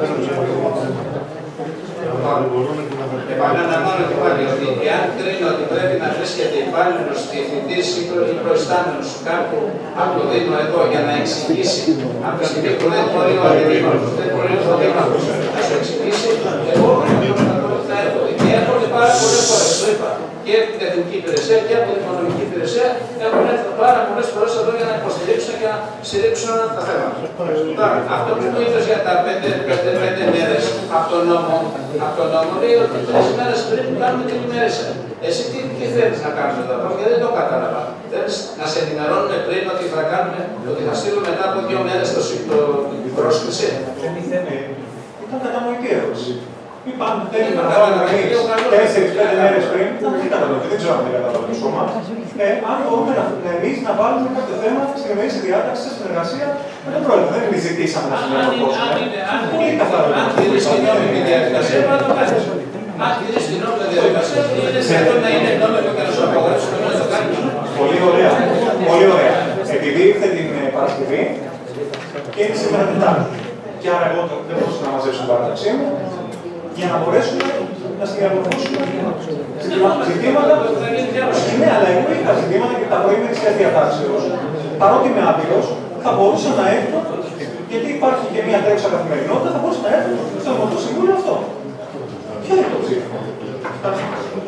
[SPEAKER 10] Επαναλαμβάνω και πάλι ότι εάν κρίνω ότι πρέπει να βρίσκεται υπάλληλο διευθυντή ή προϊστάμενο κάπου από το Δήμο εδώ για να εξηγήσει από τη στιγμή που δεν μπορεί ο αντιδήμαρχο, δεν μπορεί ο δήμαρχο να σου εξηγήσει, εγώ θα έρχονται. Και έρχονται πάρα πολλέ φορέ, το είπα, και από την Εθνική Υπηρεσία και από την Οικονομική Υπηρεσία έχουν έρθει πάρα πολλέ φορέ εδώ για να υποστηρίξουν και να στηρίξουν τα θέματα. Τώρα, αυτό που μου είπε για τα πέντε μέρε από τον νόμο, από τον νόμο λέει ότι τρεις μέρες πριν κάνουμε την ημέρησα. Εσύ τι, τι θέλεις να κάνουμε εδώ, γιατί δεν το κατάλαβα. Θέλεις να σε ενημερώνουμε πριν ότι θα κάνουμε, ότι θα στείλουμε μετά από δύο μέρες το, το, την πρόσκληση.
[SPEAKER 11] Ήταν κατανοητή ερώτηση. Είπαμε θέλει να κάνουμε τέσσερις πέντε μέρες πριν, δεν καταλαβαίνω, δεν ξέρω αν δεν καταλαβαίνω σώμα. Αν μπορούμε εμείς να βάλουμε κάποιο θέμα στην ημερήσια διάταξη σε συνεργασία με τον πρόεδρο. Δεν εμείς ζητήσαμε να συνεργαστούμε. Πολύ καθαρό.
[SPEAKER 10] Αν τηρείς την νόμιμη διαδικασία, να το κάνεις. Αν τηρείς την νόμιμη διαδικασία, είναι σαν να είναι νόμιμο και να σου απαγορεύσουμε να το κάνεις.
[SPEAKER 11] Πολύ ωραία. Πολύ ωραία. Επειδή ήρθε την Παρασκευή και είναι σήμερα Τετάρτη. Και άρα εγώ δεν μπορούσα να μαζέψω την παράταξή μου για να μπορέσουμε να συγκρατοποιήσουμε ζητήματα. Ναι, αλλά εγώ είχα ζητήματα και τα προήμερη της διατάξεως. Παρότι είμαι άπειρος, θα μπορούσα να έρθω, γιατί υπάρχει και μια τρέχουσα καθημερινότητα, θα μπορούσα να έρθω στο Δημοτικό Συμβούλιο αυτό. Ποιο είναι το ψήφισμα.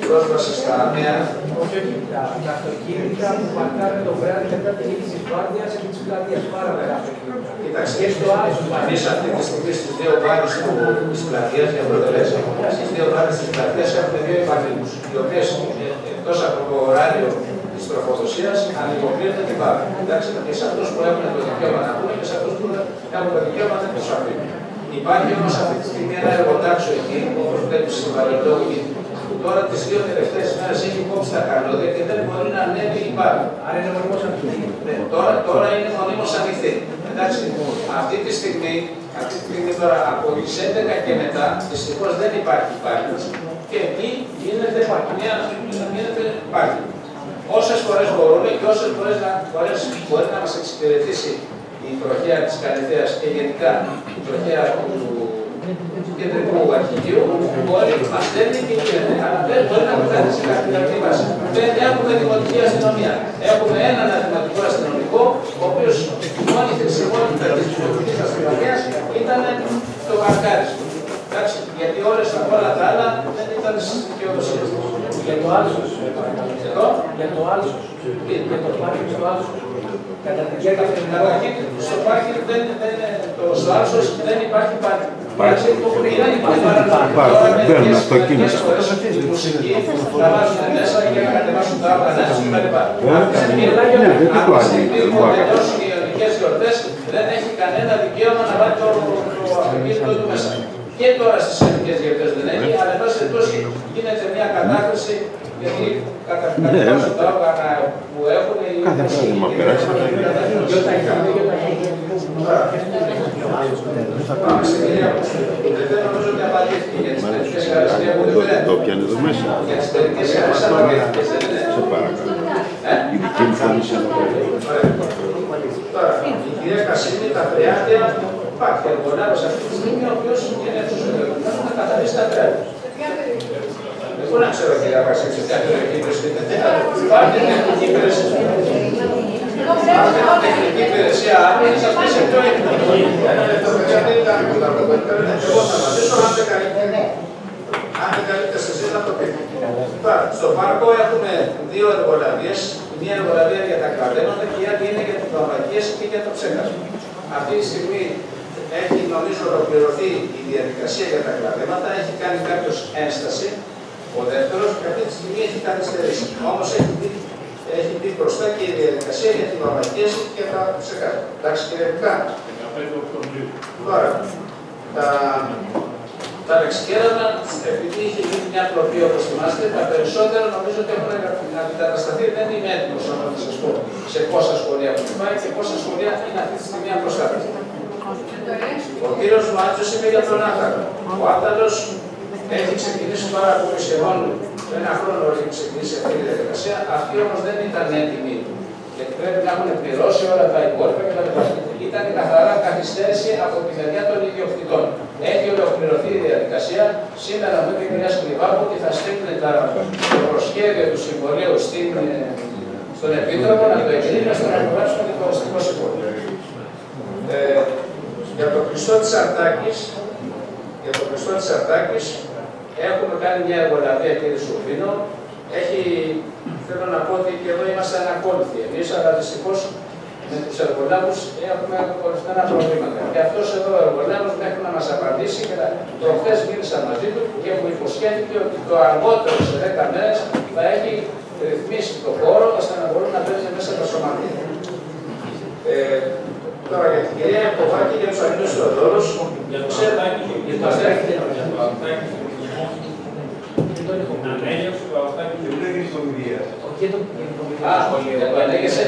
[SPEAKER 10] πρόσβαση στα νέα.
[SPEAKER 16] Όχι, όχι, τα αυτοκίνητα που παρκάρουν το βράδυ μετά τη λήξη της βάρδιας και της πλατείας, πάρα πολλά αυτοκίνητα.
[SPEAKER 10] Κοιτάξτε,
[SPEAKER 16] και στο άλλο.
[SPEAKER 10] εμείς αυτή τη στιγμή στις δύο βάρες της πλατείας, για προτελές, στις δύο βάρες της πλατείας έχουμε δύο υπαλλήλους, οι οποίες εκτός από το ωράριο της τροφοδοσίας ανυποκρίνονται την βάρα. Εντάξει, και σε αυτούς που έχουν το δικαίωμα να πούνε και σε αυτούς που έχουν το δικαίωμα να τους αφήνουν. Υπάρχει όμως αυτή τη στιγμή ένα εργοτάξιο εκεί, όπως βλέπεις στην Βαρελόγη, που τώρα τις δύο τελευταίες μέρες έχει κόψει τα καλώδια και δεν μπορεί να ανέβει η μπάρα.
[SPEAKER 16] Άρα είναι μονίμως ανοιχτή.
[SPEAKER 10] Τώρα, τώρα είναι μονίμως ανοιχτή. Εντάξει, αυτή τη στιγμή, αυτή τη στιγμή τώρα από τις έντεκα και μετά, δυστυχώς δεν υπάρχει υπάλληλος και εκεί γίνεται μια γίνεται υπάρχει. Όσες φορές μπορούμε και όσες φορές να, φορές μπορεί να μας εξυπηρετήσει η τροχέα της Καλυθέας και γενικά η τροχέα του κεντρικού αρχηγείου, μπορεί να μας στέλνει και γίνεται, αλλά δεν μπορεί να μεταφέρει σε καθημερινή βάση. Δεν έχουμε δημοτική αστυνομία. Έχουμε έναν δημοτικό αστυνομικό, ο οποίος η μόνη χρησιμότητα της δημοτικής αστυνομίας ήταν το παρκάρισμα. Εντάξει, γιατί όλες όλα τα άλλα δεν ήταν στις δικαιοδοσίες.
[SPEAKER 16] Για το άλσος,
[SPEAKER 10] εδώ,
[SPEAKER 16] για το άλσος, για το πάρκινγκ στο άλσος.
[SPEAKER 10] Καταρχήν, στο πάρκινγκ δεν, δεν, το, στο άλσος δεν υπάρχει πάρκινγκ.
[SPEAKER 1] Μπαίνουν αυτοκίνητα.
[SPEAKER 10] Οι μουσικοί θα βάζουν μέσα για να κατεβάσουν τα όργανα τους και τα λοιπά.
[SPEAKER 1] Αν
[SPEAKER 10] τελειώσουν οι ελληνικές γιορτές, δεν έχει κανένα δικαίωμα να βάλει το αυτοκίνητο του μέσα. Και τώρα στις ελληνικές γιορτές δεν έχει, αλλά εν πάση περιπτώσει γίνεται μια κατάχρηση, γιατί κατεβάζουν τα όργανα που έχουν οι Πάμε στην κυρία που δεν νομίζω ότι απαντήθηκε για τις παιδικές χαρές που δεν πέρα.
[SPEAKER 1] Το πιάνει εδώ μέσα.
[SPEAKER 10] Για τις παιδικές χαρές απαντήθηκε, δεν είναι.
[SPEAKER 1] Σε παρακαλώ. Η δική μου φωνή σε εδώ.
[SPEAKER 10] Τώρα, η κυρία Κασίνη, τα φρεάτια, υπάρχει εργολάβος αυτή τη στιγμή, ο οποίος είναι εξουσιοδοτημένος να καθαρίσει τα φρεάτια. Δεν μπορώ να ξέρω, κυρία Κασίνη, σε ποια περιοχή βρίσκεται. Υπάρχει τεχνική υπηρεσία. Αυτή είναι τεχνική υπηρεσία, αν είναι σε αυτή σε ποιο εκδοχή. Εγώ θα απαντήσω αν δεν καλύπτει. Αν δεν καλύπτει εσείς να το πείτε. Τώρα, στο πάρκο έχουμε δύο εργολαβίες. Μία εργολαβία για τα κλαδέματα και η άλλη είναι για τις βαμβακίες και για το ψέκασμα. Αυτή τη στιγμή έχει νομίζω ολοκληρωθεί η διαδικασία για τα κλαδέματα, έχει κάνει κάποιος ένσταση. Ο δεύτερος, αυτή τη στιγμή έχει καθυστερήσει. Όμως έχει δει έχει μπει μπροστά και η διαδικασία για την βαμβακίες και τα ψεκάσματα. Εντάξει, κύριε Βουκά. Τώρα, τα, τα λεξικέρατα, επειδή είχε γίνει μια πλοπή όπως θυμάστε, τα περισσότερα νομίζω ότι έχουν αντικατασταθεί. Δεν είμαι έτοιμος να σας πω σε πόσα σχολεία έχουν πάει και πόσα σχολεία είναι αυτή τη στιγμή απροστάτευτα. Ο κύριος Μάτσος είναι για τον Άταλο. Ο Άταλος έχει ξεκινήσει πάρα πολύ σχεδόν ένα χρόνο έχει ξεκινήσει αυτή η διαδικασία. Αυτοί όμως δεν ήταν έτοιμοι. Γιατί πρέπει να έχουν πληρώσει όλα τα υπόλοιπα και τα λοιπά. Ήταν καθαρά καθυστέρηση από τη μεριά των ιδιοκτητών. Έχει ολοκληρωθεί η διαδικασία. Σήμερα μου είπε η κυρία Σκριβάκου ότι θα στείλουν το προσχέδιο του συμβολίου στην, στον Επίτροπο να το εγκρίνει ώστε να αποβάσουν το δικαστικό συμβόλαιο. Ε, για το κλειστό της Αρτάκης, για το κλειστό της Αρτάκης, έχουμε κάνει μια εργολαβία, κύριε Σουρβίνο. Έχει, θέλω να πω ότι και εδώ είμαστε ανακόλουθοι εμείς, αλλά δυστυχώς με τους εργολάβους έχουμε ορισμένα προβλήματα. Και αυτός εδώ ο εργολάβος μέχρι να μας απαντήσει και προχθές μίλησα μαζί του και μου υποσχέθηκε ότι το αργότερο σε δέκα μέρες θα έχει ρυθμίσει το χώρο ώστε να μπορούν να παίρνουν μέσα τα σωματεία. Ε, τώρα για την κυρία Κοβάκη και τους Αγγλούς Θεοδόρους, ξέρετε, για το Αστέρι.
[SPEAKER 11] Ανέγευσε το Αστέρι και δεν έγινε κομιδίας.
[SPEAKER 10] Α, το ανέγεσαι.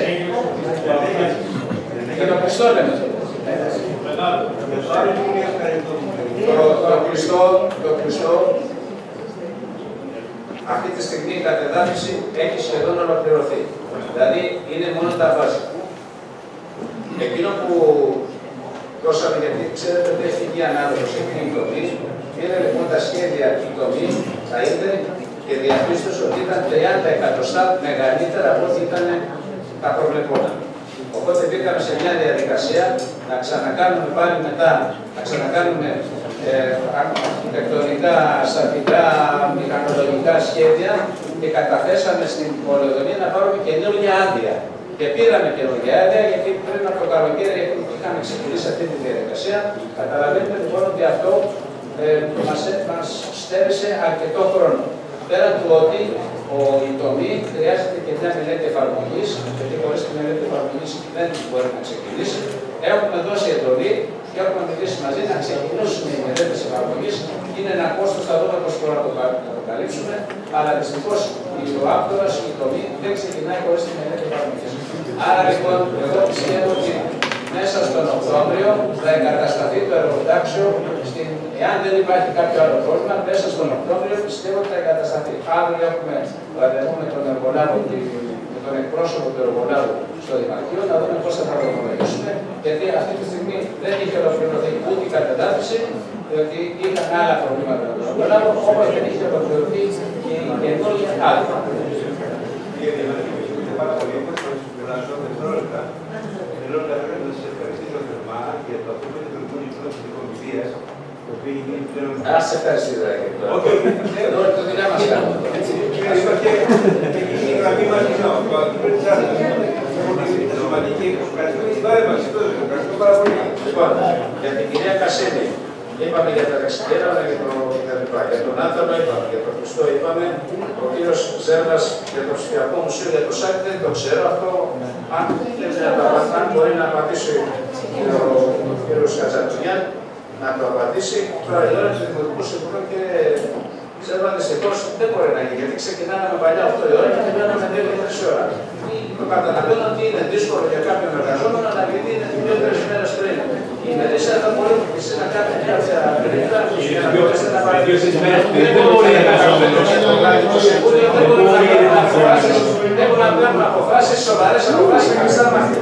[SPEAKER 10] Και το Χριστό λέμε. Το Χριστό, το Χριστό, αυτή τη στιγμή η κατεδάφιση έχει σχεδόν ολοκληρωθεί. Δηλαδή είναι μόνο τα βάζα. Εκείνο που δώσαμε, γιατί ξέρετε ότι έχει γίνει ανάδοση, έχει γίνει τομή, πήρε λοιπόν τα σχέδια η τομή, τα είδε και διαπίστωσε ότι ήταν τριάντα εκατοστά μεγαλύτερα από ό,τι ήταν τα προβλεπόμενα. Οπότε μπήκαμε σε μια διαδικασία να ξανακάνουμε πάλι μετά, να ξανακάνουμε
[SPEAKER 6] ε, αρχιτεκτονικά, στατικά, μηχανολογικά σχέδια και καταθέσαμε στην Πολεοδομία να πάρουμε καινούργια άδεια. Και πήραμε καινούργια άδεια γιατί πριν από το καλοκαίρι είχαμε ξεκινήσει αυτή τη διαδικασία. Καταλαβαίνετε λοιπόν ότι αυτό ε, μας, μας στέρισε αρκετό χρόνο. Πέραν του ότι ο, η τομή χρειάζεται και μια μελέτη εφαρμογής, γιατί χωρίς τη μελέτη εφαρμογής δεν μπορεί να ξεκινήσει. Έχουμε δώσει εντολή και έχουμε μιλήσει μαζί να ξεκινήσουμε οι μελέτες εφαρμογής. Είναι ένα κόστος, θα δούμε πώς μπορούμε να το αποκαλύψουμε, αλλά δυστυχώς ο άκτορας, η τομή δεν ξεκινάει χωρίς τη μελέτη εφαρμογής. Άρα λοιπόν, εγώ πιστεύω ότι μέσα στον Οκτώβριο θα εγκατασταθεί το εργοτάξιο. Στην... Εάν δεν υπάρχει κάποιο άλλο πρόβλημα, μέσα στον Οκτώβριο πιστεύω ότι θα εγκατασταθεί. Αύριο έχουμε ραντεβού με τον εργολάβο και με τον εκπρόσωπο του εργολάβου στο Δημαρχείο να δούμε πώς θα τα προχωρήσουμε. Γιατί αυτή τη στιγμή δεν είχε ολοκληρωθεί ούτε η κατεδάφιση, διότι είχαν άλλα προβλήματα με τον εργολάβο, όπως δεν είχε ολοκληρωθεί και η καινούργια άδεια.
[SPEAKER 21] Θέλω να σας ευχαριστήσω θερμά για το αυτό που είναι το κοινό της Κομισίας, το οποίο είναι πλέον...
[SPEAKER 6] Ας σε ευχαριστήσω, όχι, εδώ το δουλειά μας κάνουμε.
[SPEAKER 21] Η γραμμή μας είναι ο Αντιπρόεδρος της Σωματική. Ευχαριστούμε την παρέμβαση. Ευχαριστούμε πάρα πολύ.
[SPEAKER 6] Λοιπόν, για την κυρία Κασέλη, είπαμε για τα δεξιέρα, για τον Άθανο είπαμε, για τον Χριστό είπαμε, ο κύριος Ζέρβας για το ψηφιακό μουσείο, για το site δεν το ξέρω, αυτό αν αν μπορεί να απαντήσει ο κύριος Κατσατζουνιάν, να το απαντήσει. Τώρα η ώρα του Δημοτικού Συμβουλίου και Ζέρβα δυστυχώς δεν μπορεί να γίνει, γιατί ξεκινάμε με παλιά οκτώ η ώρα και τελειώναμε δύο με τρεις ώρα. Το καταλαβαίνω ότι είναι δύσκολο για κάποιον εργαζόμενο, αλλά γιατί είναι δύο-τρεις μέρες πριν. Η ημερήσια θα μπορεί εσείς να κάνετε μια περίπτωση για να μπορέσετε να παραδείξετε. Δεν μπορεί να κάνουμε το Συμβούλιο, δεν μπορεί να κάνουμε αποφάσεις, δεν μπορεί να κάνουμε αποφάσεις, σοβαρές αποφάσεις και κλειστά μάτια.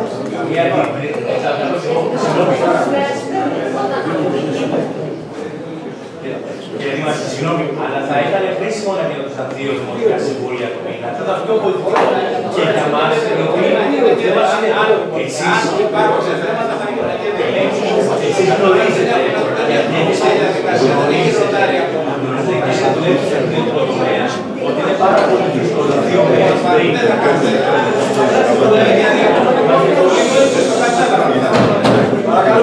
[SPEAKER 9] Κύριε Δήμαρχε, συγγνώμη, αλλά θα ήταν χρήσιμο να γίνονταν δύο δημοτικά συμβούλια το μήνα. Θα ήταν πιο πολιτικό και για μας, γιατί δεν μας είναι άλλο. Εσείς υπάρχουν σε θέματα θα γίνουν και δύο. Εσείς γνωρίζετε, γιατί εμείς στην διαδικασία δεν έχει ροτάρει ακόμα. Γνωρίζετε και σε δουλεύετε σε δύο τομέα, ότι είναι πάρα πολύ δύσκολο δύο μέρες πριν. Δεν θα κάνετε.
[SPEAKER 6] Παρακαλώ.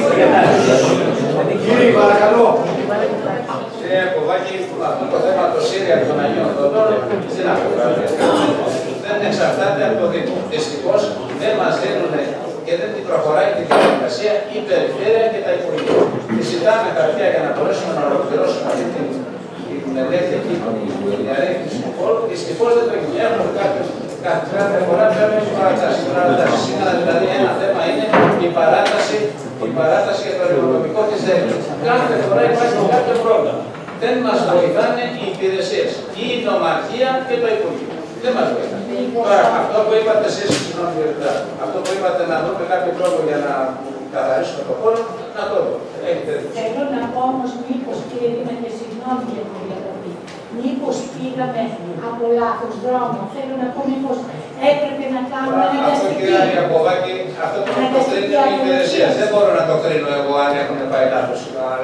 [SPEAKER 6] Κύριε, παρακαλώ. Κύριε Κοβάκη, αυτό το θέμα το Σύρια των Αγίων Δοντών δεν δεν εξαρτάται από το Δήμο. Δυστυχώς δεν μας δίνουν και δεν την προχωράει την διαδικασία η Περιφέρεια και τα Υπουργεία. Και ζητάμε χαρτιά για να μπορέσουμε να ολοκληρώσουμε αυτή την μελέτη εκεί, την διαρρήφθηση του χώρου. Δυστυχώς δεν το γίνει. Έχουμε κάθε φορά πρέπει να παρατάσει. Σήμερα δηλαδή ένα θέμα είναι η παράταση, η παράταση για το εργοδομικό της δέκης. Κάθε φορά υπάρχει κάποιο πρόβλημα. Δεν μας βοηθάνε οι υπηρεσίες, η νομαρχία και το Υπουργείο. Δεν μας βοηθάνε. Τώρα, αυτό που είπατε εσείς, συγγνώμη, αυτό που είπατε να δούμε κάποιο τρόπο για να καθαρίσουμε το χώρο, να το δούμε.
[SPEAKER 22] Θέλω να πω όμως μήπως, κύριε Δήμαρχε, συγγνώμη για την διακοπή, μήπως πήγαμε από λάθος δρόμο. Θέλω να πω μήπως έπρεπε να κάνουμε ένα
[SPEAKER 6] αυτό, κύριε Ιακωβάκη, αυτό το κρίνει η υπηρεσία. Δεν μπορώ να το κρίνω εγώ αν έχουν πάει λάθος.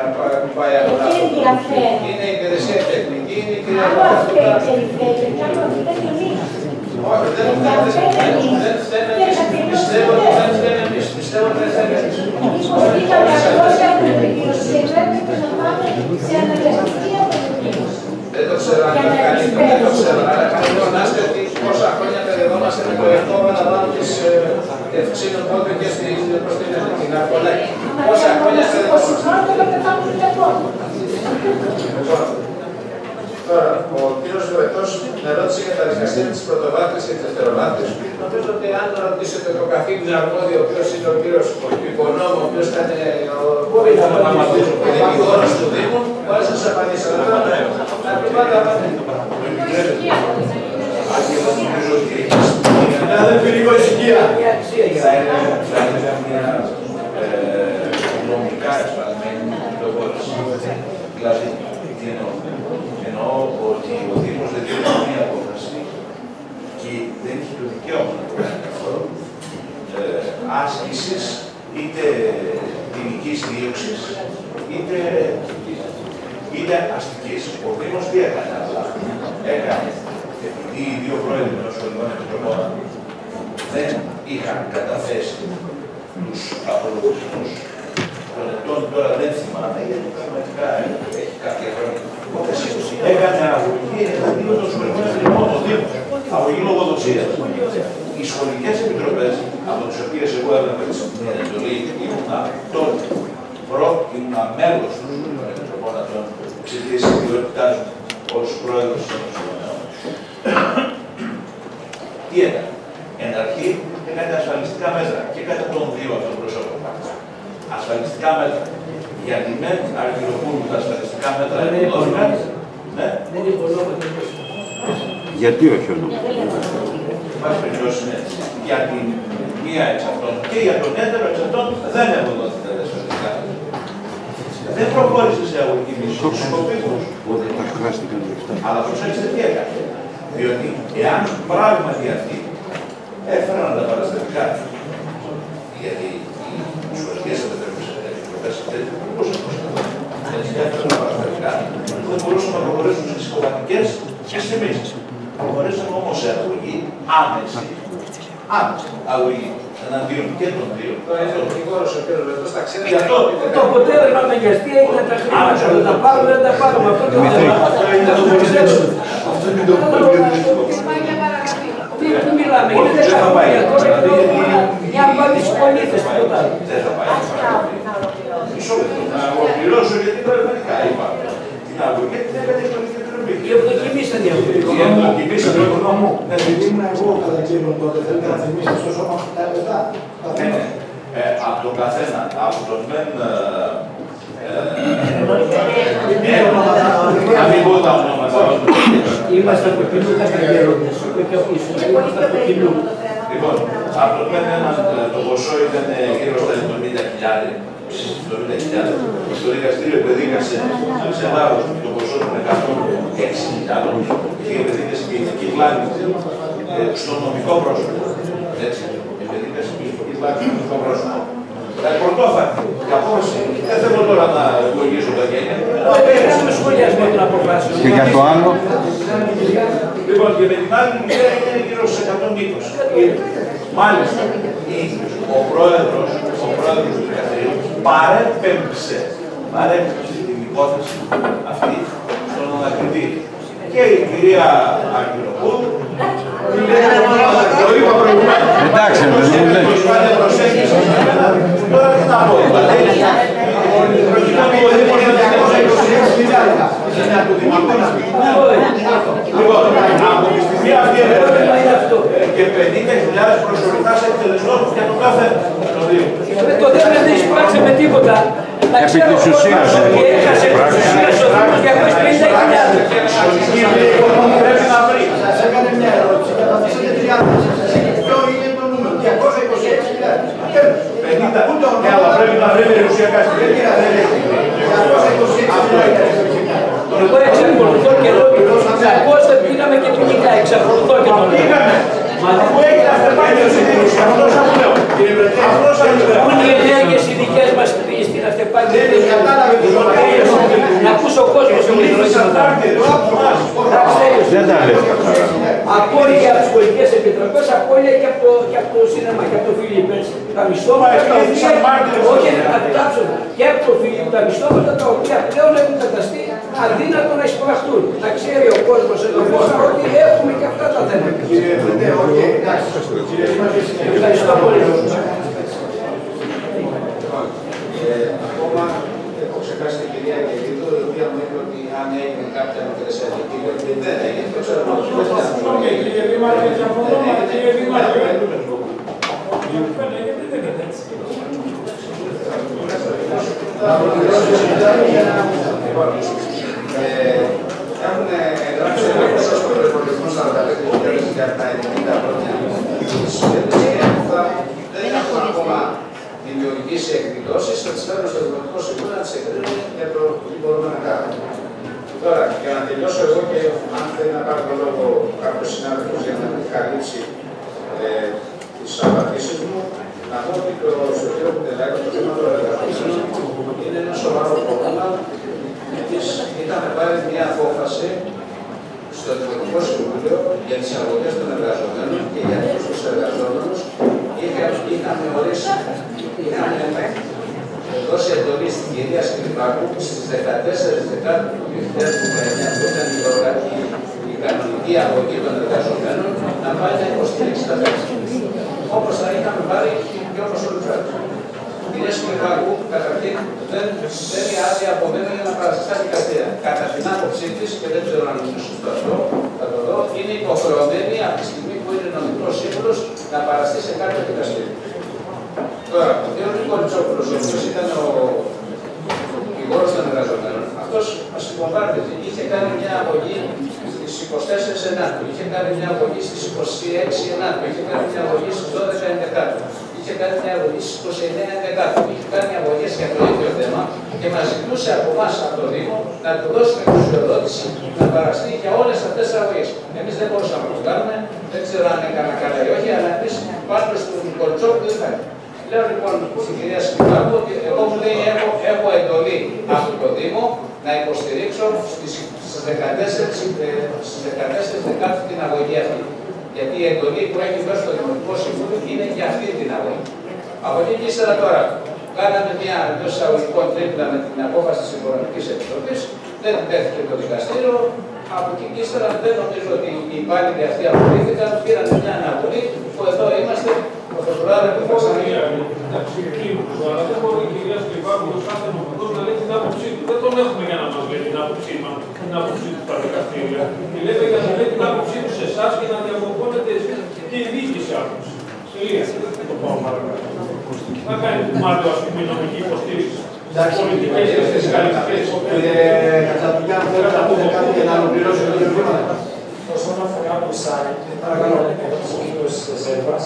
[SPEAKER 6] Είναι η υπηρεσία τεχνική, είναι η κυρία
[SPEAKER 22] Ιακωβάκη. Αν αυτό η περιφέρεια, αν αυτό δεν είναι εμείς.
[SPEAKER 6] Όχι, δεν φταίμε εμείς. Πιστεύω ότι δεν φταίμε εμείς. Πιστεύω ότι δεν φταίμε εμείς.
[SPEAKER 22] Μήπως πήγαμε ακριβώς από την επικοινωνία, έπρεπε να πάμε σε αναγκαστική αποδοχή.
[SPEAKER 6] Δεν το ξέρω αν είναι καλύτερο, δεν το ξέρω. Αλλά καταλαβαίνετε ότι πόσα χρόνια παιδευόμαστε με το ερχόμενο πάνω της ευξήνων πόδων και προς την Αρκολάκη. Πόσα χρόνια παιδευόμαστε. Τώρα, ο κύριος Βουετός με ρώτησε για τα δικαστήρια της Πρωτοβάθμιας και της Δευτεροβάθμιας. Νομίζω ότι αν ρωτήσετε το καθήλυνα αρμόδιο, ο οποίος είναι ο κύριος Οικονόμου, ο οποίος ήταν ο δικηγόρος του Δήμου, μπορεί να σας απαντήσει. Να πει πάντα απαντήσει.
[SPEAKER 21] Αδελφοί, λίγο ησυχία.
[SPEAKER 13] Νομικά εσφαλμένη πληροφόρηση. Δηλαδή, τι εννοώ. Εννοώ ότι ο Δήμος δεν δίνει μία απόφαση και δεν έχει το δικαίωμα να το κάνει καθόλου άσκησης είτε ποινικής δίωξης είτε είναι αστικής. Ο Δήμος τι έκανε απλά. Έκανε, επειδή οι δύο πρόεδροι των σχολικών επιτροπών δεν είχαν καταθέσει τους απολογισμούς των ετών, τώρα δεν θυμάμαι, γιατί πραγματικά έχει κάποια χρόνια υπόθεση, έκανε αγωγή εναντίον των σχολικών επιτροπών, ο Δήμος, αγωγή λογοδοσίας. Οι σχολικές επιτροπές, από τις οποίες εγώ έβλεπα την εντολή, ήμουνα τότε πρώτο, ήμουνα μέλος των σχολικών επιτροπών αυτών, εξαιτίας της ιδιότητάς μου ως πρόεδρος των σχολικών. Τι έκανε. Εν αρχή έκανε ασφαλιστικά μέτρα και κατά των δύο αυτών προσώπων. Ασφαλιστικά μέτρα. Γιατί με Αργυροπούλου τα ασφαλιστικά μέτρα δεν δόθηκαν. Δεν υπολόγονται.
[SPEAKER 1] Γιατί όχι ο νόμος.
[SPEAKER 13] Μας περιπτώσει, για την μία εξ αυτών και για τον έτερο εξ αυτών δεν ευωδόθηκαν τα ασφαλιστικά. Δεν προχώρησε σε αγωγική μισή στους σκοπίβους. Αλλά προσέξτε τι έκανε. Διότι εάν πράγματι αυτοί έφεραν τα παραστατικά, γιατί οι σχολικές επιτροπές αυτές δεν μπορούσαν να έφεραν τα παραστατικά, δεν μπορούσαν να προχωρήσουν στις κομματικές συστημίες. Προχωρήσαμε όμως σε αγωγή άμεση. Άμεση αγωγή. Εναντίον και των δύο.
[SPEAKER 6] Το δικηγόρος ο κύριος Λεπτός τα ξέρει.
[SPEAKER 16] Το αποτέλεσμα με γιαστή έγινε τα χρήματα. Δεν τα πάρουμε, δεν τα πάρουμε. Αυτό το θέμα.
[SPEAKER 20] Αυτό είναι το πρόβλημα.
[SPEAKER 16] Τι μιλάμε, είναι δεκαετία τώρα, μια μπάνη στους πολίτες, τίποτα άλλο.
[SPEAKER 13] Δεν θα πάει. Μισό λεπτό. Να ολοκληρώσω γιατί πραγματικά είπα. Την αγωγή την έκανε η Εκλογική Επιτροπή.
[SPEAKER 16] Και ευδοκιμήσαν οι αγωγοί.
[SPEAKER 13] Και ευδοκιμήσαν τον νόμο.
[SPEAKER 3] Επειδή ήμουν εγώ κατά κύριο τότε, θέλετε να θυμίσετε στο σώμα τα λεπτά.
[SPEAKER 13] Από τον καθένα, από τον μεν. Να μην πω τα ονόματα.
[SPEAKER 16] Είμαστε από κοινού καταγγέλλοντες. Είμαστε από κοινού.
[SPEAKER 13] Λοιπόν, από τον μεν έναν το ποσό ήταν γύρω στα εβδομήντα χιλιάδες. Το δικαστήριο επεδίκασε σε βάρος το ποσό των εκατόν έξι χιλιάδων και επεδίκασε και ηθική πλάνη στο νομικό πρόσωπο. Έτσι, επεδίκασε και ηθική πλάνη στο νομικό πρόσωπο. Πρωτόφανη, η απόφαση. Δεν θέλω τώρα να ευλογήσω τα γένεια.
[SPEAKER 16] Δεν κάνουμε σχολιασμό των αποφάσεων.
[SPEAKER 1] Και για το άλλο.
[SPEAKER 13] Λοιπόν, και με την άλλη μοίρα είναι γύρω στους εκατόν είκοσι. Μάλιστα, ο πρόεδρος, ο πρόεδρος του δικαστηρίου παρέπεμψε, παρέπεμψε την υπόθεση αυτή στον ανακριτή. Και η κυρία Αργυροπούλου, το είπα προηγουμένως.
[SPEAKER 1] Εντάξει, δεν μου λέει.
[SPEAKER 13] Τώρα τι να πω, προκειμένου ο Δήμος να Λοιπόν, από τη στιγμή αυτή και πενήντα χιλιάδες προσωρινά σε εκτελεστών για τον κάθε το Δήμο.
[SPEAKER 16] Το θέμα δεν εισπράξε με τίποτα.
[SPEAKER 1] Επί της ουσίας.
[SPEAKER 16] Και έχασε επί της ουσίας ο Δήμος διακόσιες πενήντα χιλιάδες.
[SPEAKER 13] Πρέπει να βρει.
[SPEAKER 3] Σας έκανε μια ερώτηση και απαντήσατε τριάντα. Ποιο είναι το νούμερο, διακόσιες είκοσι έξι χιλιάδες.
[SPEAKER 13] πενήντα, ναι, αλλά πρέπει να βρει περιουσιακά στοιχεία.
[SPEAKER 3] διακόσιες είκοσι έξι χιλιάδες.
[SPEAKER 16] Εγώ εξακολουθώ και λέω ότι διακόσια πήγαμε και ποινικά, εξακολουθώ και το λέω.
[SPEAKER 13] Αφού έγινε αυτεπάγγελση, αυτό θα μου λέω.
[SPEAKER 16] Πού είναι οι ενέργειες οι δικές μας στην αυτεπάγγελση. Να ακούσει ο κόσμος ο
[SPEAKER 1] Δεν τα λέω.
[SPEAKER 16] Απόλυτα και από τις πολιτικές επιτροπές, απόλυτα και από το σύννεμα και από το Φιλίππες. Τα μισθώματα, όχι να κάψουν, και από το Φιλίππες, τα μισθώματα τα οποία πλέον έχουν καταστεί αδύνατο να εισπραχτούν. Να ξέρει ο κόσμος εδώ πέρα ότι έχουμε και αυτά τα θέματα. Ευχαριστώ πολύ.
[SPEAKER 10] Ακόμα έχω ξεχάσει την κυρία Γελίδου, η οποία μου είπε ότι αν έγινε κάποια μικρασιατική και δεν έγινε, το ξέρω πώς δεν
[SPEAKER 2] Κύριε Δήμαρχε, διαφωνώ, κύριε Δήμαρχε.
[SPEAKER 10] Έχουν εγγράψει ένας προϋπολογισμός σαράντα πέντε χιλιάδες για τα ενενήντα χρόνια της και δεν έχουν ακόμα δημιουργήσει εκδηλώσεις, θα τις φέρνω στο Δημοτικό Συμβούλιο να τις εκδηλώνουν για το τι μπορούμε να κάνουμε. Τώρα, για να τελειώσω εγώ και αν θέλει να πάρει το λόγο κάποιος συνάδελφος για να καλύψει ε, τις απαντήσεις μου, να πω ότι το στο κύριο Κουτελάκη, το θέμα των εργαζομένων είναι ένα σοβαρό πρόβλημα.
[SPEAKER 6] τις αγωγές των εργαζομένων και για αυτούς τους εργαζόμενους είχαμε ορίσει, είχαμε δώσει εντολή στην κυρία Σκρυπάκου στις δεκατέσσερις Δεκάτου του δύο χιλιάδες δεκαεννιά, που ήταν η κανονική αγωγή των εργαζομένων, να πάει να υποστηρίξει τα θέματα. Όπως θα είχαμε πάρει και όπως όλοι φέρνουν. Η κυρία Σκρυπάκου, καταρχήν, δεν θέλει άδεια από μένα για να παραστεί στα δικαστήρια. Κατά την άποψή της, και δεν ξέρω αν είναι σωστό αυτό, θα το δω, είναι υποχρεωμένη από τη στιγμή που είναι νομικός σύμβουλος να παραστεί σε κάποιο δικαστήριο. Τώρα, ο κ. Νικολιτσόπουλος, ο οποίος ήταν ο δικηγόρος των εργαζομένων, αυτός μας υποβάρτιζε. Είχε κάνει μια αγωγή στις εικοσιτέσσερις Ενάτου, είχε κάνει μια αγωγή στις είκοσι έξι Ενάτου, είχε κάνει μια αγωγή στις δώδεκα Ενδεκάτου, είχε κάνει μια αγωγή στις είκοσι εννέα Ενδεκάτου, είχε κάνει αγωγές για το ίδιο θέμα και μας ζητούσε από εμάς, από το Δήμο, να του δώσουμε εξουσιοδότηση να παραστεί για όλες αυτές τις αγωγές. Εμείς δεν μπορούσαμε να το κάνουμε, δεν ξέρω αν έκανα καλά ή όχι, αλλά εμείς πάντως του Νικολιτσόπουλου δεν θα έκανε. Λέω λοιπόν στην κυρία Σκρυπάκου ότι εγώ μου λέει έχω, έχω εντολή από το Δήμο να υποστηρίξω στις, στις δεκατέσσερις Δεκάτου την αγωγή αυτή. Γιατί η εντολή που έχει δώσει το Δημοτικό Συμβούλιο είναι για αυτή την αγωγή. Από εκεί και ύστερα τώρα κάναμε μια εντός εισαγωγικών τρίπλα με την απόφαση της Οικονομικής Επιτροπής, δεν τέθηκε το δικαστήριο. Από εκεί και ύστερα δεν νομίζω ότι οι υπάλληλοι αυτοί απολύθηκαν, πήραν μια αναβολή που εδώ είμαστε. Ο Φεβρουάριο που θα ξαναγίνει.
[SPEAKER 2] Εντάξει, κλείνουμε τώρα. Δεν μπορεί η κυρία Σκρυπάκου ως κάθε νομικός να λέει την άποψή του. Δεν τον έχουμε για να μας λέει την άποψή μας, την άποψή του στα δικαστήρια. Μιλάμε για να λέει την άποψή του σε εσάς και να διαμορφώνετε εσείς και η δίκη σε άποψη. Τελεία. Δεν το πάω παρακάτω. Να κάνει το Μάρτιο, ας πούμε, νομική υποστήριξη. Πολιτικές και φυσικαλιστικές.
[SPEAKER 3] Καταπληκτικά, θέλετε να πούμε κάτι για να ολοκληρώσουμε το βήμα.
[SPEAKER 5] Όσον αφορά το site, παρακαλώ, ο κύριος Ζέρβας,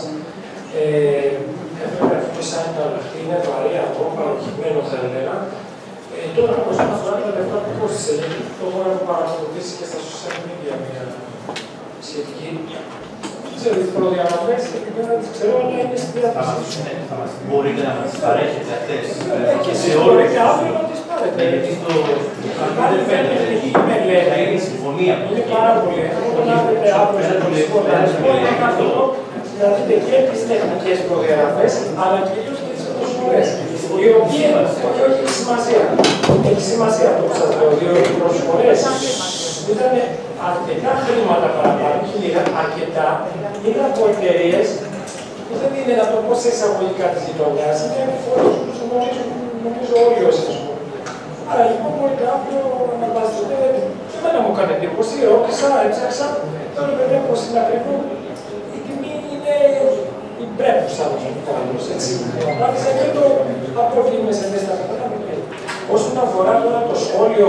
[SPEAKER 5] έπρεπε αυτό το site να αλλάχθει, είναι βαρύατο, παροχημένο θα έλεγα. Τώρα, όσον αφορά τα λεφτά που κόστησε, γιατί το έχω παρακολουθήσει και στα social media μια σχετική. Ξέρω τις προδιαγραφές, δεν τις ξέρω, αλλά είναι στη διάθεση.
[SPEAKER 9] Μπορείτε να μας τις παρέχετε αυτές
[SPEAKER 5] και σε όλες. Μπορείτε αύριο να τις πάρετε.
[SPEAKER 9] Γιατί το δεν φαίνεται να είναι συμφωνία.
[SPEAKER 5] Είναι πάρα πολύ. Όταν άκρετε αύριο σε το λεπτό, είναι αυτό να δείτε και τις τεχνικές προδιαγραφές, αλλά κυρίως και τις προσφορές. Οι οποίες όχι έχει σημασία. Έχει σημασία αυτό που σας λέω, διότι οι προσφορές ήταν αρκετά χρήματα παραπάνω, αρκετά, είναι από εταιρείες που δεν είναι να το πω σε εισαγωγικά της γειτονιάς, είναι φορές που τους γνωρίζουν, νομίζω όλοι όσοι ας πούμε. Άρα λοιπόν μπορείτε αύριο να βάζετε, και εμένα μου έκανε εντύπωση, ρώτησα, έψαξα, τώρα βέβαια πως είναι ακριβό, η τιμή είναι η πρέπουσα να το πω αλλιώς, έτσι. Άρχισα και το απόβλημες εμείς τα κατάλαβε. Όσον αφορά τώρα το σχόλιο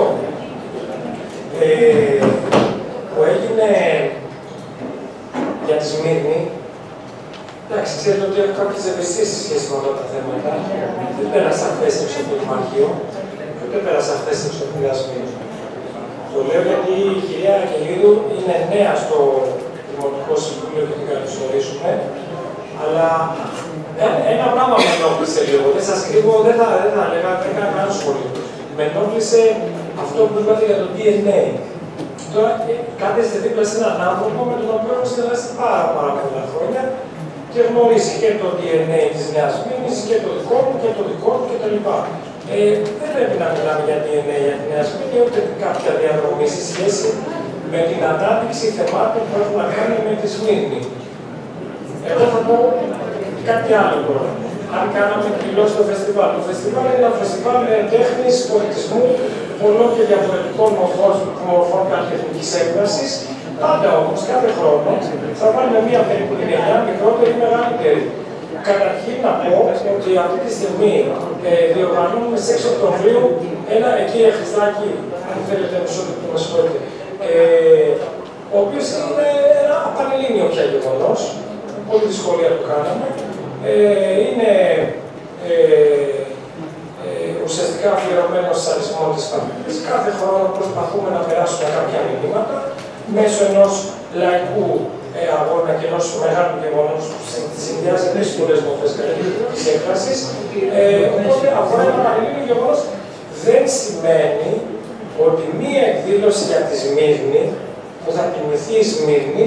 [SPEAKER 5] ε, που έγινε για τη Σμύρνη, εντάξει, ξέρετε ότι έχω κάποιες ευαισθήσεις σε σχέση με αυτά τα θέματα. Δεν πέρασα χθες έξω από το Δημαρχείο, δεν πέρασα χθες έξω από την Σμύρνη. Το λέω γιατί η κυρία Αγγελίδου είναι νέα στο Δημοτικό Συμβούλιο και την καλωσορίζουμε, αλλά ένα πράγμα με ενόχλησε λίγο. Δεν σας κρύβω, δεν θα, δεν θα έλεγα, δεν έκανα κανένα σχόλιο. Με ενόχλησε αυτό που είπατε για το ντι εν έι. Τώρα κάθεστε δίπλα σε έναν άνθρωπο με τον οποίο έχω συνεργαστεί πάρα, πάρα πολλά χρόνια και γνωρίζει και το ντι εν έι της Νέας Σμύρνης και το δικό μου και το δικό του κτλ. Ε, δεν πρέπει να μιλάμε για ντι εν έι για τη Νέα Σμύρνη, ούτε κάποια διαδρομή σε σχέση με την ανάπτυξη θεμάτων που έχουν να κάνουν με τη Σμύρνη. Εγώ θα πω κάτι άλλο τώρα. Αν κάναμε δηλώσει στο φεστιβάλ. Το φεστιβάλ είναι ένα φεστιβάλ τέχνης, πολιτισμού, πολλών και διαφορετικών μορφών καλλιτεχνικής έκφρασης. Πάντα όμως, κάθε χρόνο, θα βάλουμε μία περίπου την εννιά, μικρότερη ή μεγαλύτερη. Καταρχήν να πω ότι αυτή τη στιγμή ε, διοργανώνουμε στις έξι Οκτωβρίου ένα εκεί Χριστάκη, αν θέλετε μισό λεπτό, με συγχωρείτε, ε, ο οποίος είναι ένα πανελλήνιο πια γεγονός, πολύ δυσκολία το κάναμε. Ε, είναι ε, ε, ουσιαστικά αφιερωμένο στους αριθμούς της πατρίδας. Κάθε χρόνο προσπαθούμε να περάσουμε κάποια μηνύματα μέσω ενός λαϊκού ε, αγώνα και ενός μεγάλου γεγονός που συνδυάζει τις πολλές μορφές καλλιτεχνικής έκφρασης. Ε, οπότε αφορά ένα πανελλήνιο γεγονός δεν σημαίνει ότι μία εκδήλωση για τη Σμύρνη, που θα τιμηθεί η Σμύρνη,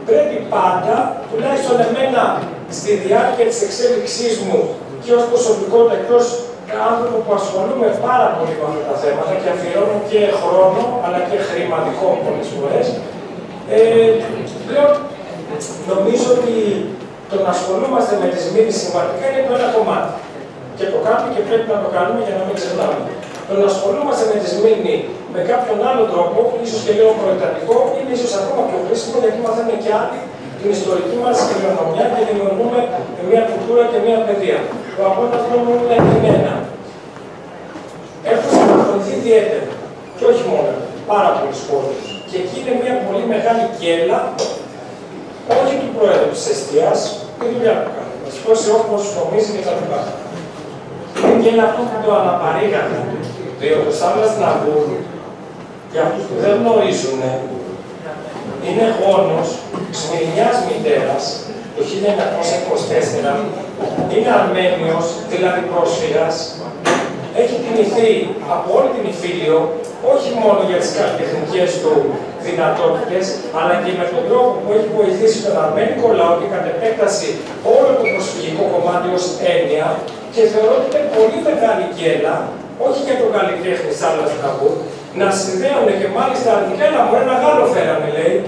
[SPEAKER 5] πρέπει πάντα, τουλάχιστον εμένα, στη διάρκεια της εξέλιξής μου και ως προσωπικότητα και ως άνθρωπο που ασχολούμαι πάρα πολύ με αυτά τα θέματα και αφιερώνω και χρόνο αλλά και χρηματικό πολλές φορές, ε, πλέον νομίζω ότι το να ασχολούμαστε με τις μήνυσεις συμβατικά είναι το ένα κομμάτι. Και το κάνουμε και πρέπει να το κάνουμε για να μην ξεχνάμε. Το να ασχολούμαστε με τις μήνυ με κάποιον άλλο τρόπο, ίσως και λίγο προετατικό, είναι ίσως ακόμα πιο χρήσιμο γιατί μαθαίνουμε και άλλοι την ιστορική μας κληρονομιά και δημιουργούμε μια κουλτούρα και μια παιδεία. Το απότατο μου είναι ένα. Έχω συμμετοχθεί ιδιαίτερα και όχι μόνο, πάρα πολλοί κόσμοι. Και εκεί είναι μια πολύ μεγάλη γκέλα, όχι του Πρόεδρου της εστίας, τη δουλειά που κάνει. Βασικός όπως νομίζει και τα λοιπά. Είναι γκέλα αυτό που το αναπαρήγανε, διότι ο Σάββας Ναπούρ, για αυτούς που δεν γνωρίζουν, είναι γόνος Σμυρνιάς μητέρας το χίλια εννιακόσια είκοσι τέσσερα, είναι Αρμένιος, δηλαδή πρόσφυγας, έχει τιμηθεί από όλη την Ιφίλιο, όχι μόνο για τις καλλιτεχνικές του δυνατότητες, αλλά και με τον τρόπο που έχει βοηθήσει τον αρμένικο λαό και κατ' επέκταση όλο το προσφυγικό κομμάτι ως έννοια, και θεωρώ ότι είναι πολύ μεγάλη γκέλα, όχι για τον καλλιτέχνη Σάββας Ναπούρ, να συνδέουν και μάλιστα αρνητικά ένα μωρέ ένα Γάλλο φέρανε, λέει.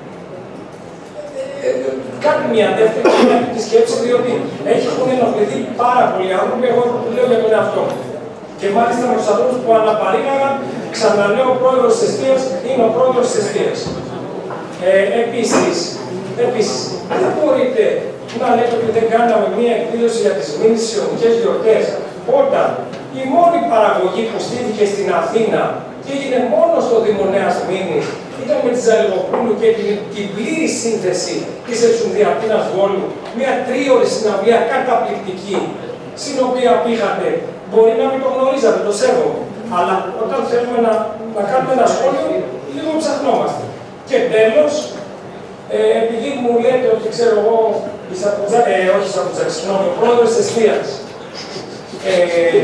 [SPEAKER 5] Κάνει μια δεύτερη και μια τη σκέψη, διότι έχουν ενοχληθεί πάρα πολλοί άνθρωποι. Εγώ το λέω για τον εαυτό μου. Και μάλιστα με τους ανθρώπους που αναπαρήγαγαν, ξαναλέω, ο πρόεδρος της εστίας είναι ο πρόεδρος της εστίας. Ε, επίσης, επίσης, δεν μπορείτε να λέτε ότι δεν κάναμε μια εκδήλωση για τις μήνυσεις ιονικές γιορτές, όταν η μόνη παραγωγή που στήθηκε στην Αθήνα και έγινε μόνο στο Δήμο Νέας Μήνης ήταν με τη Ζαλιγοπούλου και την, την πλήρη σύνθεση της Εξουνδιατίνας Βόλου, μια τρίωρη συναυλία καταπληκτική, στην οποία πήγατε. Μπορεί να μην το γνωρίζατε, το σέβομαι. Αλλά όταν θέλουμε να, να κάνουμε ένα σχόλιο, λίγο ψαχνόμαστε. Και τέλος, ε, επειδή μου λέτε ότι ξέρω εγώ, η Σακουτζα, ε, όχι η Σακουτζάκη, συγγνώμη, ο πρόεδρος της εστίας. Ε,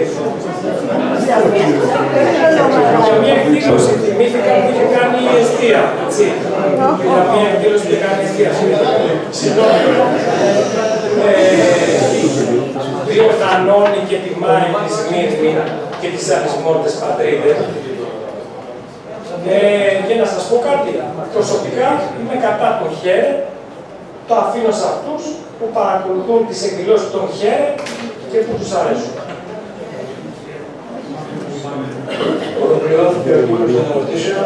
[SPEAKER 5] για μια εκδήλωση θυμήθηκα που είχε κάνει η εστία, έτσι. Για μια εκδήλωση που είχε κάνει η εστία. Συγγνώμη. Δύο Θανόνι και τη Μάη τη Σμύρνη και τις άλλες μόρτες πατρίδες. Ε, και να σας πω κάτι, προσωπικά είμαι κατά τον Χέρε, το αφήνω σε αυτούς που παρακολουθούν τις εκδηλώσεις των Χέρε και που τους αρέσουν.
[SPEAKER 3] Ολοκληρώθηκε ο κύκλος των ερωτήσεων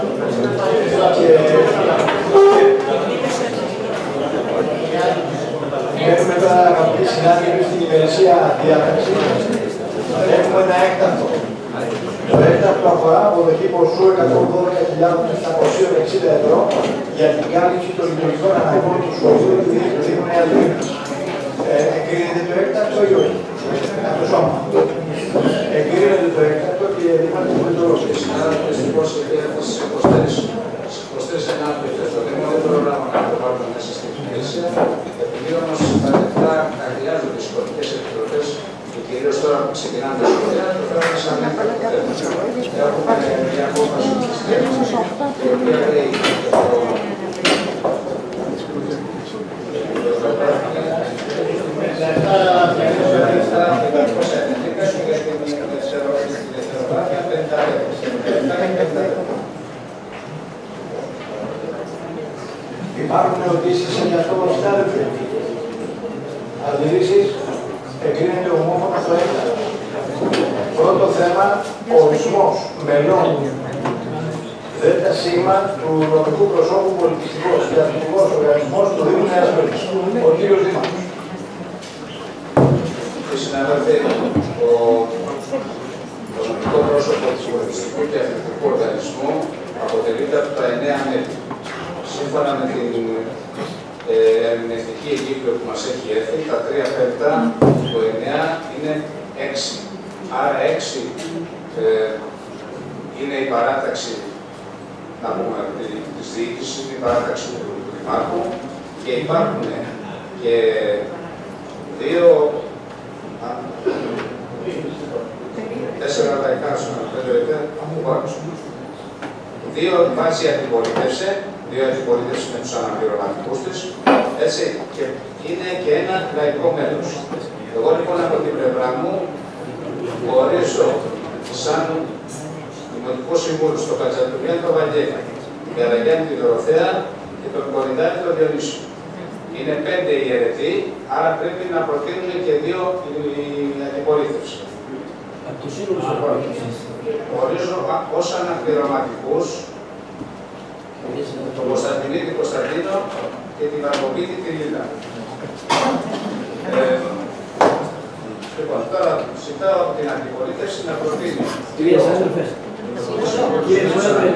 [SPEAKER 3] και έχουμε τώρα, αγαπητοί συνάδελφοι, στην ημερησία διάταξη. Έχουμε ένα έκτακτο. Το έκτακτο αφορά αποδοχή ποσού εκατόν δώδεκα χιλιάδες επτακόσια εξήντα ευρώ για την κάλυψη των λειτουργικών αναγκών του σχολείου του Δήμου Νέας Μήνης. Εγκρίνεται το έκτακτο ή όχι? Από το σώμα. Εγκρίνεται το έκτακτο και δείχνεται το μετρολόγιο.
[SPEAKER 10] Συνάδελφοι, δυστυχώς η διεύθυνση προσθέσει ένα άλλο το Δήμο, δεν προγράμμα να το βάλουμε μέσα στην υπηρεσία. Επειδή όμως τα λεφτά χρειάζονται τις σχολικές επιτροπές και κυρίως τώρα που ξεκινάνε τα σχολεία, το φέρουμε σαν έκτακτο θέμα. Έχουμε μια απόφαση της διεύθυνσης, η οποία λέει
[SPEAKER 3] Υπάρχουν ερωτήσεις για αυτό το συνάδελφο? Αντιρρήσεις? Εγκρίνεται ομόφωνα στο έκτακτο. Πρώτο θέμα, ορισμός μελών ΔΕΛΤΑ ΣΥΓΜΑ του νομικού προσώπου πολιτιστικός και αστυνομικός οργανισμός του Δήμου Νέας Μήνης. Ο κύριος Δήμαρχος.
[SPEAKER 10] Συνάδελφοι, το νομικό πρόσωπο του πολιτιστικού και αθλητικού οργανισμού αποτελείται από τα εννέα μέλη. Σύμφωνα με την ερμηνευτική εγκύκλιο που μας έχει έρθει, τα τρία πέμπτα το εννέα είναι έξι. Άρα έξι ε, είναι η παράταξη, να πούμε, της διοίκησης, είναι η παράταξη του, του Δημάρχου και υπάρχουν και δύο, α, τέσσερα λαϊκά, πέντε λεπτά, από πάνω. Δύο βάσει αντιπολίτευσε δύο αντιπολίτευση με τους αναπληρωματικούς της, έτσι, και είναι και ένα λαϊκό μέλος. Εγώ λοιπόν από την πλευρά μου ορίζω σαν δημοτικό συμβούλιο στο Χατζαντουλιάν τον Βαγγέλη, την Καραγιάννη τη Δωροθέα και τον Κορυδάκη τον Διονύσιο. Είναι πέντε οι αιρετοί, άρα πρέπει να προτείνουν και δύο η αντιπολίτευση.
[SPEAKER 16] Από το σύνολο της απορρόφησης.
[SPEAKER 10] Ορίζω ως αναπληρωματικούς τον Κωνσταντινίδη Κωνσταντίνο και την Βαρκοπίτη τη Λίλα. Ε, λοιπόν, τώρα ζητάω από την αντιπολίτευση να προτείνει.
[SPEAKER 16] Κυρία Σάνδροφε. Κύριε Σάνδροφε.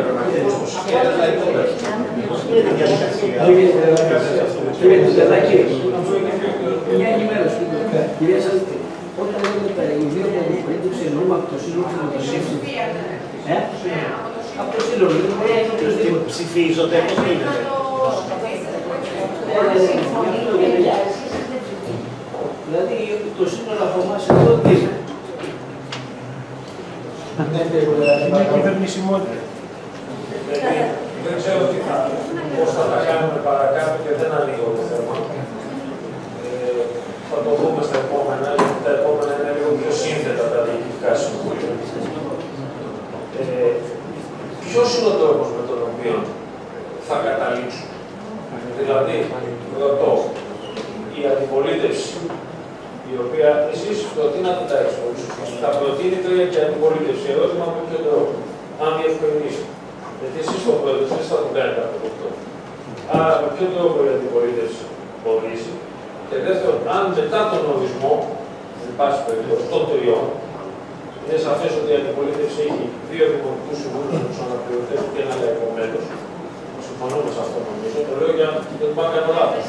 [SPEAKER 16] Κύριε Τουζελάκη, μια ενημέρωση. Κυρία Σάνδροφε, όταν λέμε τα ιδέα για την αντιπολίτευση εννοούμε από το σύνολο της δημοκρασίας. Ε? Από το σύνολο.
[SPEAKER 14] Ψηφίζονται, πώς γίνεται.
[SPEAKER 16] Δηλαδή το σύνολο από εμάς εδώ τι είναι.
[SPEAKER 2] Είναι κυβερνησιμότητα. Δεν ξέρω τι θα, πώς θα τα κάνουμε παρακάτω και δεν ανοίγω το θέμα. Ε, θα το δούμε στα επόμενα, γιατί τα επόμενα είναι λίγο πιο σύνθετα τα διοικητικά συμβούλια. Ε, ποιος είναι ο τρόπος με τον οποίο θα καταλήξουν. Δηλαδή, ρωτώ, η αντιπολίτευση, η οποία εσείς προτείνατε τα έξω, θα προτείνει τώρα και αντιπολίτευση. Ερώτημα με ποιο τρόπο, αν διευκρινίσει. Γιατί εσείς το πρόεδρος δεν θα το κάνετε από αυτό. Άρα, με ποιο τρόπο η αντιπολίτευση ορίζει. Και δεύτερον, αν μετά τον ορισμό, εν πάση περιπτώσει, των τριών, είναι σαφές ότι η αντιπολίτευση έχει δύο δημοτικούς συμβούλους με τους αναπληρωτές και ένα λαϊκό μέλος. Συμφωνούμε σε αυτό νομίζω. Το λέω για δεν πάω να κάνω λάθος.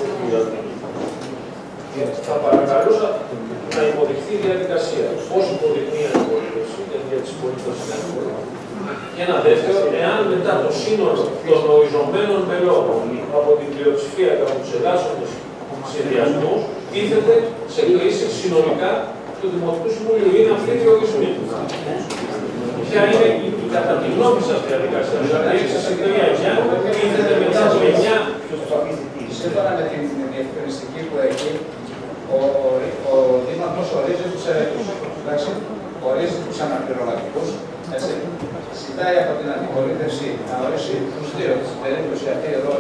[SPEAKER 2] Θα παρακαλούσα να υποδειχθεί η διαδικασία. Πώς υποδεικνύει η αντιπολίτευση, γιατί για τις πολίτες είναι εύκολο. Και ένα δεύτερο, εάν μετά το σύνολο των οριζομένων μελών από την πλειοψηφία και από τους ελάχιστους συνδυασμούς τίθεται σε κρίση συνολικά του Δημοτικού Συμβουλίου. Είναι αυτή η ορισμοί. Ποια είναι η κατά τη γνώμη σας διαδικασία. Δηλαδή, έξι συν τρία εννιά τίθεται μετά το εννιά.
[SPEAKER 10] Σύμφωνα με την διευκρινιστική που έχει, ο, ο Δήμαρχος ορίζει τους αιρετούς. Ορίζει τους αναπληρωματικούς. Ζητάει από την αντιπολίτευση να ορίσει τους δύο. Στην περίπτωση αυτή εδώ,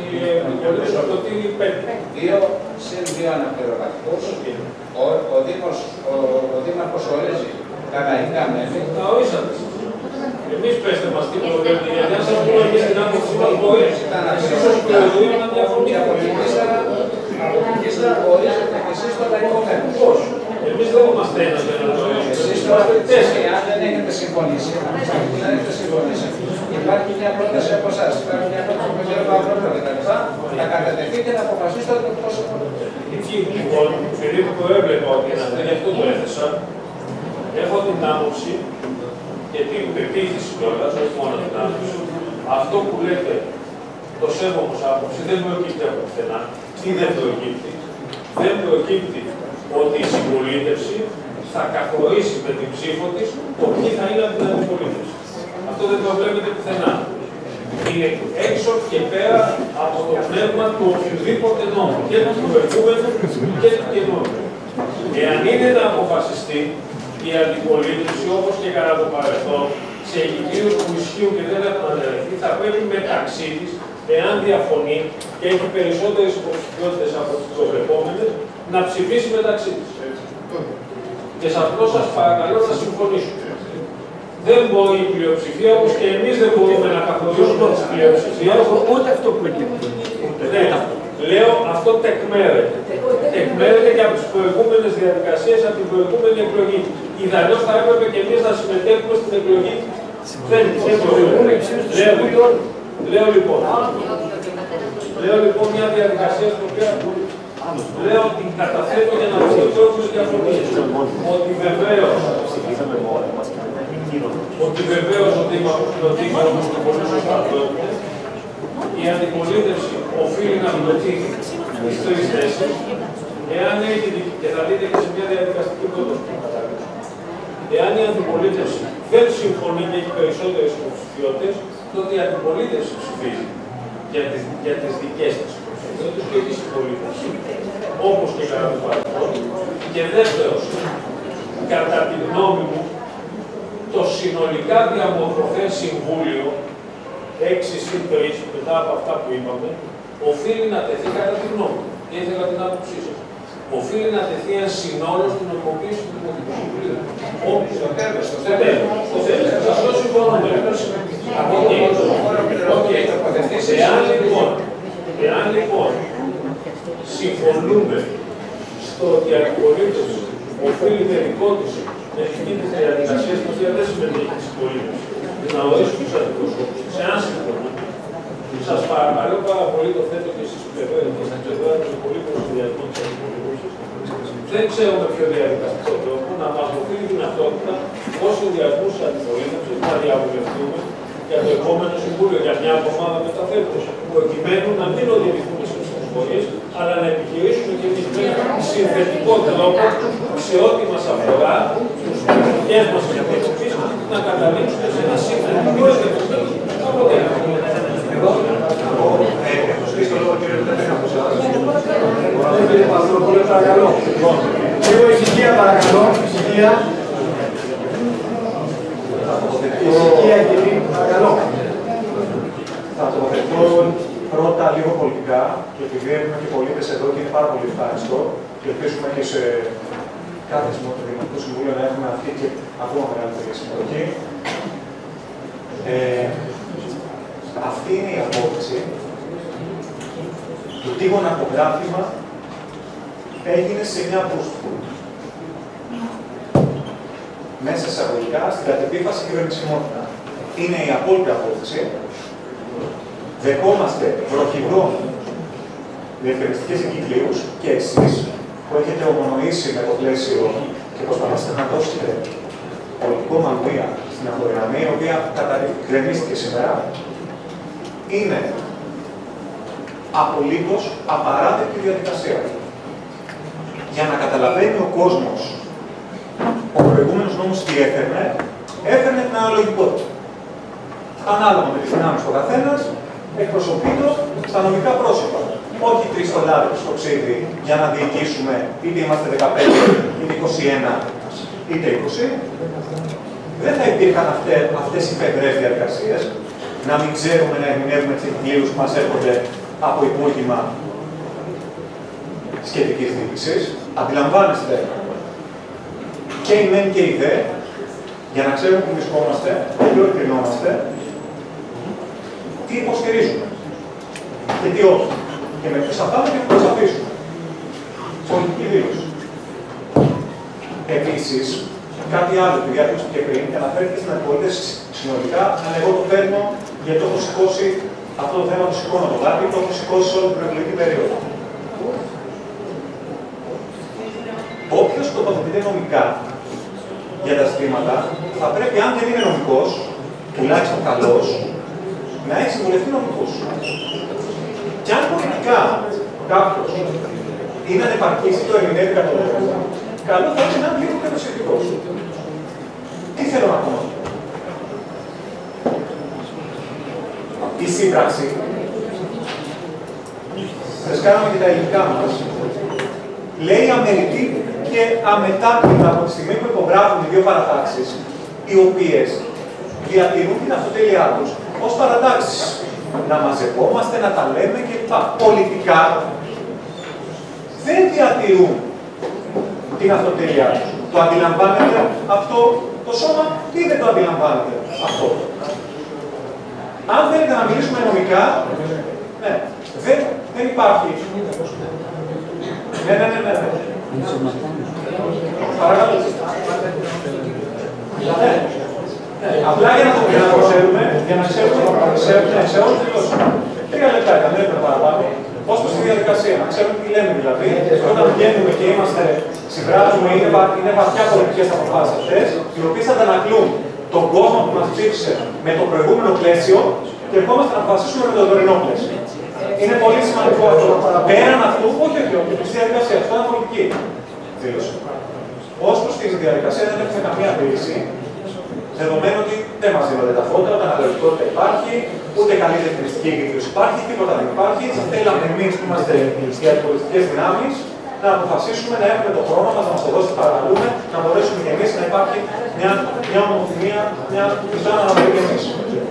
[SPEAKER 10] δύο συν δύο αναπληρωματικούς. Ο, ο, Δήμος, ο, ο Δήμαρχος ορίζει καναϊκά μέλη.
[SPEAKER 2] Τα ορίσατε. Εμείς πέστε μας τι προβλέπετε, γιατί αν σας πούμε εμείς την άποψη μας μπορεί εσείς ως Προεδρείο να διαφωνείτε.
[SPEAKER 10] Από την ύστερα, από την ύστερα ορίζετε και εσείς το λαϊκό μέλος.
[SPEAKER 2] Πώς. Εμείς δεν είμαστε ένας για να το ορίσουμε.
[SPEAKER 10] Εσείς είμαστε τέσσερις. Αν δεν έχετε συμφωνήσει, δεν έχετε συμφωνήσει. Υπάρχει μια πρόταση από εσάς, υπάρχει μια πρόταση από τον κύριο Παύλο κτλ. Θα κατατεθεί και θα αποφασίσετε πώς θα το
[SPEAKER 2] εκεί λοιπόν, επειδή το έβλεπα ότι είναι αυτό, γι' αυτό το έθεσα, έχω την άποψη και την πεποίθηση κιόλας, όχι μόνο την άποψη, αυτό που λέτε, το σέβομαι ως άποψη, δεν προκύπτει από πουθενά. Τι δεν προκύπτει. Δεν προκύπτει ότι η συμπολίτευση θα καθορίσει με την ψήφο της το ποιοι θα είναι από την αντιπολίτευση. Αυτό δεν το βλέπετε πουθενά. Είναι έξω και πέρα από το πνεύμα του οποιοδήποτε νόμου, και του προηγούμενου και του καινούριου. Εάν είναι να αποφασιστεί η αντιπολίτευση, όπως και κατά το παρελθόν, σε εγκυκλίους που ισχύουν και δεν έχουν αναιρεθεί, θα πρέπει μεταξύ της, εάν διαφωνεί και έχει περισσότερες υποψηφιότητες από τις προβλεπόμενες, να ψηφίσει μεταξύ της. Και σε αυτό σας παρακαλώ να συμφωνήσουμε. Δεν μπορεί η πλειοψηφία, όπως και εμείς δεν μπορούμε να καθορίσουμε τις πλειοψηφίες.
[SPEAKER 16] Ούτε αυτό προκύπτει.
[SPEAKER 2] Ναι, λέω αυτό τεκμέρεται. Τεκμέρεται και από τις προηγούμενες διαδικασίες, από την προηγούμενη εκλογή. Ιδαλλιώς θα έπρεπε και εμείς να συμμετέχουμε στην εκλογή. Δεν μπορούμε. Λέω, λέω λοιπόν, λέω λοιπόν μια διαδικασία στην οποία λέω ότι καταθέτω για να βρω τρόπους διαφωνίες. Ότι βεβαίως ότι βεβαίως ο Δήμαρχος το πολύ σωστά πρότεινε, η αντιπολίτευση οφείλει να προτείνει τις τρεις θέσεις, εάν έχει, και θα δείτε και σε μια διαδικαστική πρόταση, εάν η αντιπολίτευση δεν συμφωνεί και έχει περισσότερες υποψηφιότητες, τότε η αντιπολίτευση ψηφίζει. για τις, για τις δικές της προσωπικότητες και τις υπολείπτες, όπως και κατά το παρελθόν. Και δεύτερος, κατά τη γνώμη μου, το συνολικά διαμορφωθέν συμβούλιο, έξι συν τρεις, μετά από αυτά που είπαμε, οφείλει να τεθεί κατά τη γνώμη μου. Και ήθελα την άποψή σας. Οφείλει να τεθεί ένα συνόλο στην νομιμοποίηση του Δημοτικού Συμβουλίου. Όποιος το κάνει, το θέλει. Το θέλει. Αυτό συμφωνούμε. Εάν λοιπόν, εάν λοιπόν συμφωνούμε στο ότι η αντιπολίτευση οφείλει με δικό της να ευθύνει τις διαδικασίες μας, γιατί δεν συμμετέχει της υπολίτευσης, να ορίσει τους αντιπροσώπους της. Εάν συμφωνούμε, σας παρακαλώ πάρα πολύ, το θέτω και εσείς πλευρά του υπολείπου συνδυασμού της αντιπολίτευσης. Δεν ξέρουμε ποιο διαδικαστικό τρόπο να μας δοθεί τη δυνατότητα ως συνδυασμού της αντιπολίτευσης να διαβουλευτούμε για το επόμενο συμβούλιο, για μια εβδομάδα μετά φέτος, προκειμένου να μην οδηγηθούμε στις συμφωνίες, αλλά να επιχειρήσουμε και εμείς με συνθετικό τρόπο σε ό,τι μας αφορά, στους δικές μας επιτροπές, να καταλήξουμε σε ένα συνθετικό αποτέλεσμα.
[SPEAKER 3] Κύριε Παστροπούλε, παρακαλώ. Λίγο ησυχία, παρακαλώ. Ησυχία. Ησυχία, κύριε, παρακαλώ.
[SPEAKER 11] Θα τοποθετηθώ πρώτα λίγο πολιτικά, και επειδή έχουμε και πολίτες εδώ και είναι πάρα πολύ ευχάριστο, και ελπίζουμε και σε κάθε Δημοτικό Συμβούλιο να έχουμε αυτή και ακόμα μεγαλύτερη συμμετοχή. Ε, αυτή είναι η απόφαση. Το τίγον απογράφημα έγινε σε μια απόσταση. Μέσα εισαγωγικά στην κατεπίφαση κυβερνησιμότητα. Είναι η απόλυτη απόφαση. Δεχόμαστε βροχηγών διευκρινιστικές εγκυκλίους και εσείς που έχετε ομονοήσει με το πλαίσιο και προσπαθήσετε να δώσετε πολιτικό μανδύα στην αυτογραμμή, η οποία καταγγελίστηκε σήμερα, είναι απολύτως απαράδεκτη διαδικασία. Για να καταλαβαίνει ο κόσμος, ο προηγούμενος νόμος τι έφερνε, έφερνε την αναλογικότητα. Ανάλογα με τις δυνάμεις του καθένας, εκπροσωπείται στα νομικά πρόσωπα. Όχι τρεις δολάρια στο ξύδι για να διοικήσουμε είτε είμαστε δεκαπέντε, είτε είκοσι ένα, είτε είκοσι. Δεν θα υπήρχαν αυτές οι φευγρές διαδικασίες, να μην ξέρουμε να ερμηνεύουμε τις εκκλήρους που μας έρχονται από υπούργημα σχετικής διοίκησης. Αντιλαμβάνεστε και η μεν και η δε, για να ξέρουμε που βρισκόμαστε, τι ορκρινόμαστε, τι υποστηρίζουμε και τι όχι. Και με ποιους θα πάμε και ποιους θα αφήσουμε. Πολιτική δήλωση. Επίσης, κάτι άλλο που διάκρισε πριν και αναφέρθηκε στην αντιπολίτευση συνολικά, αλλά εγώ το παίρνω γιατί το έχω σηκώσει αυτό το θέμα, το σηκώνω το λάδι, το έχω σηκώσει σε όλη την προεκλογική περίοδο. Όποιος τοποθετείται νομικά για τα ζητήματα, θα πρέπει, αν δεν είναι νομικός, τουλάχιστον καλός, να έχει συμβουλευτεί νομικούς. Και αν πολιτικά κάποιος είναι ανεπαρκής ή το ερμηνεύει κατά το λόγο, καλό θα είναι να είναι λίγο κατοσυντικός. Τι θέλω να πω. Η σύμπραξη, φρεσκάραμε και τα υλικά μας, λέει αμελητή και αμετάκλητα από τη στιγμή που υπογράφουν οι δύο παρατάξεις, οι οποίες διατηρούν την αυτοτέλειά τους ως παρατάξεις. Να μαζευόμαστε, να τα λέμε κλπ. Πολιτικά δεν διατηρούν την αυτοτέλειά τους. Το αντιλαμβάνεται αυτό το σώμα ή δεν το αντιλαμβάνεται αυτό. Αν θέλετε να μιλήσουμε νομικά, ναι, δεν, δεν υπάρχει. Ναι, ναι, ναι, ναι. ναι. Παρακαλώ. Ναι. Ναι. Απλά για να το ξέρουμε, για να ξέρουμε, ξέρουμε σε όλες τις γλώσσες. Τρία λεπτά, δεν είναι παραπάνω. Ως προς τη διαδικασία, να ξέρουμε τι λέμε δηλαδή. Όταν βγαίνουμε και είμαστε, συμπράζουμε, είναι, είναι βαθιά πολιτικές αποφάσεις αυτές, οι οποίες αντανακλούν τον κόσμο που μας ψήφισε με το προηγούμενο πλαίσιο και ερχόμαστε να αποφασίσουμε με το τωρινό πλαίσιο. Είναι πολύ σημαντικό αυτό. Πέραν αυτού, όχι όχι, όχι, τη διαδικασία. Αυτό είναι πολιτική δήλωση. Ως προς τη διαδικασία δεν έχουμε καμία αντίρρηση, δεδομένου ότι δεν μας δίνονται τα φώτα, τα αναλογικότητα υπάρχει, ούτε καλή διαχειριστική εγκύκλωση υπάρχει, τίποτα δεν υπάρχει. Θέλαμε εμείς που είμαστε οι αντιπολιτικές δυνάμεις να αποφασίσουμε να έχουμε το χρόνο μας, να μας το δώσει παραλούμε, να μπορέσουμε και εμείς να υπάρχει μια, μια ομοθυμία, μια πιστά να αναλογεί και εμείς.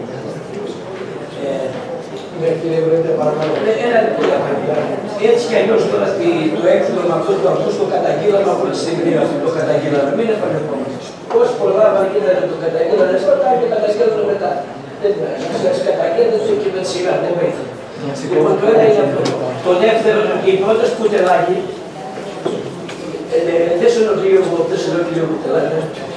[SPEAKER 16] Ναι, κύριε Βρέντε, παρακαλώ. Ένα λεπτό. Έτσι κι αλλιώς τώρα το έκδομα με αυτό το αυτό το καταγγείλαμε από τη στιγμή αυτό το καταγγείλαμε. Μην επανερχόμαστε. Όσοι προλάβαν και είδατε το καταγγείλανε πρώτα και καταγγέλνουν μετά. Δεν πειράζει. Σας καταγγέλνετε και με τη σειρά, δεν βοηθάει. Λοιπόν, το ένα είναι αυτό. Το δεύτερο, η πρόταση Κουτελάκη, δεν σε ενοχλεί εγώ, δεν σε ενοχλεί ο Κουτελάκη.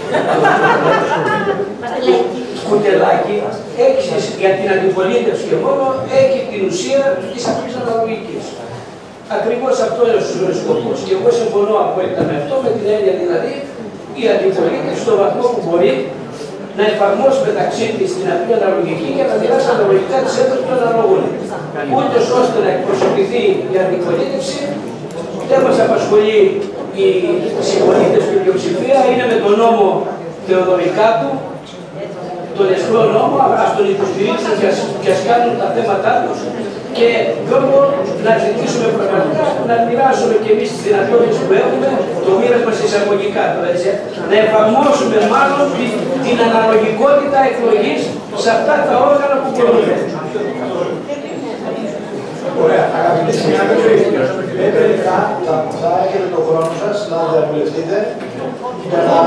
[SPEAKER 16] Κουτελάκη έχει για την αντιπολίτευση και μόνο έχει την ουσία της απλής αναλογικής. Ακριβώς αυτό είναι ο σκοπός. Και εγώ συμφωνώ απόλυτα με αυτό, με την έννοια δηλαδή η αντιπολίτευση στον βαθμό που μπορεί να εφαρμόσει μεταξύ της την απλή αναλογική και να μοιράσει αναλογικά τις έντονες των αναλογών. Ούτως ώστε να εκπροσωπηθεί η αντιπολίτευση, δεν μας απασχολεί η συμπολίτευση και η πλειοψηφία, είναι με τον νόμο Θεοδωρικάτου, τον εσχρό νόμο, ας τον υποστηρίξουν και ας κάνουν τα θέματά τους και Γιώργο να ζητήσουμε πραγματικά να μοιράσουμε και εμείς τις δυνατότητες που έχουμε, το μοίρασμα εισαγωγικά, να εφαρμόσουμε μάλλον την αναλογικότητα εκλογής σε αυτά τα όργανα που μπορούμε.
[SPEAKER 3] Ωραία, αγαπητοί συνάδελφοι, τελικά θα έχετε τον χρόνο σας να διαβουλευτείτε για να...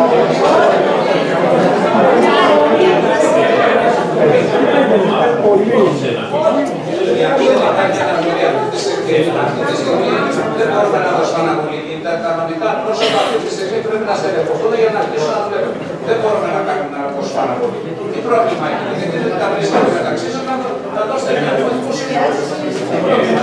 [SPEAKER 6] Δεν μπορούμε να δώσουμε αναβολή. Τα νομικά πρόσωπα αυτή τη στιγμή πρέπει να στελεχωθούν για να αρχίσουν να δουλεύουν. Δεν μπορούμε να κάνουμε να δώσουμε αναβολή. Τι πρόβλημα έχει, γιατί δεν τα βρίσκονται μεταξύ σας, να δώσετε μια πολιτικού συνεχώς. Τι πρόβλημα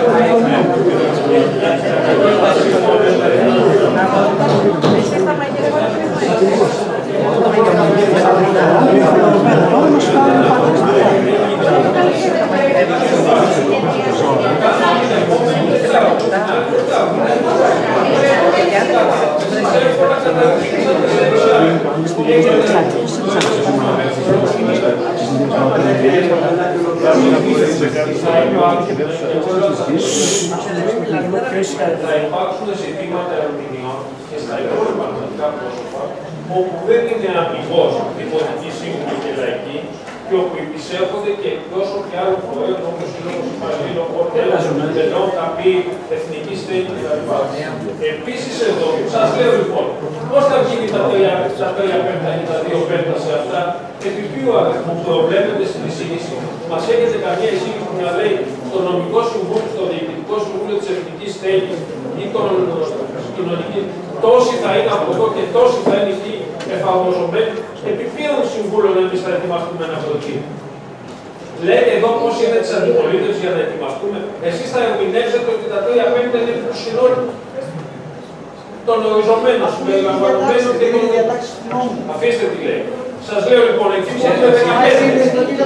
[SPEAKER 2] Θα υπάρξουν ζητήματα ερμηνεών και στα υπόλοιπα νομικά πρόσωπα όπου δεν είναι αμυγός δημοτική σύμβουλη και λαϊκή και όπου υπησέρχονται και εκπρόσωποι άλλων φορέων όπως είναι ο υπαλλήλων, ο τέλος, ο τελών, θα πει εθνική στέλνη κτλ. Επίσης εδώ, σας λέω λοιπόν, πώς θα γίνει τα τρία πέμπτα ή τα δύο πέμπτα σε αυτά, επί ποιου αριθμού προβλέπεται στην εισήγηση. Μας έχετε καμία εισήγηση που να λέει στο νομικό συμβούλιο, στο διοικητικό συμβούλιο της εθνικής στέλνης ή των κοινωνικών, τόσοι θα είναι από εδώ και τόσοι θα είναι εκεί εφαρμοζομένοι. Επί ποιον συμβούλων εμείς θα ετοιμαστούμε να προτείνουμε. Λέτε εδώ πώς είναι της αντιπολίτευσης για να ετοιμαστούμε. Εσείς θα ερμηνεύσετε ότι τα τρία πέμπτα είναι του συνόλου των οριζομένων, συμπεριλαμβανομένων και των διατάξεων. Αφήστε τι λέει. Σας λέω λοιπόν, εκεί που είναι δεκαπέντε.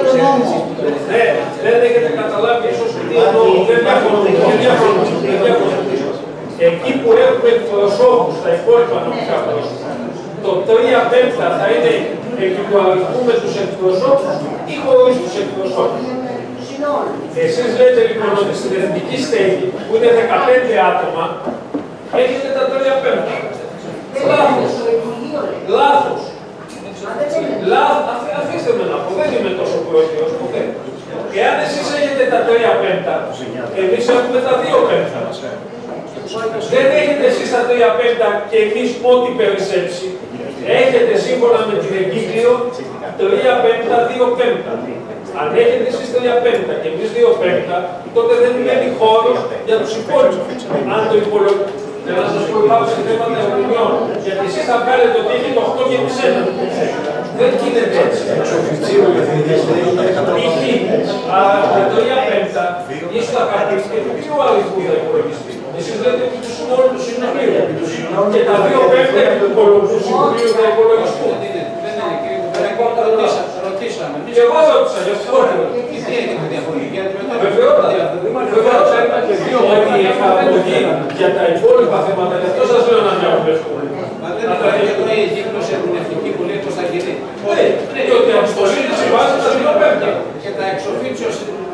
[SPEAKER 2] Ναι, δεν έχετε καταλάβει ίσως τι εννοώ. Δεν διαφωνούμε. Εκεί που έχουμε εκπροσώπους στα υπόλοιπα νομικά πρόσωπα, το τρία πέμπτα θα είναι επί του αριθμού με τους εκπροσώπους ή χωρίς τους εκπροσώπους. Εσείς λέτε λοιπόν ότι στην εθνική στέγη που είναι δεκαπέντε άτομα έχετε τα τρία πέμπτα. Λάθος. Λάθος. Λάθος. Αφήστε με να πω, δεν είμαι τόσο πρόεδρος ποτέ. Εάν εσείς έχετε τα τρία πέμπτα, εμείς έχουμε τα δύο πέμπτα. Δεν έχετε εσείς τα τρία πέμπτα και εμείς ό,τι περισσέψει. Έχετε σύμφωνα με την εγκύκλιο τρία πέμπτα, δύο πέμπτα. Αν έχετε εσείς τρία πέμπτα και εμείς δύο πέμπτα, τότε δεν μένει χώρος για τους υπόλοιπους. Αν το υπολογίσετε. Για να σας πω υπάρχουν σε θέματα ερμηνεών. Γιατί εσείς θα βγάλετε ότι έχει το οκτώ και ένα. Δεν γίνεται έτσι. Είχε τα τρία πέμπτα ίσως θα κρατήσει και του πιο αριθμού θα υπολογιστεί. Εσείς λέτε ότι του συνόλου του συνολίου. Και τα δύο πέμπτα επί του συνολίου θα υπολογιστούν.
[SPEAKER 6] Ρωτήσαμε.
[SPEAKER 2] Και εγώ ρώτησα, γι' αυτό λέω.
[SPEAKER 6] Τι έγινε διαφορετική αντιμετώπιση.
[SPEAKER 2] Βεβαιότατα. Βεβαιότατα. Ότι η εφαρμογή για τα υπόλοιπα θέματα, γι' αυτό σας λέω να διαβουλευτούμε.
[SPEAKER 6] Μα δεν υπάρχει εδώ η εγκύκλωση εθνική που λέει πως θα γίνει.
[SPEAKER 2] Ναι, και ότι αποστολή της συμβάσης τα δύο πέμπτα.
[SPEAKER 6] Και τα εξοφίτσιος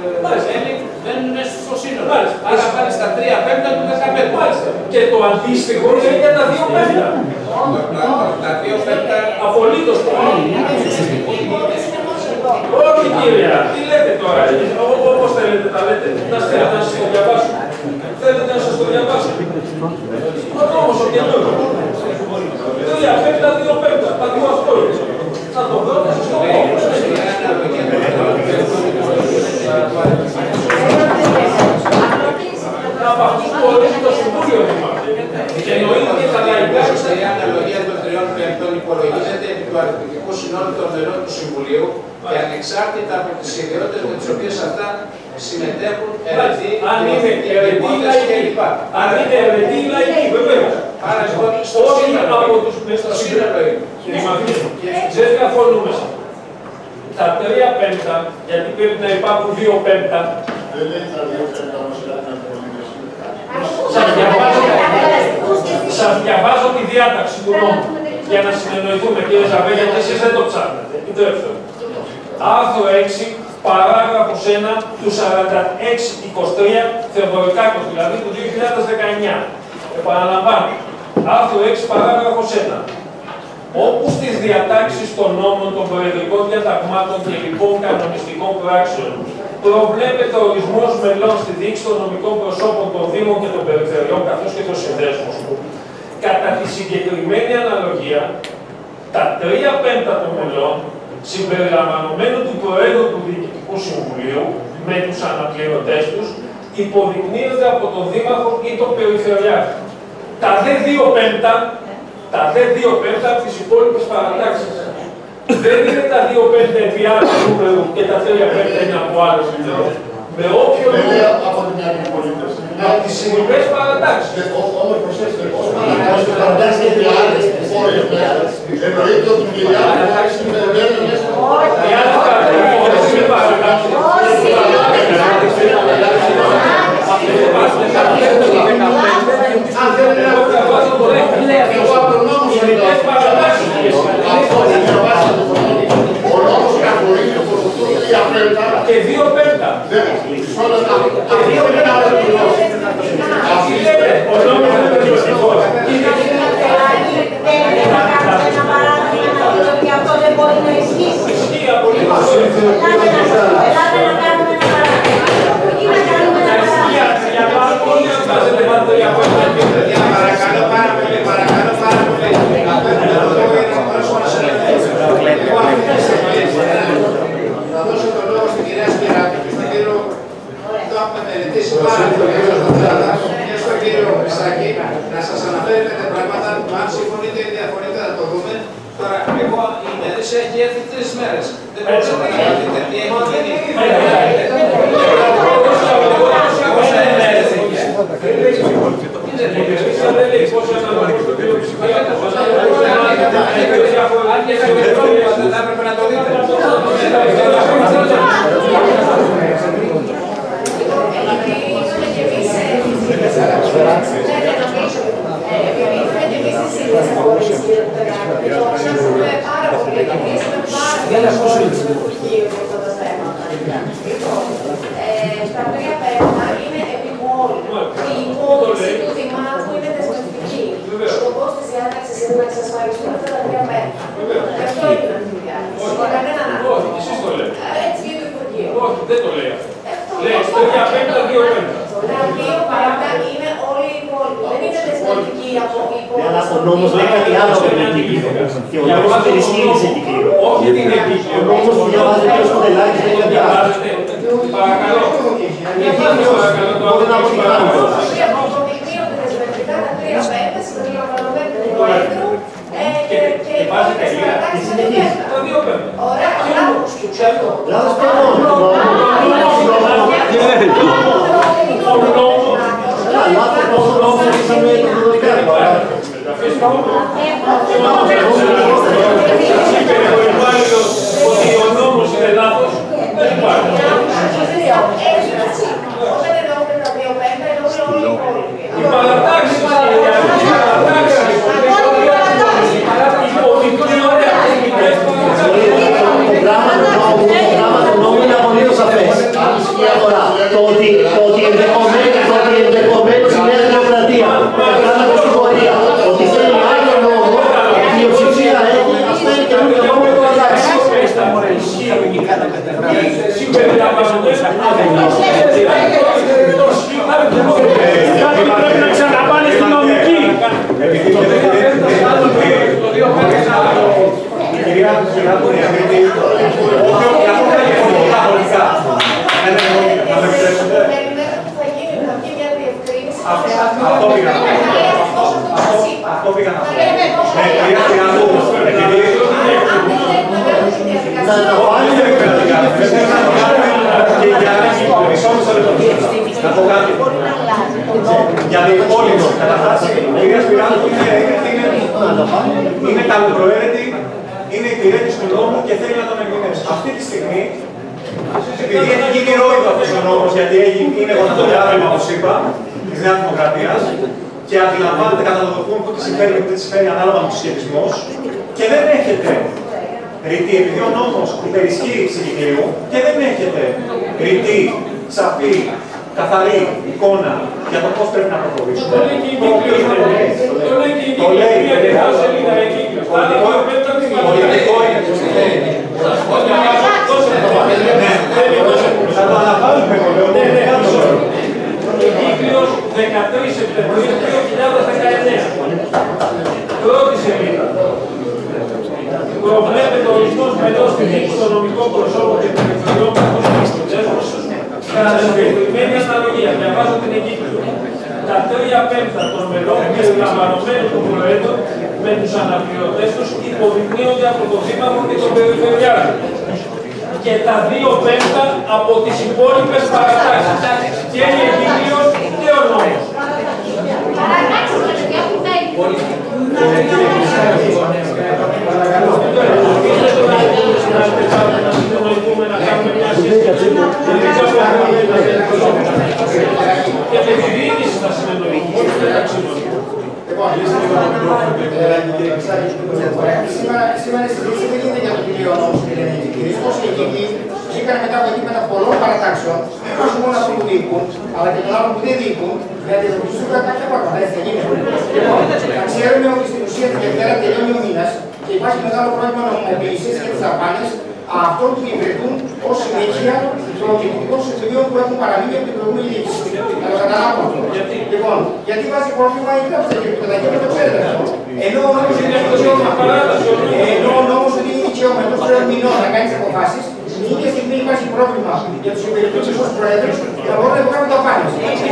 [SPEAKER 2] συμφωνία για τα δύο πέμπτα.
[SPEAKER 6] Τα δύο πέμπτα
[SPEAKER 2] απολύτως. Όχι κύριε, τι λέτε τώρα, όπως θέλετε τα λέτε, να θέλετε να σας το διαβάσω. Θέλετε να σας το διαβάσω. Ο νόμος ο καινούργιος. Τρία πέμπτα, δύο πέμπτα, τα δύο αυτό είναι. Να το δω, να σας το πω. Από αυτούς που ορίζει το Συμβούλιο Δημάρχου. Και εννοείται και τα λαϊκά.
[SPEAKER 6] Η αναλογία των τριών πέμπτων υπολογίζεται επί του αριθμητικού συνόλου των μελών του Συμβουλίου και ανεξάρτητα από τις ιδιότητες με τις οποίες αυτά συμμετέχουν, ερετοί, δημοτικότητες κλπ.
[SPEAKER 2] Αν είναι ερετοί ή λαϊκοί, βεβαίως.
[SPEAKER 6] Άρα λοιπόν, στο σύνολο είναι.
[SPEAKER 2] Δεν διαφωνούμε. Τα τρία πέμπτα, γιατί πρέπει να υπάρχουν δύο πέμπτα.
[SPEAKER 20] Δεν λέει τα δύο πέμπτα όμως κάτι να
[SPEAKER 2] Σας διαβάζω τη διάταξη του νόμου για να συνεννοηθούμε, κύριε Ζαβέ, γιατί εσείς δεν το ψάχνετε. Επιτρέψτε. Άρθρο έξι, παράγραφος ένα του σαράντα έξι είκοσι τρία Θεοδωρικάκος, δηλαδή του δύο χιλιάδες δεκαεννιά. Επαναλαμβάνω. Άρθρο έξι, παράγραφος ένα. Όπου στις διατάξεις των νόμων, των προεδρικών διαταγμάτων και λοιπών κανονιστικών πράξεων προβλέπεται ορισμός μελών στη διοίκηση των νομικών προσώπων των Δήμων και των Περιφερειών καθώς και των συνδέσμων του, κατά τη συγκεκριμένη αναλογία, τα τρία πέμπτα των μελών, συμπεριλαμβανομένου του Προέδρου του Διοικητικού Συμβουλίου, με τους αναπληρωτές τους, υποδεικνύονται από τον Δήμαρχο ή τον Περιφερειάρχη. Τα δε δύο πέμπτα, τα δε δύο πέμπτα από τις υπόλοιπες παρατάξεις. Δεν είναι τα δύο πέμπτα επί άλλου νούμερου και τα τρία πέμπτα είναι από άλλο νούμερο. Με όποιο νούμερο
[SPEAKER 20] από την άλλη πολίτες.
[SPEAKER 2] από τις συμβουλές παρατάξεις.
[SPEAKER 20] Όμως προσέξτε, ως παρατάξεις και οι άλλες φόρες μέσα, εννοείται ότι και οι άλλες φόρες συμμετέχουν μέσα.
[SPEAKER 2] Οι άλλες φόρες είναι παρατάξεις. Αν θέλετε να διαβάσω το δέκα, εγώ από τον νόμο σου λέω παρατάξεις.
[SPEAKER 20] Ο νόμος καθορίζει το ποσοστό τρία πέμπτα
[SPEAKER 2] και δύο πέμπτα.
[SPEAKER 20] Και δύο πέμπτα
[SPEAKER 2] αυτή λέτε, ο νόμος δεν είναι δυστυχώς.
[SPEAKER 17] Και αυτό δεν μπορεί να ισχύσει.
[SPEAKER 2] Ισχύει απολύτως.
[SPEAKER 17] Ελάτε να κάνουμε ένα παράδειγμα. Ή να κάνουμε ένα παράδειγμα.
[SPEAKER 2] Για πάρα πολύ αυξάζεται πάντα για πάντα.
[SPEAKER 6] Παρακαλώ πάρα πολύ, παρακαλώ πάρα πολύ. Θα δώσω το λόγο στην κυρία Σπυράκη και στον κύριο, το έχουμε μελετήσει πάρα πολύ και στον κύριο Μισάκη, να σας αναφέρει πέντε πράγματα, αν συμφωνείτε ή διαφωνείτε να το δούμε. Τώρα, εγώ η ημερήσια έχει έρθει τρεις μέρες. Δεν μπορούσατε να δείτε τι έχει θα έπρεπε να το δείτε.
[SPEAKER 8] Στα τρία πέμπτα είναι επιμόλυ. Η υπόθεση του Δημάρχου είναι δεσμευτική. Ο σκοπός της διάταξης είναι να εξασφαλιστούν αυτά τα τρία πέμπτα. Γι' αυτό είναι αυτή η διάταξη. Για κανέναν άλλο.
[SPEAKER 2] Όχι, εσείς το λέτε.
[SPEAKER 8] Έτσι λέει το Υπουργείο.
[SPEAKER 2] Όχι, δεν το λέει αυτό. Λέει τρία πέμπτα, δύο πέμπτα.
[SPEAKER 8] Τα δύο πέμπτα είναι όλοι οι υπόλοιποι. Δεν είναι δεσμευτική από υπόλοιπη.
[SPEAKER 14] Αλλά ο νόμος λέει κάτι άλλο από την επίκυρο. Και ο νόμος περισχύει σε επίκυρο.
[SPEAKER 2] Όχι την επίκυρο.
[SPEAKER 14] Ο νόμος που διαβάζει ο Σκοτελάκης λέει κάτι άλλο.
[SPEAKER 2] Παρακαλώ.
[SPEAKER 14] Μπορεί να αποτυχάνει.
[SPEAKER 8] Αποδεικνύονται δεσμευτικά τα τρία πέμπτα συμπεριλαμβανομένου του Προέδρου και
[SPEAKER 2] Και βάζει τελεία.
[SPEAKER 14] Και συνεχίζει.
[SPEAKER 2] Τα δύο πέμπτα.
[SPEAKER 8] ωραία, λάθος του αυτό.
[SPEAKER 14] Λάθος το νόμο. Λάθος το νόμο ήρθαμε το δωρικά.
[SPEAKER 2] Ότι ο νόμος είναι λάθος, δεν υπάρχει.
[SPEAKER 8] Όταν εννοούμε τα δύο πέμπτα, εννοούμε όλοι οι υπόλοιποι.
[SPEAKER 2] Οι παρατάξεις, οι παρατάξεις, υποδεικνύονται ατομικές παρατάξεις.
[SPEAKER 14] Το γράμμα του νόμου είναι απολύτως σαφές. Το ότι ενδεχομένως η Νέα Δημοκρατία
[SPEAKER 11] Να πω κάτι. Για το υπόλοιπο, καταρχάς, η κυρία Σπυράκου είναι καλοπροαίρετη, είναι υπηρέτης του νόμου και θέλει να τον ερμηνεύσει. Αυτή τη στιγμή, επειδή έχει γίνει ρόιδο αυτός ο νόμος, γιατί είναι γονατοδιάβημα, όπως είπα, της Νέας Δημοκρατίας, και αντιλαμβάνεται κατά το δοκούν που τη συμφέρει και που δεν τη συμφέρει ανάλογα με τους σχετισμούς, και δεν έχετε ρητή, επειδή ο νόμος υπερισχύει συγκεκρίου, και δεν έχετε ρητή, σαφή, καθαρή εικόνα για το πώς πρέπει να προχωρήσουμε.
[SPEAKER 2] Το λέει και η Κύκλιος. Το λέει και η Κύκλιος.
[SPEAKER 11] Πολιτικό είναι. Θα το αναβάλουμε,
[SPEAKER 2] η Κύκλιος δεκατρείς Σεπτεμβρίου δύο χιλιάδες δεκαεννέα. Πρώτη σελίδα. Προβλέπεται ο ορισμός μελών στην διοίκηση των νομικών προσώπων και περιφερειών κατά συγκεκριμένη αναλογία. Διαβάζω την εγκύκλιο. Τα τρία πέμπτα των μελών περιλαμβανομένων των προέδρων με τους αναπληρωτές τους υποδεικνύονται από το Δήμαρχο και τον Περιφερειάρχη. Και τα δύο πέμπτα από τις υπόλοιπες παρατάξεις. Και η εγκύκλιος και ο νόμος. Και με τη διοίκηση θα συνεννοηθούμε.
[SPEAKER 12] Σήμερα στη συζήτηση δεν γίνεται για το βιβλίο νόμου και λένε οι κυρίες. Όσοι εκεί βγήκαν μετά από αιτήματα πολλών παρατάξεων, όχι μόνο αυτών που διοικούν, αλλά και των άλλων που δεν διοικούν, γιατί θα δημιουργηθούν κάποια πράγματα. Έτσι θα γίνει. Λοιπόν, να ξέρουμε ότι στην ουσία την Δευτέρα τελειώνει ο μήνας και υπάρχει μεγάλο πρόβλημα νομιμοποίησης και τις δαπάνες αυτών που υπηρετούν ως συνέχεια των διοικητικών συμβουλίων που έχουν παραμείνει από την προηγούμενη διοίκηση. Να το καταλάβω αυτό. Λοιπόν, γιατί βάζει πρόβλημα η τράπεζα και το δακρύβει το ξέρετε αυτό. Ενώ ο νόμος είναι δικαίωμα, ενώ ο νόμος είναι δικαίωμα εντός τριών μηνών να κάνεις αποφάσεις, την ίδια στιγμή υπάρχει πρόβλημα για τους υπηρετούς ως προέδρους και να μπορούν να βγάλουν τα πάνες.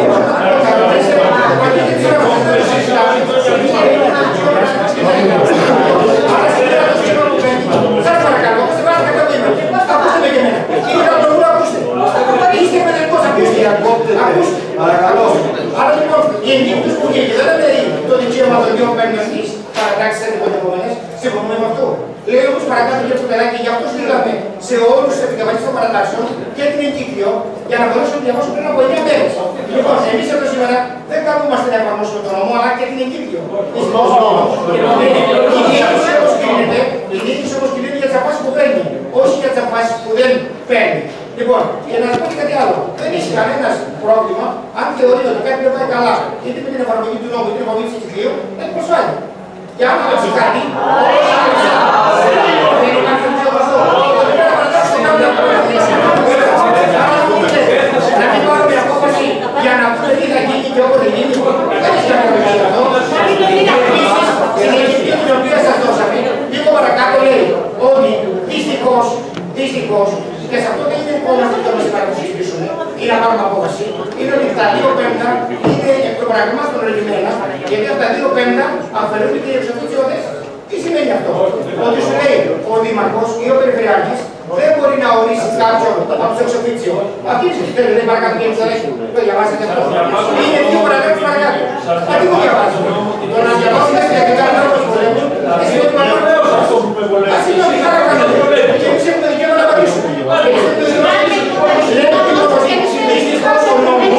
[SPEAKER 12] Σας παρακαλώ, σας βάζω κατά βήμα. Ακούστε με και εμένα. Είναι να το βρω, ακούστε. Είστε παιδευτικός, ακούστε. Ακούστε. Παρακαλώ. Άρα λοιπόν, η εγκύκλιος που βγήκε δεν είναι το δικαίωμα των δύο παίρνει αυτής παρατάξεις αντιπολιτευόμενες. Συμφωνούμε με αυτό. Λέει όμως παρακάτω και το παιδάκι, γι' αυτό στείλαμε σε όλους τους επικεφαλείς των παρατάξεων και την εγκύκλιο για να μπορέσουμε να διαβάσουμε πριν από εννιά μέρες. Λοιπόν, εμείς εδώ σήμερα δεν καλούμαστε να εφαρμόσουμε τον νόμο, αλλά και την εγκύκλιο. Η διοίκηση όπως κινείται για τις αποφάσεις που παίρνει, όχι για τις αποφάσεις που δεν παίρνει. Λοιπόν, και να σας πω και κάτι άλλο. Δεν έχει κανένα πρόβλημα αν θεωρεί ότι κάτι δεν πάει καλά, είτε με την εφαρμογή του νόμου είτε με την εφαρμογή της εγκύκλειου, να την προσφάλει. Και αν δεν κάτι, δεν υπάρχει δικαίωμα αυτό. Να μην πάρουμε απόφαση για να πούμε τι θα γίνει και όποτε γίνει. Δεν έχει κανένα αυτό. Επίσης, στην εγκύκλεια την οποία σας δώσαμε, λίγο παρακάτω λέει ότι δυστυχώς, δυστυχώς, και σε αυτό δεν είναι κόμμα που θέλουμε σήμερα να συζητήσουμε ή να πάρουμε απόφαση, είναι ότι τα δύο πέμπτα είναι εκ των πραγμάτων ρεγημένα, γιατί από τα δύο πέμπτα αφαιρούνται και οι εξοφίτσιωτες. Τι σημαίνει αυτό? Ότι σου λέει ο Δήμαρχος ή ο Περιφερειάρχης δεν μπορεί να ορίσει κάποιον από τους εξοφίτσιο. Αυτή τη στιγμή δεν παρακάτω και εμείς αρέσουν. Το διαβάσετε αυτό. Είναι δύο παρακάτω παρακάτω. Μα τι μου διαβάζουμε? Το να διαβάσουμε στην διακριτά να όπως πολέμουν, εσύ ότι μας λέω αυτό που με πολέμουν. Ας είναι ότι θα κάνουμε. Και εμείς έχουμε δικαίωμα να πατήσουμε. Λέμε ότι το προσέγγιση δυστυχώς ο νόμος,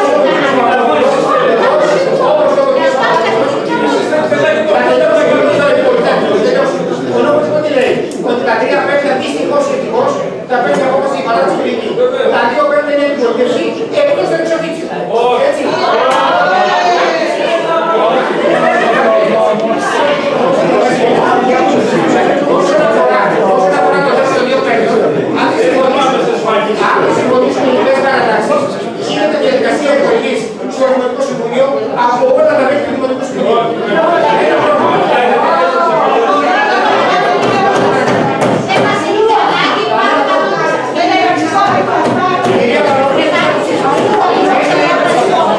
[SPEAKER 12] ο νόμος τι λέει? Ότι τα τρία πέμπτα δυστυχώς και ευτυχώς τα παίρνει απόφαση η παράτηση ποινική. Τα δύο πέμπτα είναι επιπροτεύση εκτός των εξοφίτσιων. Έτσι. Όσον αφορά το θέμα των δύο πέμπτων, αν συμφωνήσουν οι λοιπές παρατάξεις, γίνεται διαδικασία εκλογής στο Δημοτικό Συμβουλίο από όλα τα μέλη του Δημοτικού Συμβουλίου. Κυρία Παρόλη,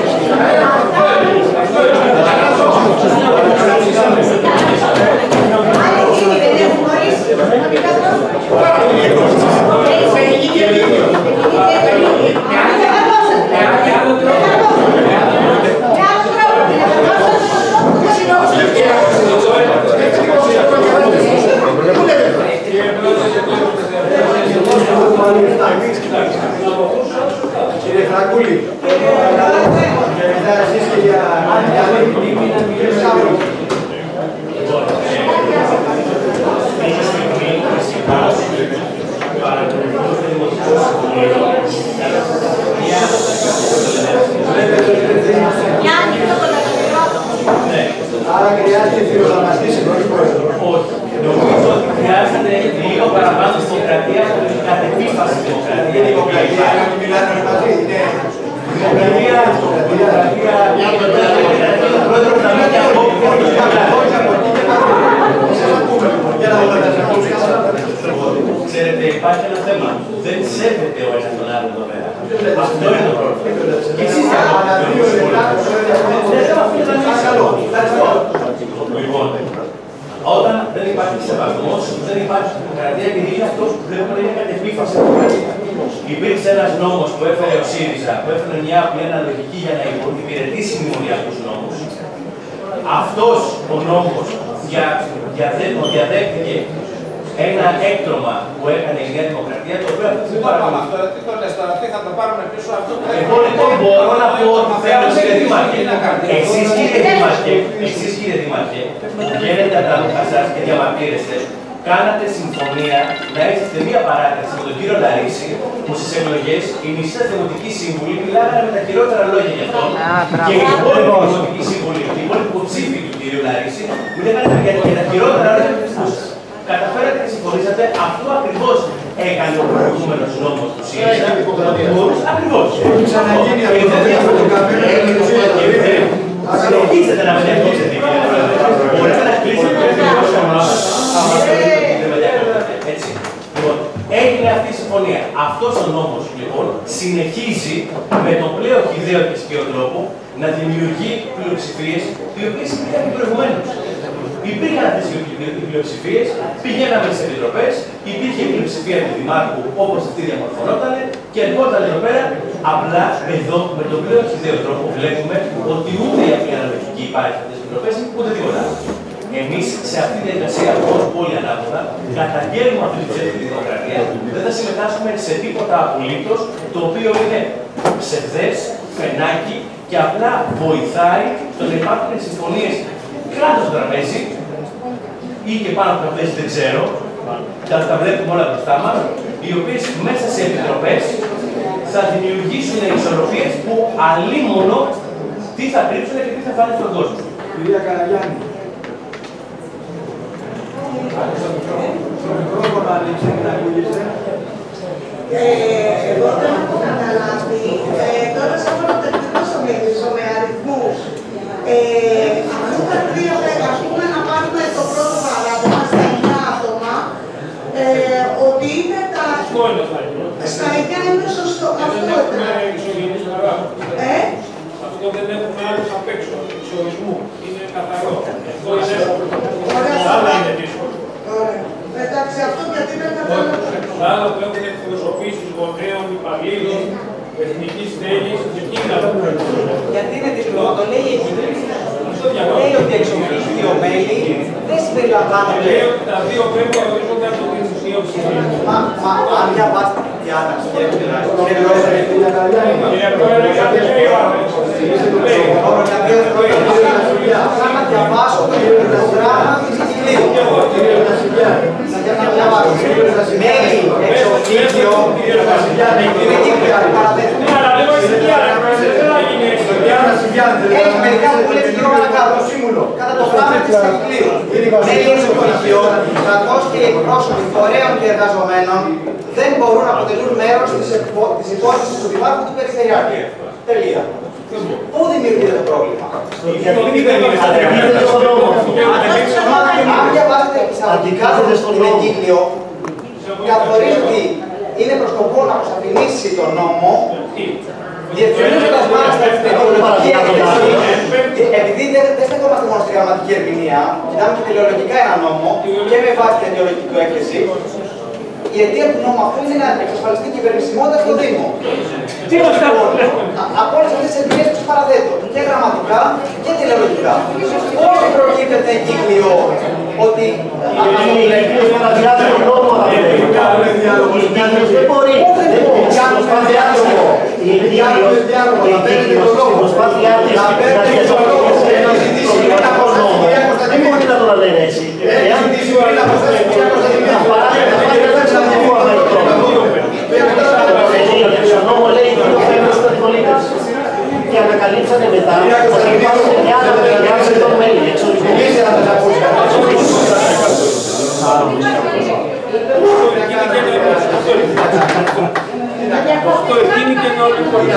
[SPEAKER 3] Βουλή. Και μετά εσείς και για άλλη μνήμη να μιλήσετε αύριο. Άρα χρειάζεται φιλοδραμαστής ενώ όχι πρόεδρο.
[SPEAKER 9] Όχι. Νομίζω ότι χρειάζεται λίγο παραπάνω δημοκρατία κατ' επίφαση δημοκρατία.
[SPEAKER 3] Η δημοκρατία να μην μιλάνε μαζί. Είναι
[SPEAKER 9] δημοκρατία, δημοκρατία, δημοκρατία, πρόεδρο να μην διακόπτει Ξέρετε, υπάρχει ένα θέμα. Δεν σέβεται ο ένας τον άλλον εδώ πέρα. Αυτό είναι το πρόβλημα. Και εσείς θα Λοιπόν, όταν δεν υπάρχει σεβασμός, δεν υπάρχει δημοκρατία και είναι αυτό που βλέπουμε είναι κατ' επίφαση δημοκρατία. Υπήρξε ένας νόμος που έφερε ο ΣΥΡΙΖΑ, που έφερε μια απλή αναλογική για να υπηρετήσει μνημονιακούς νόμους. Αυτός ο νόμος δια, διαδέχτηκε ένα έκτρωμα που έκανε η Νέα Δημοκρατία, το οποίο αυτή τη στιγμή
[SPEAKER 6] αυτό. Τι το λες τώρα, τι θα το πάρουμε πίσω αυτό που
[SPEAKER 9] Εγώ λοιπόν μπορώ να πω ότι θέλω κύριε Δήμαρχε, εσείς κύριε Δήμαρχε, εσείς κύριε Δήμαρχε, που βγαίνετε από τα ρούχα σας και διαμαρτύρεστε, κάνατε συμφωνία να έχετε μία παράταση με τον κύριο Λαρίση, που στις εκλογές οι μισές δημοτικοί σύμβουλοι μιλάγανε με τα χειρότερα λόγια για αυτόν και οι υπόλοιποι δημοτικοί σύμβουλοι, οι υπόλοιποι υποψήφοι του κύριου Λαρίση, μιλάγανε για τα χειρότερα λόγια του σας. Καταφέρατε και συμφωνήσατε, αυτό ακριβώς έκανε ο προηγούμενος νόμος του ΣΥΡΙΖΑ. Ακριβώς.
[SPEAKER 3] Έχει ξαναγίνει αυτό το καπέλο.
[SPEAKER 9] Συνεχίζετε να με διακόψετε. Μπορείτε να κλείσετε το δημόσιο μας. Έτσι. Λοιπόν, έγινε αυτή η συμφωνία. Αυτός ο νόμος, λοιπόν, συνεχίζει με τον πλέον χυδαίο και σκαίο τρόπο να δημιουργεί πλειοψηφίες, οι οποίες υπήρχαν και προηγουμένως. Υπήρχαν αυτές οι πλειοψηφίες, πηγαίναμε στις επιτροπές, υπήρχε η πλειοψηφία του Δημάρχου όπως αυτή διαμορφωνόταν και ερχόταν εδώ πέρα. Απλά εδώ με τον πλέον χυδαίο τρόπο βλέπουμε ότι ούτε η απλή αναλογική υπάρχει αυτές τις επιτροπές, ούτε τίποτα. Εμείς σε αυτή τη διαδικασία, ως πόλη ανάποδα, καταγγέλνουμε αυτή τη ψεύτικη δημοκρατία. Δεν θα συμμετάσχουμε σε τίποτα απολύτως, το οποίο είναι ψευδές, φαινάκι και απλά βοηθάει στο να υπάρχουν συμφωνίες κάτω στο τραπέζι ή και πάνω από το τραπέζι, δεν ξέρω, τα, τα βλέπουμε όλα μπροστά μας, οι οποίες μέσα σε επιτροπές θα δημιουργήσουν ισορροπίες που αλίμονο τι θα κρύψουν και τι θα φάνε στον κόσμο.
[SPEAKER 3] Κυρία Καραγιάννη. Στο μικρόφωνο ανοίξτε και να ακούγεστε.
[SPEAKER 17] Εγώ δεν έχω καταλάβει. Τώρα σαν να το μιλήσω με αριθμούς. Αφού τα τρία πρέπει να πάρουμε το πρώτο παράδειγμα στα εννιά άτομα, ότι είναι τα... Στα εννιά είναι σωστό. Αυτό ε?
[SPEAKER 2] Αυτό δεν έχουμε άλλους απ' έξω, εξορισμού. Είναι καθαρό. Αυτό είναι... Άλλα είναι δύσκολο.
[SPEAKER 17] Εντάξει, αυτό γιατί δεν καταλαβαίνω.
[SPEAKER 2] Άλλα που έχουν εκπροσωπήσεις γονέων, υπαλλήλων, εθνικής στέγης και εκείνα.
[SPEAKER 15] Γιατί είναι διπλό, το λέει εκεί. Λέει ότι εξοφλείς δύο μέλη δεν συμπεριλαμβάνονται.
[SPEAKER 2] Λέει ότι τα δύο πρέπει να ορίζονται από την πλειοψηφία.
[SPEAKER 15] Μα αν διαβάσετε τη διάταξη, κύριε σαν να διαβάσω το πρόγραμμα της Κυκλίου. Να διαβάσω. Μέλη, εξοφλήσιο, είναι Κυκλία, παραθέτω. Έχει μερικά που λέει γύρω παρακάτω, σύμβουλο, κατά το πράγμα της Κυκλίου. Μέλη εξοφλήσιο, καθώς και οι εκπρόσωποι φορέων και εργαζομένων δεν μπορούν να αποτελούν μέρος της υπόθεσης του Δημάρχου του Περιφερειάρχη. Τελεία. Πού δημιουργείται το πρόβλημα? Αν διαβάσετε εισαγωγικά στον εγκύκλιο, καθορίζει ότι είναι προς σκοπό να αποσαφηνίσει τον νόμο, διευκρινίζοντας μάλιστα την τεχνολογική έκθεση, επειδή δεν στεκόμαστε μόνο στη γραμματική ερμηνεία, κοιτάμε και τηλεολογικά ένα νόμο και με βάση την τηλεολογική έκθεση, η αιτία του νόμου αυτού είναι να εξασφαλιστεί η κυβερνησιμότητα στο Δήμο. Τι είναι αυτό? Από όλες αυτές τις εμπειρίες που σας παραθέτω, και γραμματικά και τηλεολογικά. Πώς προκύπτεται εγκύκλιο ότι δεν μπορεί.
[SPEAKER 14] λέει κύκλος στην προσπάθειά της να διασφαλίσει ένα προβληματικό νόμο. Δεν μπορεί να το λένε έτσι. Εάν ο νόμο λέει δύο πέμπτος στην αντιπολίτευση. Και ανακαλύψανε μετά ότι υπάρχουν και άλλα εκατόν μέλη
[SPEAKER 2] Αυτό εκείνη και να όλη
[SPEAKER 12] Καλή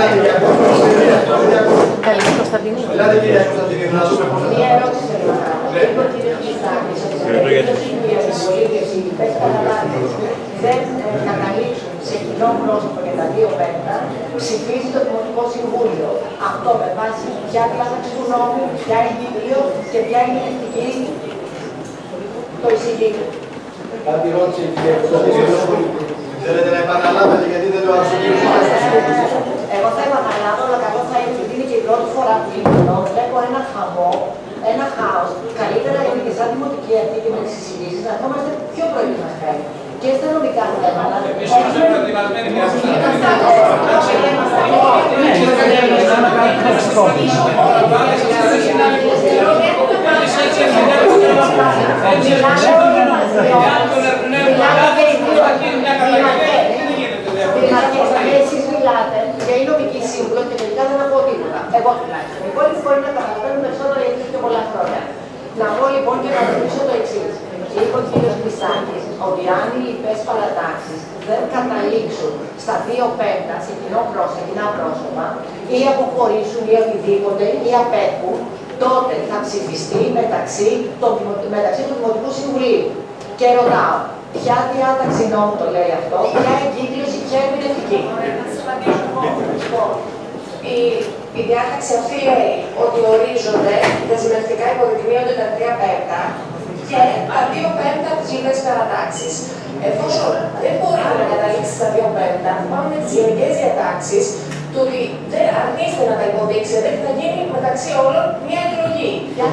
[SPEAKER 12] Κωνσταντινή. Ελάτε κυρία Κωνσταντινή, να δούμε πώς θα τα
[SPEAKER 22] Μια ερώτηση θέλω να κάνω. Είπε ο κύριος Μητσάκης ότι οι πολίτες, οι λοιπές παραλάβεις δεν καταλήξουν σε κοινό πρόσωπο για τα δύο πέμπτα, ψηφίζει το Δημοτικό Συμβούλιο. Αυτό με βάση ποια διάταξη του νόμου, ποια εγκύκλιο και ποια είναι η εθνική το εισηγείο.
[SPEAKER 12] Κάτι ρώτησε η κυρία Κωνσταντινή. Θέλετε να επαναλάβετε γιατί δεν το ασχολείω.
[SPEAKER 22] Εγώ θέλω να επαναλάβω, αλλά καλό θα είναι ότι είναι και η πρώτη φορά που είναι εδώ. Βλέπω ένα χαμό, ένα χάος. Καλύτερα είναι και σαν δημοτική αρχή και με τις συζητήσεις να ερχόμαστε πιο προετοιμασμένοι. Και στα νομικά θέματα.
[SPEAKER 6] Εμείς είμαστε προετοιμασμένοι για αυτά.
[SPEAKER 22] Εσείς μιλάτε για η νομική σύμβουλο και τελικά δεν ακούω τίποτα. Εγώ τουλάχιστον. Οι υπόλοιποι μπορεί να καταλαβαίνουν περισσότερο γιατί είναι και πολλά χρόνια. Να πω λοιπόν και να ρωτήσω το εξής. Είπε ο κύριος Μητσάκης ότι αν οι λοιπές παρατάξεις δεν καταλήξουν στα δύο πέμπτα σε κοινό πρόσωπο, κοινά πρόσωπα ή αποχωρήσουν ή οτιδήποτε ή απέχουν, τότε θα ψηφιστεί μεταξύ, το, μεταξύ του Δημοτικού Συμβουλίου. Και ρωτάω, ποια διάταξη νόμου το λέει αυτό, ποια εγκύκλωση, ποια ερμηνευτική.
[SPEAKER 8] Η, η διάταξη αυτή λέει ότι ορίζονται, δεσμευτικά υποδεικνύονται τα τρία πέμπτα και τα δύο πέμπτα από τις λοιπές παρατάξεις. Εφόσον δεν μπορείτε να καταλήξετε στα δύο πέμπτα, πάμε με τις γενικές διατάξεις του ότι δεν αρνείστε να τα υποδείξετε και θα γίνει μεταξύ όλων μια εκλογή.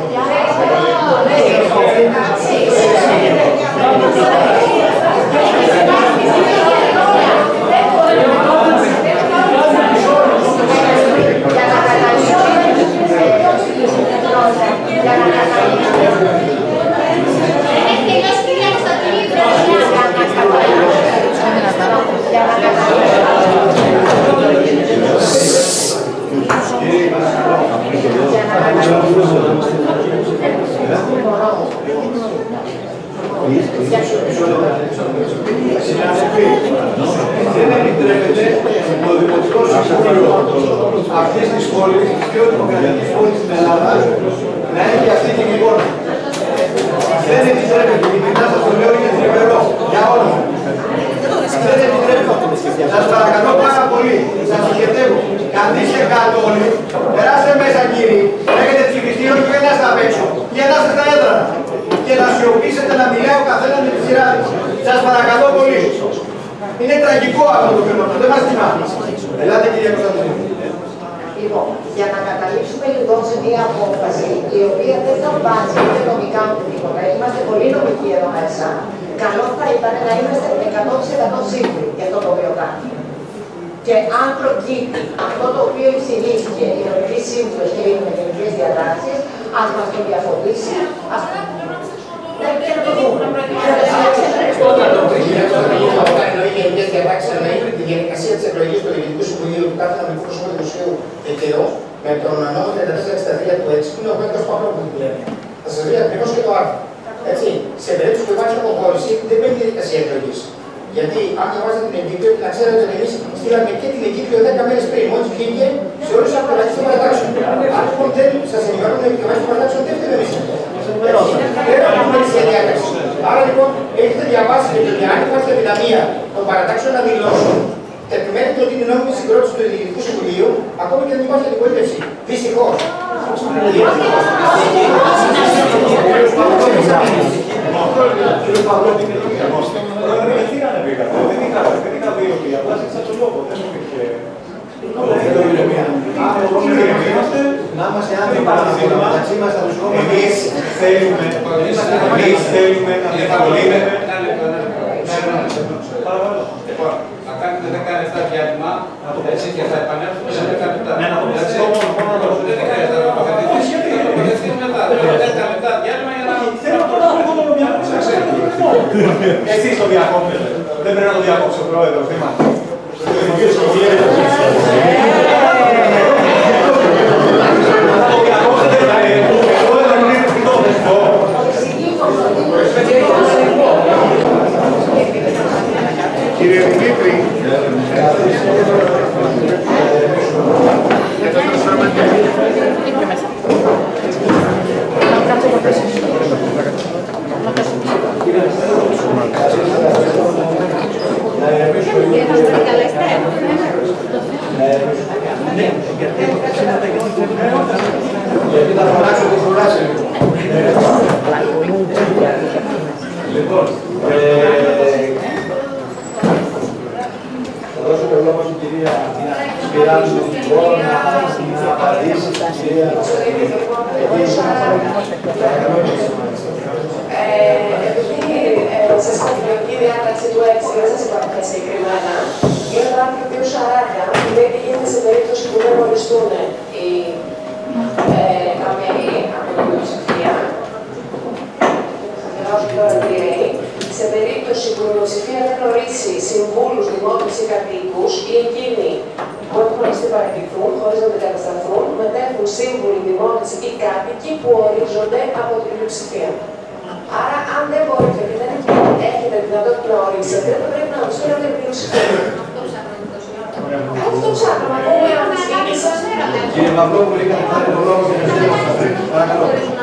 [SPEAKER 12] Δεν επιτρέπεται το Δημοτικό Συμβούλιο αυτής της πόλης, της πιο δημοκρατικής πόλης στην Ελλάδα, να έχει αυτή την εικόνα. Δεν επιτρέπεται, ειλικρινά σας το λέω, είναι θλιβερό για όλους. Δεν επιτρέπεται. Σας παρακαλώ πάρα πολύ, σας συγχετεύω. Καθίστε κάτω όλοι, περάστε μέσα κύριοι, έχετε ψηφιστήριο και περνάστε απ' έξω. Περνάστε στα έδρανα. Και να σιωπήσετε να μιλάει ο καθένας με τη σειρά του. Σας παρακαλώ πολύ. Είναι τραγικό αυτό το φαινόμενο, δεν μας θυμάται. Ελάτε κυρία Κωνσταντινή.
[SPEAKER 22] Λοιπόν, για να καταλήξουμε λοιπόν σε μια απόφαση η οποία δεν θα βάζει ούτε νομικά ούτε τίποτα. Είμαστε πολύ νομικοί εδώ μέσα. Καλό θα ήταν να είμαστε εκατό τοις εκατό σίγουροι για αυτό το οποίο κάνουμε. Και αν προκύπτει αυτό το οποίο εισηγήθηκε η νομική σύμβουλος και οι νομικές διατάξεις, ας μας το διαφωτίσει, ας δεν πρέπει να το δούμε.
[SPEAKER 12] Γενικές διατάξεις αναείπει τη διαδικασία της εκλογής του Ελληνικού Συμβουλίου του κάθε νομικού προσώπου του Δημοσίου Δικαίου με τον νόμο τριάντα τέσσερα εξήντα τρία του έξι, που είναι ο πέμπτος Παπλόπουλου που λέμε. Θα σας βρει ακριβώς και το άρθρο. Έτσι, σε περίπτωση που υπάρχει αποχώρηση, δεν παίρνει διαδικασία εκλογής. Γιατί αν διαβάζετε την εγκύκλιο, να ξέρετε ότι εμείς στείλαμε και την εγκύκλιο δέκα μέρες πριν, μόλις βγήκε σε όλους τους απολαιστές των παρατάξεων. Αν λοιπόν δεν σας ενημερώνουν οι επικεφαλής των παρατάξεων, δεν φταίμε εμείς. Δεν έχουμε τη διάταξη. Άρα λοιπόν έχετε διαβάσει και αν υπάρχει αδυναμία των παρατάξεων να δηλώσουν, επιμένετε ότι είναι νόμιμη συγκρότηση του Ελληνικού Συμβουλίου, ακόμη και δεν υπάρχει αντιπολίτευση. Δυστυχώς.
[SPEAKER 11] Γιατί να ανεβεί αυτό, δεν είχα δει ότι απλά ζήτησα τον λόγο, δεν υπήρχε...
[SPEAKER 12] Να είμαστε άνθρωποι μεταξύ μας θα τους κόμματα.
[SPEAKER 11] Εμείς θέλουμε, εμείς θέλουμε να διευκολύνουμε. Παρακαλώ.
[SPEAKER 6] Λοιπόν, να κάνετε δέκα λεπτά διάλειμμα, έτσι και θα επανέλθουμε σε δέκα λεπτά.
[SPEAKER 11] Ναι, να το μεταξύ μόνο, μόνο να το
[SPEAKER 6] Δεν χρειάζεται να τοποθετηθείς, γιατί θα τοποθετηθεί μετά. δέκα λεπτά διάλειμμα για να...
[SPEAKER 11] Θέλω τώρα να το διακόψω. Εσείς το διακόψετε. Δεν πρέπει να το διακόψω, πρόεδρο.
[SPEAKER 20] Κύριε Δημήτρη,
[SPEAKER 3] γιατί θα φωνάξω τη φρουράση. Λοιπόν, θα δώσω το λόγο στην κυρία Σπυράνου, μπορώ να απαντήσει στην κυρία
[SPEAKER 8] Επειδή σας καθημερινή διάταξη του έξι δεν σας είπα κάποια συγκεκριμένα, είναι το άρθρο δύο σαράντα που λέει τι γίνεται σε περίπτωση που δεν οριστούν οι αμεροί από την πλειοψηφία. Θα διαβάσω τώρα τι λέει. Σε περίπτωση που η πλειοψηφία δεν ορίσει συμβούλους, δημότες ή κατοίκους ή εκείνοι που έχουν οριστεί παραιτηθούν χωρίς να αντικατασταθούν, μετέχουν σύμβουλοι, δημότες ή κάτοικοι που ορίζονται από την πλειοψηφία. Άρα, αν δεν μπορείτε και δεν έχετε δυνατότητα να ορίσετε, θα πρέπει να οριστούν από την πλειοψηφία. Αυτό ψάχνω να πούμε από τις κίνησεις σας.
[SPEAKER 3] Κύριε Μαυρόπουλη, είχατε πάρει το λόγο για να σας πει. Παρακαλώ.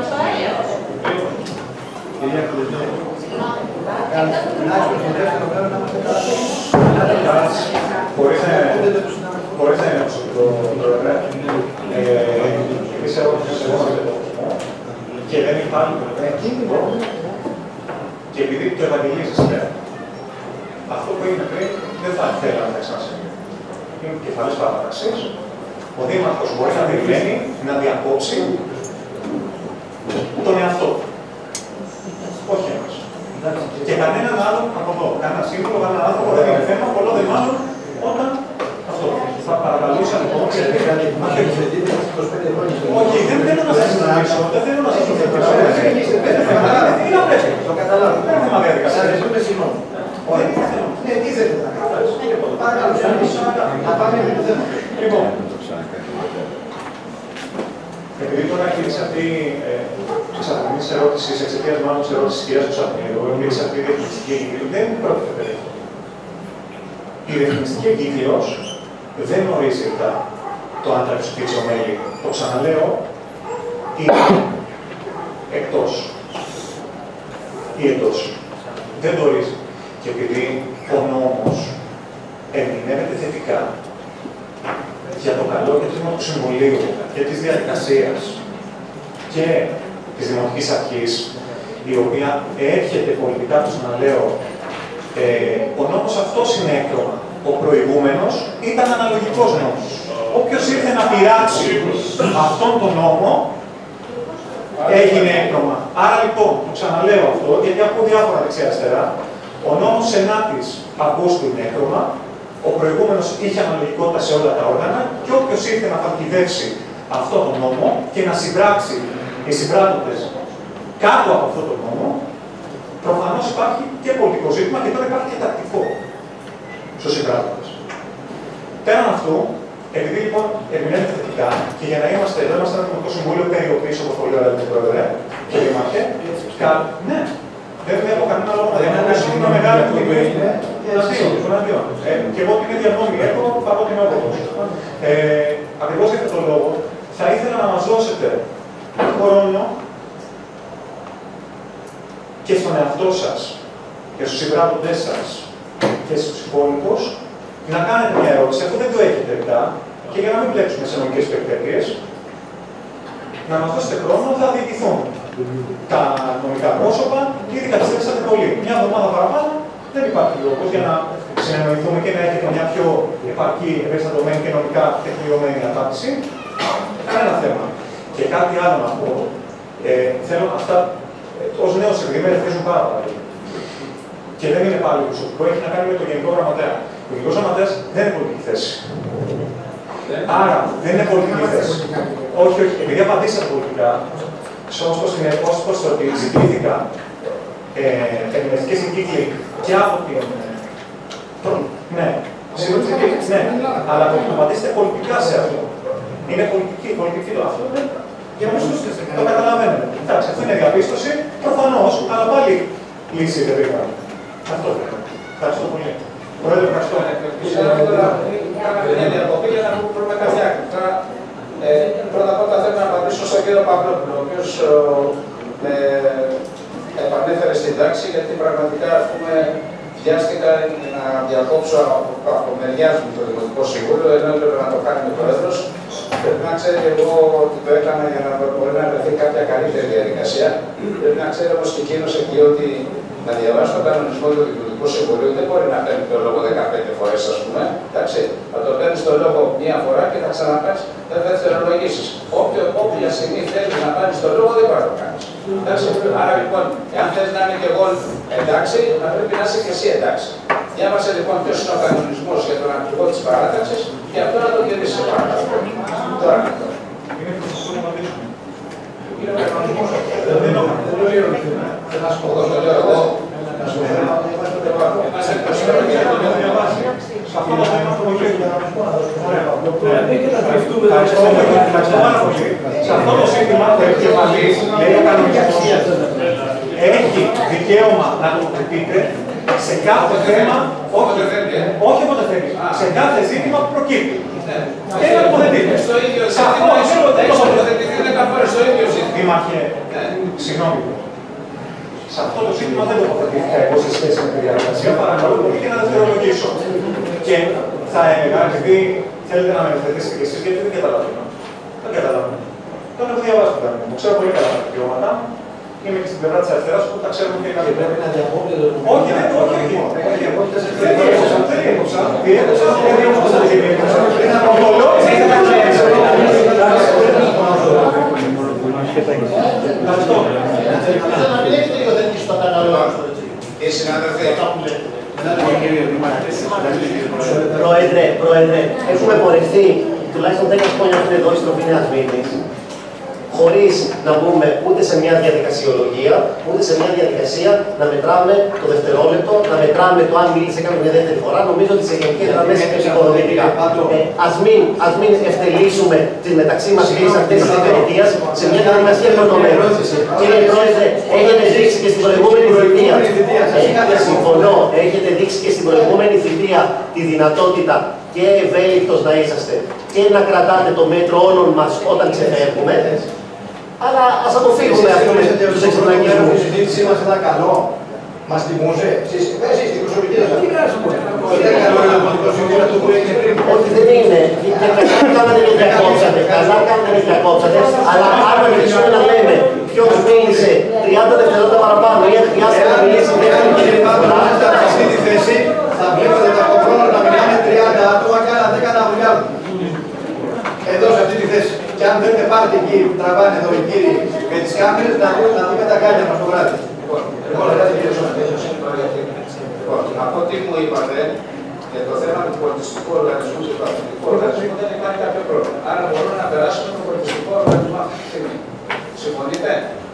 [SPEAKER 3] Κυρία Κλειδέ.
[SPEAKER 11] Χωρίς να είναι το πρόεδρε, εμείς ερώτησες εγώ με το και δεν υπάρχει το και επειδή το ευαγγελίζεστε, αυτό που έγινε πριν δεν θα θέλαμε να ξανασυμβεί. Είναι κεφαλής παράταξης. Ο Δήμαρχος μπορεί να διευρύνει, να διακόψει τον εαυτό του. Όχι εμάς. Και κανέναν άλλον από εδώ. Κανένα σύμβολο, κανέναν άνθρωπο δεν είναι θέμα, πολλό δε μάλλον όταν αυτό. Θα παρακαλούσα λοιπόν και όχι, δεν θέλω να σας ρωτήσω, δεν θέλω να σας ρωτήσω. Δεν είναι θέμα, είναι απέσαι.
[SPEAKER 3] Το καταλάβω.
[SPEAKER 11] Δεν είναι θέμα διαδικασία.
[SPEAKER 3] Σας ζητούμε συγγνώμη.
[SPEAKER 11] Όχι, δεν θέλω.
[SPEAKER 3] Ναι, τι θέλετε να κάνετε. Παρακαλώ, να πάμε με το θέμα.
[SPEAKER 11] Λοιπόν, επειδή τώρα υπήρξε αυτή τη ερώτηση, εξαιτία μάλλον τη ερώτηση τη κυρία Κωνσταντινίδου, υπήρξε αυτή η ρυθμιστική εγκύκλιο, δεν πρόκειται περί αυτού. Η ρυθμιστική εγκύκλιο δεν ορίζει το αν θα ψηφίσει ο μέλη. Το ξαναλέω, είναι εκτός ή εντός. Δεν το ορίζει. Και επειδή ο νόμος ερμηνεύεται θετικά για το καλό και το θέμα του Συμβουλίου και της διαδικασίας και της Δημοτικής Αρχής, η οποία έρχεται πολιτικά, το ξαναλέω, ε, ο νόμος αυτός είναι έκρομα. Ο προηγούμενος ήταν αναλογικός νόμος. Όποιος ήρθε να πειράξει αυτόν τον νόμο, έγινε έκρομα. Άρα λοιπόν, το ξαναλέω αυτό, γιατί ακούω διάφορα δεξιά-αριστερά, ο νόμος ενάτης Αυγούστου είναι έκρομα, ο προηγούμενος είχε αναλογικότητα σε όλα τα όργανα και όποιος ήρθε να παγιδεύσει αυτό τον νόμο και να συμπράξει οι συμπράττοντες κάτω από αυτό τον νόμο, προφανώς υπάρχει και πολιτικό ζήτημα και τώρα υπάρχει και τακτικό στους συμπράττοντες. Πέραν αυτού, επειδή λοιπόν ερμηνεύεται θετικά και για να είμαστε εδώ, είμαστε ένα Δημοτικό Συμβούλιο περιοπής, όπως πολύ ωραία λέτε, Πρόεδρε, και Δήμαρχε, ναι, δεν βλέπω κανένα λόγο να διαμορφώσω μια μεγάλη εκπομπή. Και εγώ την ίδια γνώμη έχω, θα πω την όποιος. Ακριβώς για αυτόν τον λόγο, θα ήθελα να μας δώσετε χρόνο και στον εαυτό σας και στους συμπράττοντές σας και στους υπόλοιπους να κάνετε μια ερώτηση, αφού δεν το έχετε ρητά, και για να μην μπλέξουμε σε νομικές περιπέτειες, να μας δώσετε χρόνο, θα διοικηθούν τα νομικά πρόσωπα και ήδη καθυστερήσατε πολύ. Μια εβδομάδα παραπάνω δεν υπάρχει λόγος για να συνεννοηθούμε και να έχετε μια πιο επαρκή, ευαισθητοποιημένη και νομικά τεκμηριωμένη απάντηση. Κανένα θέμα. Και κάτι άλλο να πω. Ε, θέλω αυτά, ε, ως νέος εκδημέρες, παίζουν πάρα πολύ. Και δεν είναι πάλι προσωπικό, έχει να κάνει με τον Γενικό Γραμματέα. Ο Γενικός Γραμματέας δεν είναι πολιτική θέση. Άρα δεν είναι πολιτική θέση. Όχι, όχι, επειδή απαντήσατε πολιτικά, όμως πως το ότι ζητήθηκα ερμηνευτικές εγκύκλοι και από την. Ναι, ναι, αλλά το απαντήσετε πολιτικά σε αυτό. Είναι πολιτική, πολιτική το αυτό. Για να το καταλαβαίνετε. Εντάξει, αυτή είναι διαπίστωση, προφανώς, αλλά πάλι λύση δεν βρήκαμε. Αυτό. Ευχαριστώ πολύ. Πρόεδρε, ευχαριστώ.
[SPEAKER 6] Μια διακοπή για να βρούμε κάποια άκρη. Πρώτα απ' όλα θέλω να απαντήσω στον κύριο Παυλόπουλο, ο οποίος με επανέφερε στην τάξη, γιατί πραγματικά ας πούμε, βιάστηκα να διακόψω από μεριά μου το Δημοτικό Συμβούλιο, ενώ έπρεπε να το κάνει ο Πρόεδρος. Πρέπει να ξέρει εγώ ότι το έκανα για να μπορεί να βρεθεί κάποια καλύτερη διαδικασία. Πρέπει να ξέρει όμως και εκείνος εκεί ότι να διαβάσει τον κανονισμό του Δημοτικού Συμβουλίου δεν μπορεί να παίρνει το λόγο δεκαπέντε φορές, ας πούμε. Εντάξει, θα το παίρνει το λόγο μία φορά και θα ξαναπάρει, θα δευτερολογήσεις. Όποια στιγμή θέλει να πάρει το λόγο, δεν μπορεί να το κάνει. Άρα λοιπόν, εάν θέλει να είμαι και εγώ εντάξει, θα πρέπει να είσαι και εσύ εντάξει. Διάβασε λοιπόν ποιος είναι ο κανονισμός για τον αρχηγό της παράταξης και αυτό να το κερδίσει σε παρακαλώ. Τώρα.
[SPEAKER 11] Σε αυτό το σύστημα το επικεφαλής λέει ο κανονισμός έχει δικαίωμα να τοποθετείται σε κάθε θέμα, όχι όποτε θέλει, σε κάθε ζήτημα που προκύπτει. Και να τοποθετείται. Σε αυτό δεν τοποθετηθεί δέκα φορές στο ίδιο ζήτημα. Δήμαρχε, συγγνώμη. Σε αυτό το ζήτημα δεν τοποθετήθηκα εγώ σε σχέση με τη διαδικασία. Παρακαλώ πολύ και να δευτερολογήσω. Και θα έλεγα, επειδή θέλετε να με ευθετήσετε κι εσείς, γιατί δεν καταλαβαίνω. Δεν καταλαβαίνω. Τον έχω διαβάσει το κανονισμό. Ξέρω πολύ καλά τα δικαιώματα μου. Είμαι και στην πλευρά της αριστεράς που τα ξέρουμε και καλύτερα. Πρέπει να διακόπτει το δημοτικό. Όχι, δεν όχι, όχι. Δεν διέκοψα, δεν διέκοψα. Διέκοψα, δεν διέκοψα. Το λόγο είναι να ξέρεις. Ευχαριστώ.
[SPEAKER 14] Πρόεδρε, Πρόεδρε, έχουμε πορευτεί τουλάχιστον δέκα χρόνια πριν εδώ η στροφή Νέας Μήνης, χωρίς να μπούμε ούτε σε μια διαδικασιολογία, ούτε σε μια διαδικασία να μετράμε το δευτερόλεπτο, να μετράμε το αν μίλησε κάποιο μια δεύτερη φορά. Νομίζω ότι σε γενικές γραμμές είναι επικοδομητικά. Ε, ας, μην, ας μην ευτελίσουμε τις μεταξύ μας λύσεις αυτές της δεκαετίας σε μια διαδικασία πρωτομένου. Κύριε Πρόεδρε, έχετε δείξει και στην προηγούμενη θητεία. Ε, συμφωνώ, έχετε δείξει και στην προηγούμενη θητεία τη δυνατότητα και ευέλικτος να είσαστε και να κρατάτε το μέτρο όλων μας όταν ξεφεύγουμε. Αλλά ας αποφύγουμε αυτούς τους εξωτερικισμούς.
[SPEAKER 3] Η συζήτησή μας ήταν καλό. Μας τιμούσε. Εσείς την προσωπική σας. Τι γράψω πολύ. Δεν καλό είναι το πολιτικό συμβούλιο αυτό που έγινε πριν.
[SPEAKER 14] Όχι, δεν είναι. Και καλά κάνατε και διακόψατε. Καλά κάνατε και διακόψατε. Αλλά αν αρχίσουμε να λέμε ποιος μίλησε τριάντα δευτερόλεπτα παραπάνω ή αν χρειάζεται να μιλήσει δεύτερη και τρίτη φορά.
[SPEAKER 3] Σε αυτή τη θέση θα βλέπετε τα κομπρόνα να μιλάνε τριάντα άτομα και άλλα δέκα να βουλιάζουν. Εδώ σε αυτή τη θέση. Και αν θέλετε πάρετε εκεί που τραβάνε εδώ οι κύριοι με τις κάμερες να δούμε, να δούμε τα γκάλια μας το βράδυ.
[SPEAKER 6] Λοιπόν, από ό,τι μου είπατε για το θέμα του πολιτιστικού οργανισμού και του αθλητικού οργανισμού δεν υπάρχει κάποιο πρόβλημα. Άρα μπορούμε να περάσουμε τον πολιτιστικό οργανισμό αυτή τη στιγμή. Συμφωνείτε?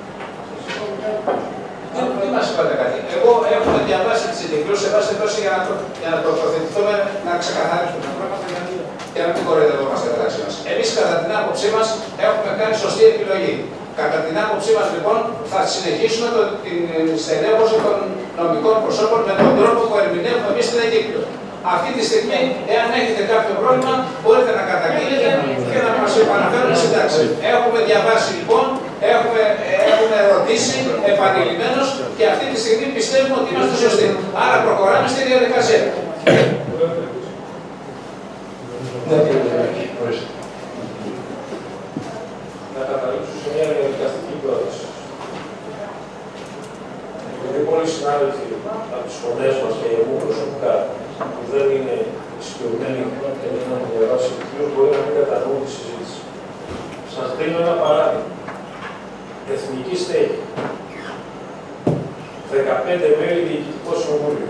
[SPEAKER 6] Τι μας είπατε κάτι. Εγώ έχουμε διαβάσει τις ενδεικτικές, σε βάση τόσο για να, το, για να τοποθετηθούμε, να ξεκαθαρίσουμε τα πράγματα και να μην κοροϊδευόμαστε μεταξύ μας. Εμείς κατά την άποψή μας έχουμε κάνει σωστή επιλογή. Κατά την άποψή μας λοιπόν θα συνεχίσουμε το, την στελέχωση των νομικών προσώπων με τον τρόπο που ερμηνεύουμε εμείς την Αιγύπτο. Αυτή τη στιγμή, εάν έχετε κάποιο πρόβλημα, μπορείτε να καταγγείλετε και να μας επαναφέρουν στην τάξη. Έχουμε διαβάσει λοιπόν, έχουμε, έχουμε ρωτήσει επανειλημμένως και αυτή τη στιγμή πιστεύουμε ότι είμαστε σωστοί. Άρα προχωράμε στη διαδικασία.
[SPEAKER 2] Να καταλήξω σε μια διαδικαστική πρόταση. Επειδή πολλοί συνάδελφοι από τις φωνές μας και εγώ προσωπικά που δεν είναι ισχυωμένοι και δεν έχουν διαβάσει βιβλίο, μπορεί να μην κατανοούν τη συζήτηση. Σας δίνω ένα παράδειγμα. Εθνική στέγη. δεκαπέντε μέλη διοικητικό συμβούλιο.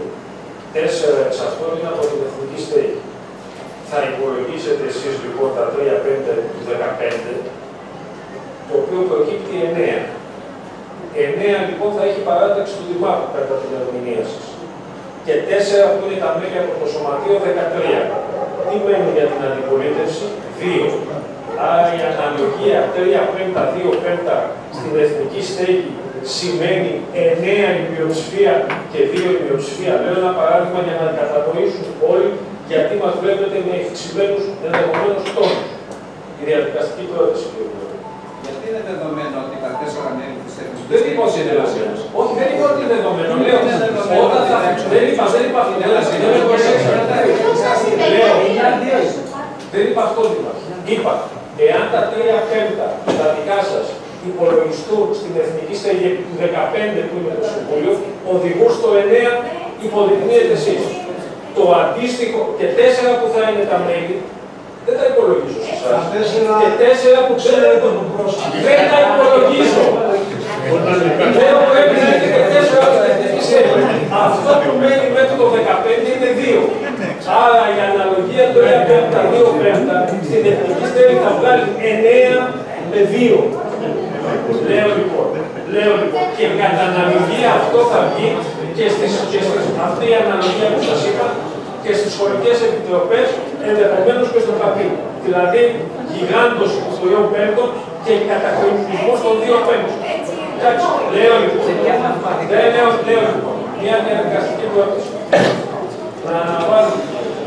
[SPEAKER 2] τρία πέντε του δεκαπέντε, το οποίο προκύπτει εννέα. εννέα λοιπόν θα έχει παράταξη του Δημάρχου κατά την ερμηνεία σας. Και τέσσερα που είναι τα μέλη από το Σωματείο δεκατρία. Τι μένει για την αντιπολίτευση? δύο. Άρα η αναλογία τρία πέμπτα, δύο πέμπτα στην εθνική στέγη σημαίνει εννέα η μειοψηφία και δύο η μειοψηφία. Λέω ένα παράδειγμα για να κατανοήσουν όλοι γιατί μας βλέπετε με ευξημένους ενδεχομένους τόνους. Η διαδικαστική πρόταση.
[SPEAKER 6] Γιατί είναι δεδομένο ότι τα τέσσερα μέλη της εθνικής
[SPEAKER 2] δεν είπα ότι είναι δεδομένο. Όχι, δεν είπα ότι είναι δεδομένο. Λέω, όταν θα δεν είπα, δεν είπα αυτό. Δεν είπα αυτό. Είπα, εάν τα τρία πέμπτα τα δικά σας υπολογιστούν στην εθνική στέγη του δεκαπέντε που είναι το Συμβούλιο, οδηγούν στο εννέα υποδεικνύετε εσείς. Το αντίστοιχο και τέσσερα που θα είναι τα μέλη, δεν τα υπολογίζω σε εσάς. Και τέσσερα που ξέρετε τον πρόσωπο. Δεν τα υπολογίζω. Λέω πρέπει να έχετε τέσσερα από την εθνική στέγη. Αυτό που μένει μέχρι το δεκαπέντε είναι δύο. Άρα η αναλογία τρία πέμπτα, δύο πέμπτα στην εθνική στέγη θα βγάλει εννέα με δύο. Λέω λοιπόν, λέω λοιπόν, και κατά αναλογία αυτό θα βγει και στις, και στις, αυτή η αναλογία που σας είπα και στις σχολικές επιτροπές, ενδεχομένως και στο παπί. Δηλαδή, γιγάντωση των τριών πέμπτων και κατακριτισμός των δύο πέμπτων. Εντάξει, λέω λοιπόν, δεν λέω, λέω λοιπόν, μια διαδικαστική πρόταση. Να αναβάλουμε.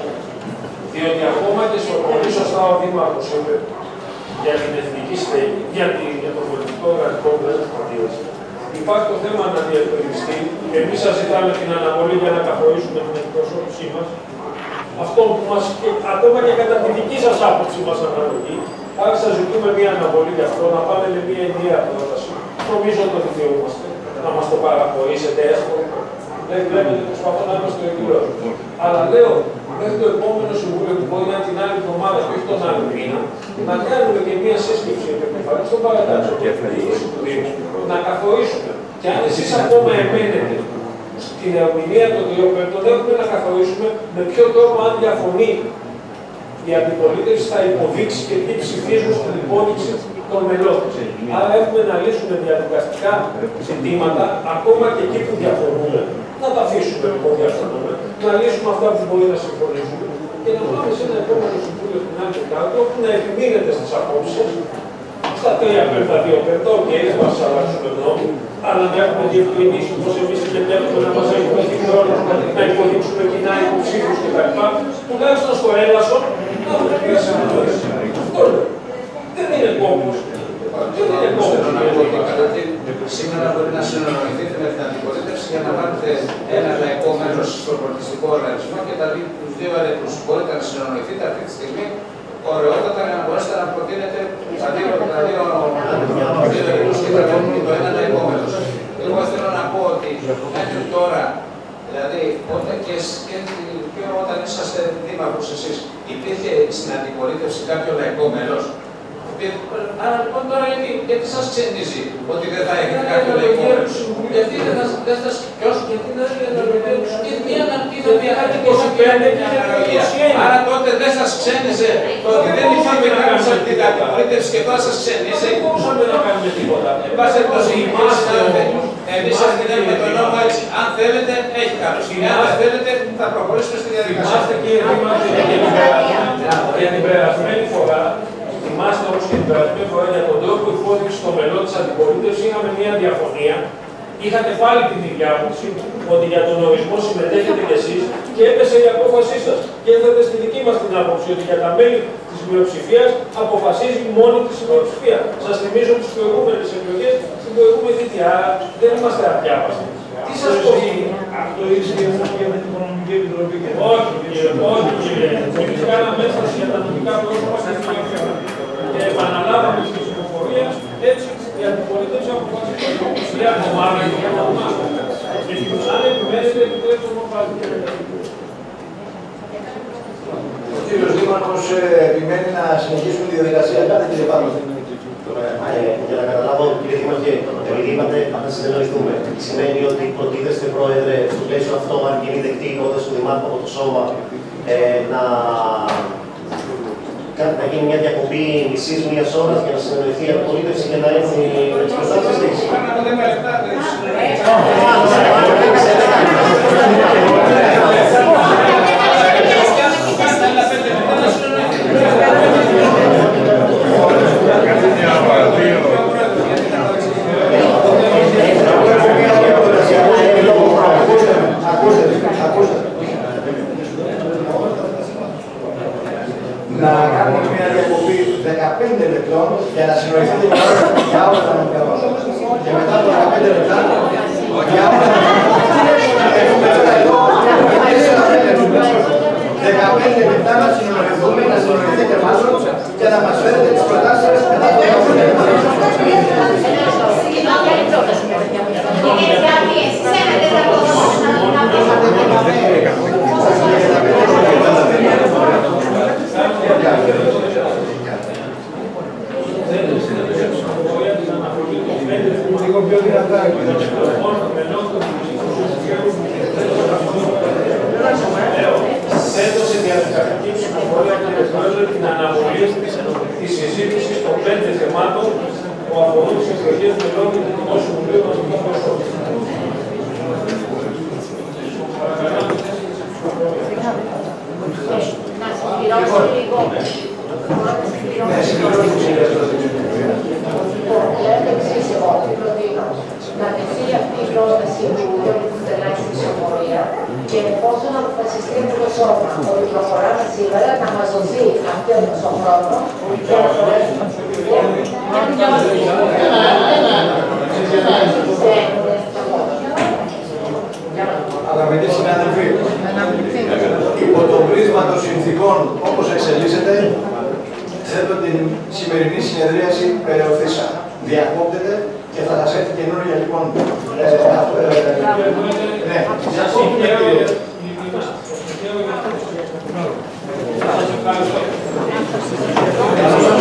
[SPEAKER 2] Διότι ακόμα και στο πολύ σωστά ο Δήμαρχος είπε για την εθνική στέγη, για, τη, για το πολιτικό οργανικό πλαίσιο της πατήρας. Υπάρχει το θέμα να διευκρινιστεί. Εμείς σας ζητάμε την αναβολή για να καθορίσουμε την εκπροσώπησή μας. Αυτό που μας, και, ακόμα και κατά τη δική σας άποψη μας αναλογεί. Άρα σας ζητούμε μια αναβολή γι' αυτό, να πάμε με μια ενιαία πρόταση. Νομίζω ότι το δικαιούμαστε. Να μας το παραχωρήσετε έστω. Δεν βλέπετε, προσπαθώ να είμαστε εκδηλώσει. Αλλά λέω, μέχρι το επόμενο συμβούλιο που μπορεί να είναι την άλλη εβδομάδα και όχι τον άλλο μήνα, να κάνουμε και μια σύσκεψη επικεφαλής στον παρατάξο του Δήμου, να καθορίσουμε. Και αν εσείς ακόμα εμένετε στην ερμηνεία των τριών πέμπτων, έχουμε να καθορίσουμε με ποιο τρόπο, αν διαφωνεί η αντιπολίτευση, θα υποδείξει και τι ψηφίζουν στην υπόδειξη των μελών. Άρα έχουμε να λύσουμε διαδικαστικά ζητήματα, ακόμα και εκεί που διαφωνούμε, να τα αφήσουμε που διαφωνούμε, να λύσουμε αυτά που μπορεί να συμφωνήσουμε και να πάμε σε ένα επόμενο συμβούλιο την άλλη Τετάρτη, όπου να επιμείνετε στις απόψεις στα τρία πέμπτα, δύο πέμπτα, οκ, δεν μας αλλάξουμε γνώμη, αλλά να έχουμε διευκρινίσει όπως εμείς και θέλουμε να μας έχουμε την χρόνο να υποδείξουμε κοινά υποψήφιους κτλ. Τουλάχιστον στο έλασο να έχουμε μια συνεννόηση. Αυτό λέω. Δεν είναι κόμμος. Δεν είναι κόμμος.
[SPEAKER 6] Σήμερα μπορεί να συνεννοηθείτε με την αντιπολίτευση για να βάλετε ένα λαϊκό μέρος στο πολιτιστικό οργανισμό και τα δύο αρετούς. Μπορείτε να συνεννοηθείτε αυτή τη στιγμή ωραιότατα για να μπορέσετε να προτείνετε τα δύο αρετούς και τα δύο το ένα λαϊκό μέρος. Εγώ θέλω να πω ότι μέχρι τώρα, δηλαδή και, και, και όταν είσαστε δήμαρχος εσείς, υπήρχε στην αντιπολίτευση κάποιο λαϊκό μέλος. Άρα λοιπόν τώρα γιατί, γιατί σας ξενίζει ότι δεν θα έχετε κάποιο λαϊκό μέλος. Γιατί δεν σας ποιος, γιατί δεν θα έχετε και μία αναπτύσσεται είκοσι πέντε και αναλογία. Άρα τότε δεν σας ξένιζε το ότι δεν είχαμε κάποιος από την αντιπολίτευση και τώρα σας ξενίζει.
[SPEAKER 2] Δεν μπορούσαμε να κάνουμε τίποτα.
[SPEAKER 6] Εν πάση περιπτώσει, εμείς σας δίνουμε τον νόμο έτσι. Αν θέλετε, έχει καλώς. Αν δεν θέλετε, θα προχωρήσουμε στη διαδικασία.
[SPEAKER 2] Θυμάστε κύριε Δήμαρχε για την περασμένη φορά, θυμάστε όμως και την περασμένη φορά για τον τρόπο υπόδειξη των μελών της αντιπολίτευσης, είχαμε μια διαφωνία. Είχατε πάλι την ίδια άποψη ότι για τον ορισμό συμμετέχετε κι εσείς και έπεσε η απόφασή σας. Και έρθατε στη δική μας την άποψη ότι για τα μέλη της μειοψηφίας αποφασίζει μόνη της η μειοψηφία. Σας θυμίζω τις προηγούμενες εκλογές στην προηγούμενη θητεία. Άρα δεν είμαστε αδιάβαστοι. Τι σας πω,
[SPEAKER 11] αυτό ίσχυε και με την Οικονομική Επιτροπή.
[SPEAKER 2] Όχι, κύριε, όχι, κύριε. Εμείς κάναμε ένσταση για τα νομικά πρόσωπα και την διαφορά. Και επαναλάβαμε στην ψηφοφορία έτσι η αντιπολίτευση αποφασίζει για ομάδα και για τα ομάδα. Αν επιμένετε, επιτρέψτε μου πάλι.
[SPEAKER 3] Ο κύριος Δήμαρχος επιμένει να συνεχίσουμε τη διαδικασία. Κάτε κύριε Παύλο.
[SPEAKER 14] Για να καταλάβω, κύριε Δήμαρχε, επειδή είπατε να συνεννοηθούμε, σημαίνει ότι προτίθεστε, Πρόεδρε, στο πλαίσιο αυτό, αν γίνει δεκτή η πρόταση του Δημάρχου από το Σώμα, ε, να, να γίνει μια διακοπή μισής μίας ώρας για να συνεννοηθεί η αντιπολίτευση και να έρθει με τις προτάσεις της.
[SPEAKER 3] Να κάνουμε μια διακοπή δεκαπέντε λεπτών για να συνοηθείτε για όλα τα νομικά και μετά από δεκαπέντε λεπτά για όλα τα δεκαπέντε λεπτά να συνοηθούμε, να συνοηθείτε μάλλον και να μας φέρετε τις προτάσεις σας μετά από δεκαπέντε λεπτά.
[SPEAKER 2] Λίγο πιο δυνατά. Έδωσε διαδικαστική ψηφοφορία, κύριε Πρόεδρε, την αναβολή τη συζήτηση των πέντε θεμάτων που αφορούν τι εκλογέ μελών του Δημόσιου Συμβουλίου των Εθνικών Προσώπων.
[SPEAKER 8] Να συμπληρώσω λίγο. Λέτε εξής εγώ, τι προτείνω. Να τεθεί αυτή η πρόταση του Γιώργου Κουτελάκη στη ψηφοφορία και εφόσον αποφασιστεί από το σώμα ότι προχωράμε σήμερα, να μας δοθεί αυτό το χρόνο για να μπορέσουμε
[SPEAKER 3] Αγαπητοί συνάδελφοι, υπό το πρίσμα των συνθήκων όπως εξελίσσεται, θέτω την σημερινή συνεδρίαση περιοθήσα. Διακόπτεται και θα σας έρθει καινούργια λοιπόν. Ναι, διακόπτεται κύριε. Σας ευχαριστώ.